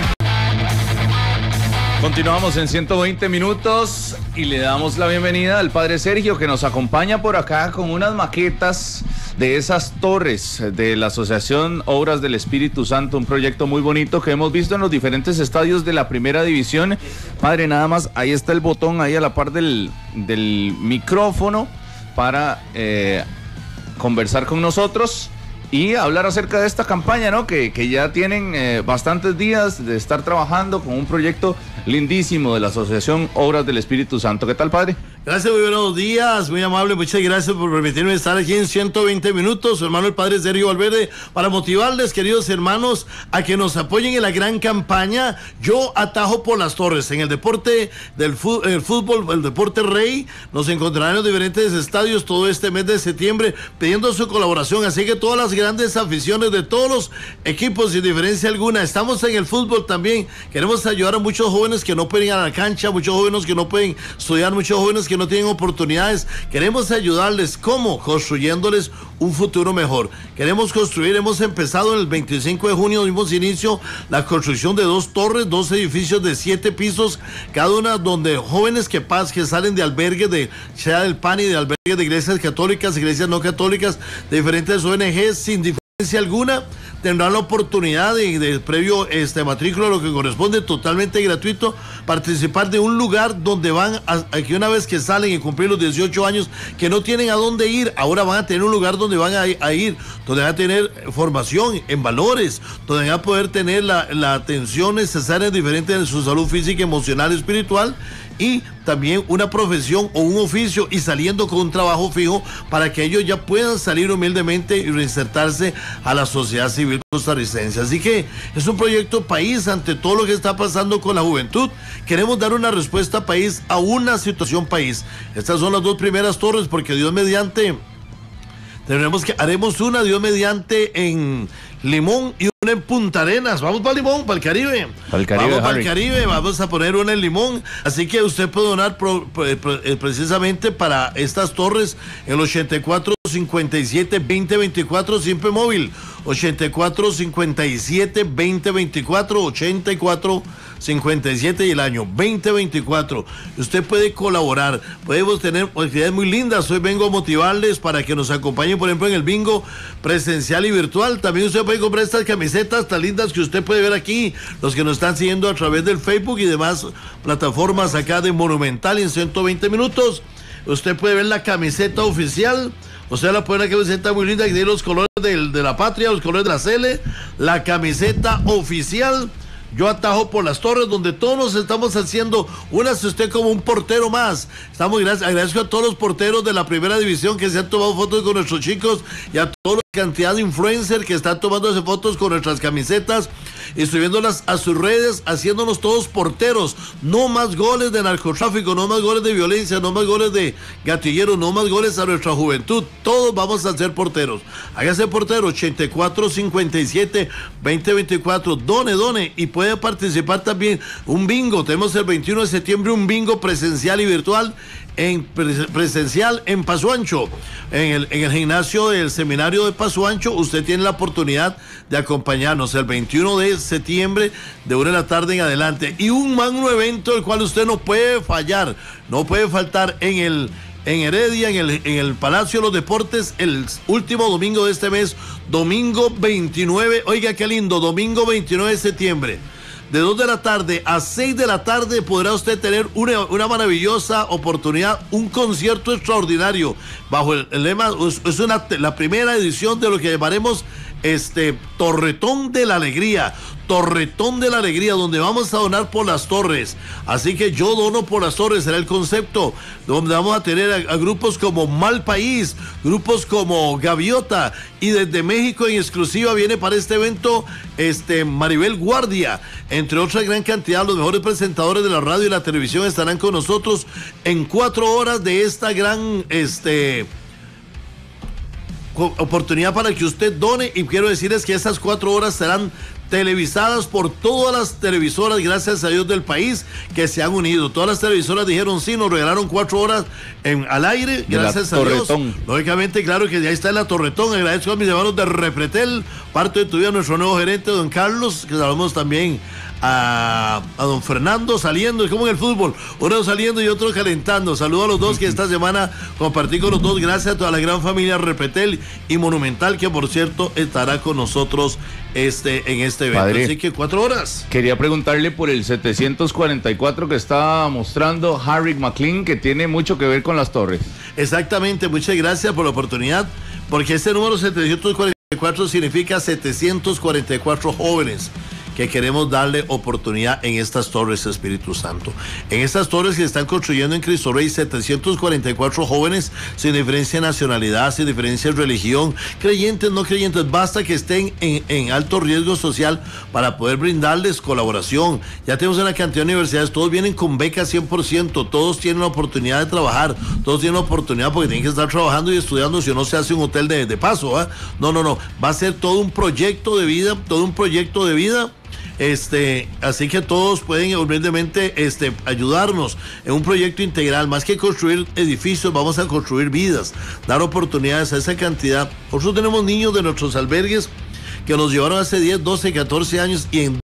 Continuamos en ciento veinte minutos y le damos la bienvenida al padre Sergio que nos acompaña por acá con unas maquetas de esas torres de la Asociación Obras del Espíritu Santo, un proyecto muy bonito que hemos visto en los diferentes estadios de la primera división. Padre, nada más, ahí está el botón ahí a la par del, del micrófono para eh, conversar con nosotros y hablar acerca de esta campaña, ¿no? Que, que ya tienen eh, bastantes días de estar trabajando con un proyecto lindísimo de la Asociación Obras del Espíritu Santo. ¿Qué tal, padre? Gracias, muy buenos días, muy amable, muchas gracias por permitirme estar aquí en ciento veinte minutos, su hermano el padre Sergio Valverde, para motivarles, queridos hermanos, a que nos apoyen en la gran campaña Yo Atajo por las Torres. En el deporte del fu- el fútbol, el deporte rey, nos encontrarán en los diferentes estadios todo este mes de septiembre pidiendo su colaboración, así que todas las grandes aficiones de todos los equipos, sin diferencia alguna, estamos en el fútbol también, queremos ayudar a muchos jóvenes que no pueden ir a la cancha, muchos jóvenes que no pueden estudiar, muchos jóvenes que no tienen oportunidades, queremos ayudarles, ¿cómo? Construyéndoles un futuro mejor. Queremos construir, hemos empezado el veinticinco de junio, dimos inicio la construcción de dos torres, dos edificios de siete pisos, cada una donde jóvenes que, pas, que salen de albergues, de, sea del P A N y de albergues de iglesias católicas, iglesias no católicas, de diferentes O N Ges, sin diferencia alguna, tendrán la oportunidad de, de previo este matrícula, lo que corresponde, totalmente gratuito, participar de un lugar donde van a, a que una vez que salen y cumplir los dieciocho años, que no tienen a dónde ir, ahora van a tener un lugar donde van a, a ir, donde van a tener formación en valores, donde van a poder tener la, la atención necesaria diferente de su salud física, emocional, espiritual, y también una profesión o un oficio, y saliendo con un trabajo fijo para que ellos ya puedan salir humildemente y reinsertarse a la sociedad civil costarricense. Así que es un proyecto país ante todo lo que está pasando con la juventud. Queremos dar una respuesta país a una situación país. Estas son las dos primeras torres, porque Dios mediante tendremos que haremos una Dios mediante en Limón y una en Punta Arenas. Vamos para Limón, para el Caribe. Para el Caribe, Vamos para Harry. el Caribe, vamos a poner una en Limón. Así que usted puede donar pro, pro, pro, precisamente para estas torres el ochenta y cuatro cincuenta y siete veinte veinticuatro, siempre móvil. ochenta y cuatro cincuenta y siete veinte veinticuatro, ochenta y cuatro cincuenta y siete y el año veinte veinticuatro. Usted puede colaborar, podemos tener actividades muy lindas. Hoy vengo a motivarles para que nos acompañen, por ejemplo, en el bingo presencial y virtual. También usted puede comprar estas camisetas tan lindas que usted puede ver aquí, los que nos están siguiendo a través del Facebook y demás plataformas acá de Monumental en ciento veinte minutos. Usted puede ver la camiseta oficial. Usted la puede ver, la camiseta muy linda que tiene los colores del, de la patria, los colores de la C L, la camiseta oficial. Yo atajo por las torres, donde todos nos estamos haciendo unas, usted como un portero más. Estamos, gracias, agradezco a todos los porteros de la primera división que se han tomado fotos con nuestros chicos, y a toda la cantidad de influencers que están tomándose fotos con nuestras camisetas y subiéndolas a sus redes, haciéndonos todos porteros. No más goles de narcotráfico, no más goles de violencia, no más goles de gatilleros, no más goles a nuestra juventud. Todos vamos a ser porteros. Hágase portero, ochenta y cuatro cincuenta y siete veinte veinticuatro. Done, done, y puede participar también un bingo. Tenemos el veintiuno de septiembre un bingo presencial y virtual. En presencial en Paso Ancho, en el, en el gimnasio del seminario de Paso Ancho. Usted tiene la oportunidad de acompañarnos el veintiuno de septiembre de una de la tarde en adelante, y un magno evento el cual usted no puede fallar, no puede faltar en el en Heredia, en el, en el Palacio de los Deportes, el último domingo de este mes, domingo veintinueve, oiga qué lindo, domingo veintinueve de septiembre. De dos de la tarde a seis de la tarde podrá usted tener una, una maravillosa oportunidad, un concierto extraordinario, bajo el, el lema, es, es una, la primera edición de lo que llamaremos este Torretón de la Alegría. Torretón de la Alegría, donde vamos a donar por las torres. Así que yo dono por las torres, será el concepto, donde vamos a tener a, a grupos como Mal País, grupos como Gaviota, y desde México en exclusiva viene para este evento este Maribel Guardia, entre otras gran cantidad. Los mejores presentadores de la radio y la televisión estarán con nosotros en cuatro horas de esta gran este oportunidad para que usted done. Y quiero decirles que estas cuatro horas serán televisadas por todas las televisoras, gracias a Dios, del país, que se han unido. Todas las televisoras dijeron sí, nos regalaron cuatro horas en, al aire, gracias a Dios. Lógicamente, claro que ya está en la Torretón. Agradezco a mis hermanos de Repretel, parte de tu vida, nuestro nuevo gerente, don Carlos, que saludamos también a, a don Fernando saliendo, es como en el fútbol, uno saliendo y otro calentando. Saludo a los dos que esta semana compartí con los dos, gracias a toda la gran familia Repretel y Monumental, que por cierto estará con nosotros este en este evento. Padre, así que cuatro horas. Quería preguntarle por el setecientos cuarenta y cuatro que está mostrando Harry McLean, que tiene mucho que ver con las torres. Exactamente, muchas gracias por la oportunidad, porque este número setecientos cuarenta y cuatro significa setecientos cuarenta y cuatro jóvenes que queremos darle oportunidad en estas torres, Espíritu Santo. En estas torres que están construyendo en Cristo Rey, setecientos cuarenta y cuatro jóvenes, sin diferencia de nacionalidad, sin diferencia de religión, creyentes, no creyentes, basta que estén en, en alto riesgo social para poder brindarles colaboración. Ya tenemos una cantidad de universidades, todos vienen con becas cien por ciento, todos tienen la oportunidad de trabajar, todos tienen la oportunidad porque tienen que estar trabajando y estudiando, si no se hace un hotel de, de paso, ¿eh? No, no, no, va a ser todo un proyecto de vida, todo un proyecto de vida. Este, así que todos pueden humildemente este, ayudarnos en un proyecto integral. Más que construir edificios, vamos a construir vidas, dar oportunidades a esa cantidad. Nosotros tenemos niños de nuestros albergues que nos llevaron hace diez, doce, catorce años, y en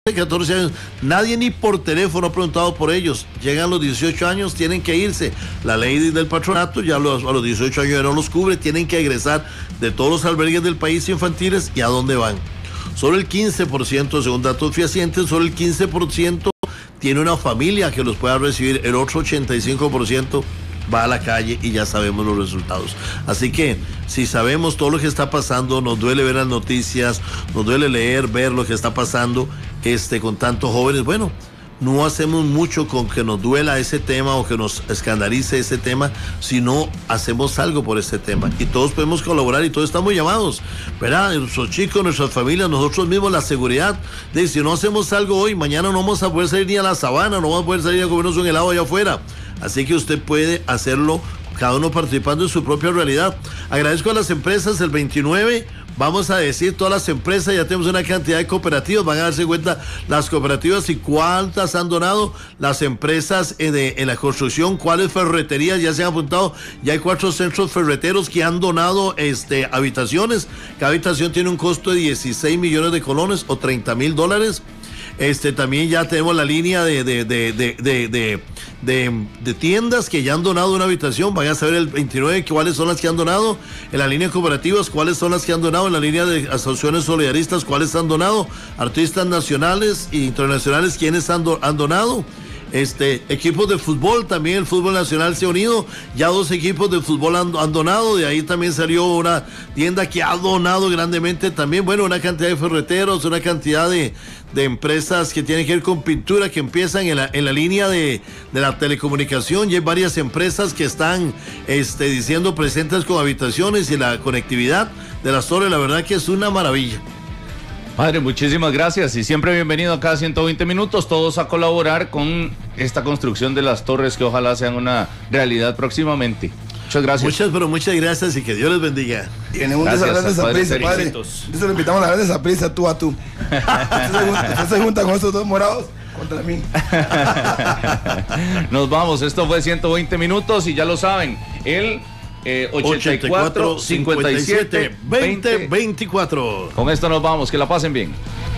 catorce años, nadie ni por teléfono ha preguntado por ellos. Llegan los dieciocho años, tienen que irse. La ley del patronato ya los, a los dieciocho años ya no los cubre, tienen que egresar de todos los albergues del país infantiles. ¿Y a dónde van? Solo el quince por ciento, según datos fehacientes, solo el quince por ciento tiene una familia que los pueda recibir. El otro ochenta y cinco por ciento va a la calle y ya sabemos los resultados. Así que si sabemos todo lo que está pasando, nos duele ver las noticias, nos duele leer, ver lo que está pasando este, con tantos jóvenes. Bueno, no hacemos mucho con que nos duela ese tema o que nos escandalice ese tema, sino hacemos algo por ese tema. Y todos podemos colaborar y todos estamos llamados, ¿verdad? Nuestros chicos, nuestras familias, nosotros mismos, la seguridad. De si no hacemos algo hoy, mañana no vamos a poder salir ni a la sabana, no vamos a poder salir a comernos un helado allá afuera. Así que usted puede hacerlo, cada uno participando en su propia realidad. Agradezco a las empresas. El veintinueve vamos a decir todas las empresas, ya tenemos una cantidad de cooperativas, van a darse cuenta las cooperativas y cuántas han donado, las empresas en, de, en la construcción, cuáles ferreterías ya se han apuntado. Ya hay cuatro centros ferreteros que han donado este, habitaciones. Cada habitación tiene un costo de dieciséis millones de colones o treinta mil dólares. Este, también ya tenemos la línea de, de, de, de, de, de, de, de tiendas que ya han donado una habitación. Van a saber el veintinueve cuáles son las que han donado. En la línea de cooperativas, cuáles son las que han donado. En la línea de asociaciones solidaristas, cuáles han donado. Artistas nacionales e internacionales, quienes han, do, han donado. Este, equipos de fútbol, también el fútbol nacional se ha unido, ya dos equipos de fútbol han, han donado. De ahí también salió una tienda que ha donado grandemente también. Bueno, una cantidad de ferreteros, una cantidad de, de empresas que tienen que ver con pintura, que empiezan en la, en la línea de, de la telecomunicación. Y hay varias empresas que están este, diciendo presentes con habitaciones y la conectividad de las torres. La verdad que es una maravilla. Padre, muchísimas gracias y siempre bienvenido a cada ciento veinte minutos, todos a colaborar con esta construcción de las torres que ojalá sean una realidad próximamente. Muchas gracias. Muchas, pero muchas gracias y que Dios les bendiga. Tenemos que hablar de esa prisa, padre. Eso le invitamos a hablar de esa prisa, tú a tú. Usted se junta con esos dos morados contra mí. Nos vamos, esto fue ciento veinte minutos y ya lo saben, el... Eh, ochenta y cuatro, cincuenta y siete, veinte, veinticuatro. Con esto nos vamos, que la pasen bien.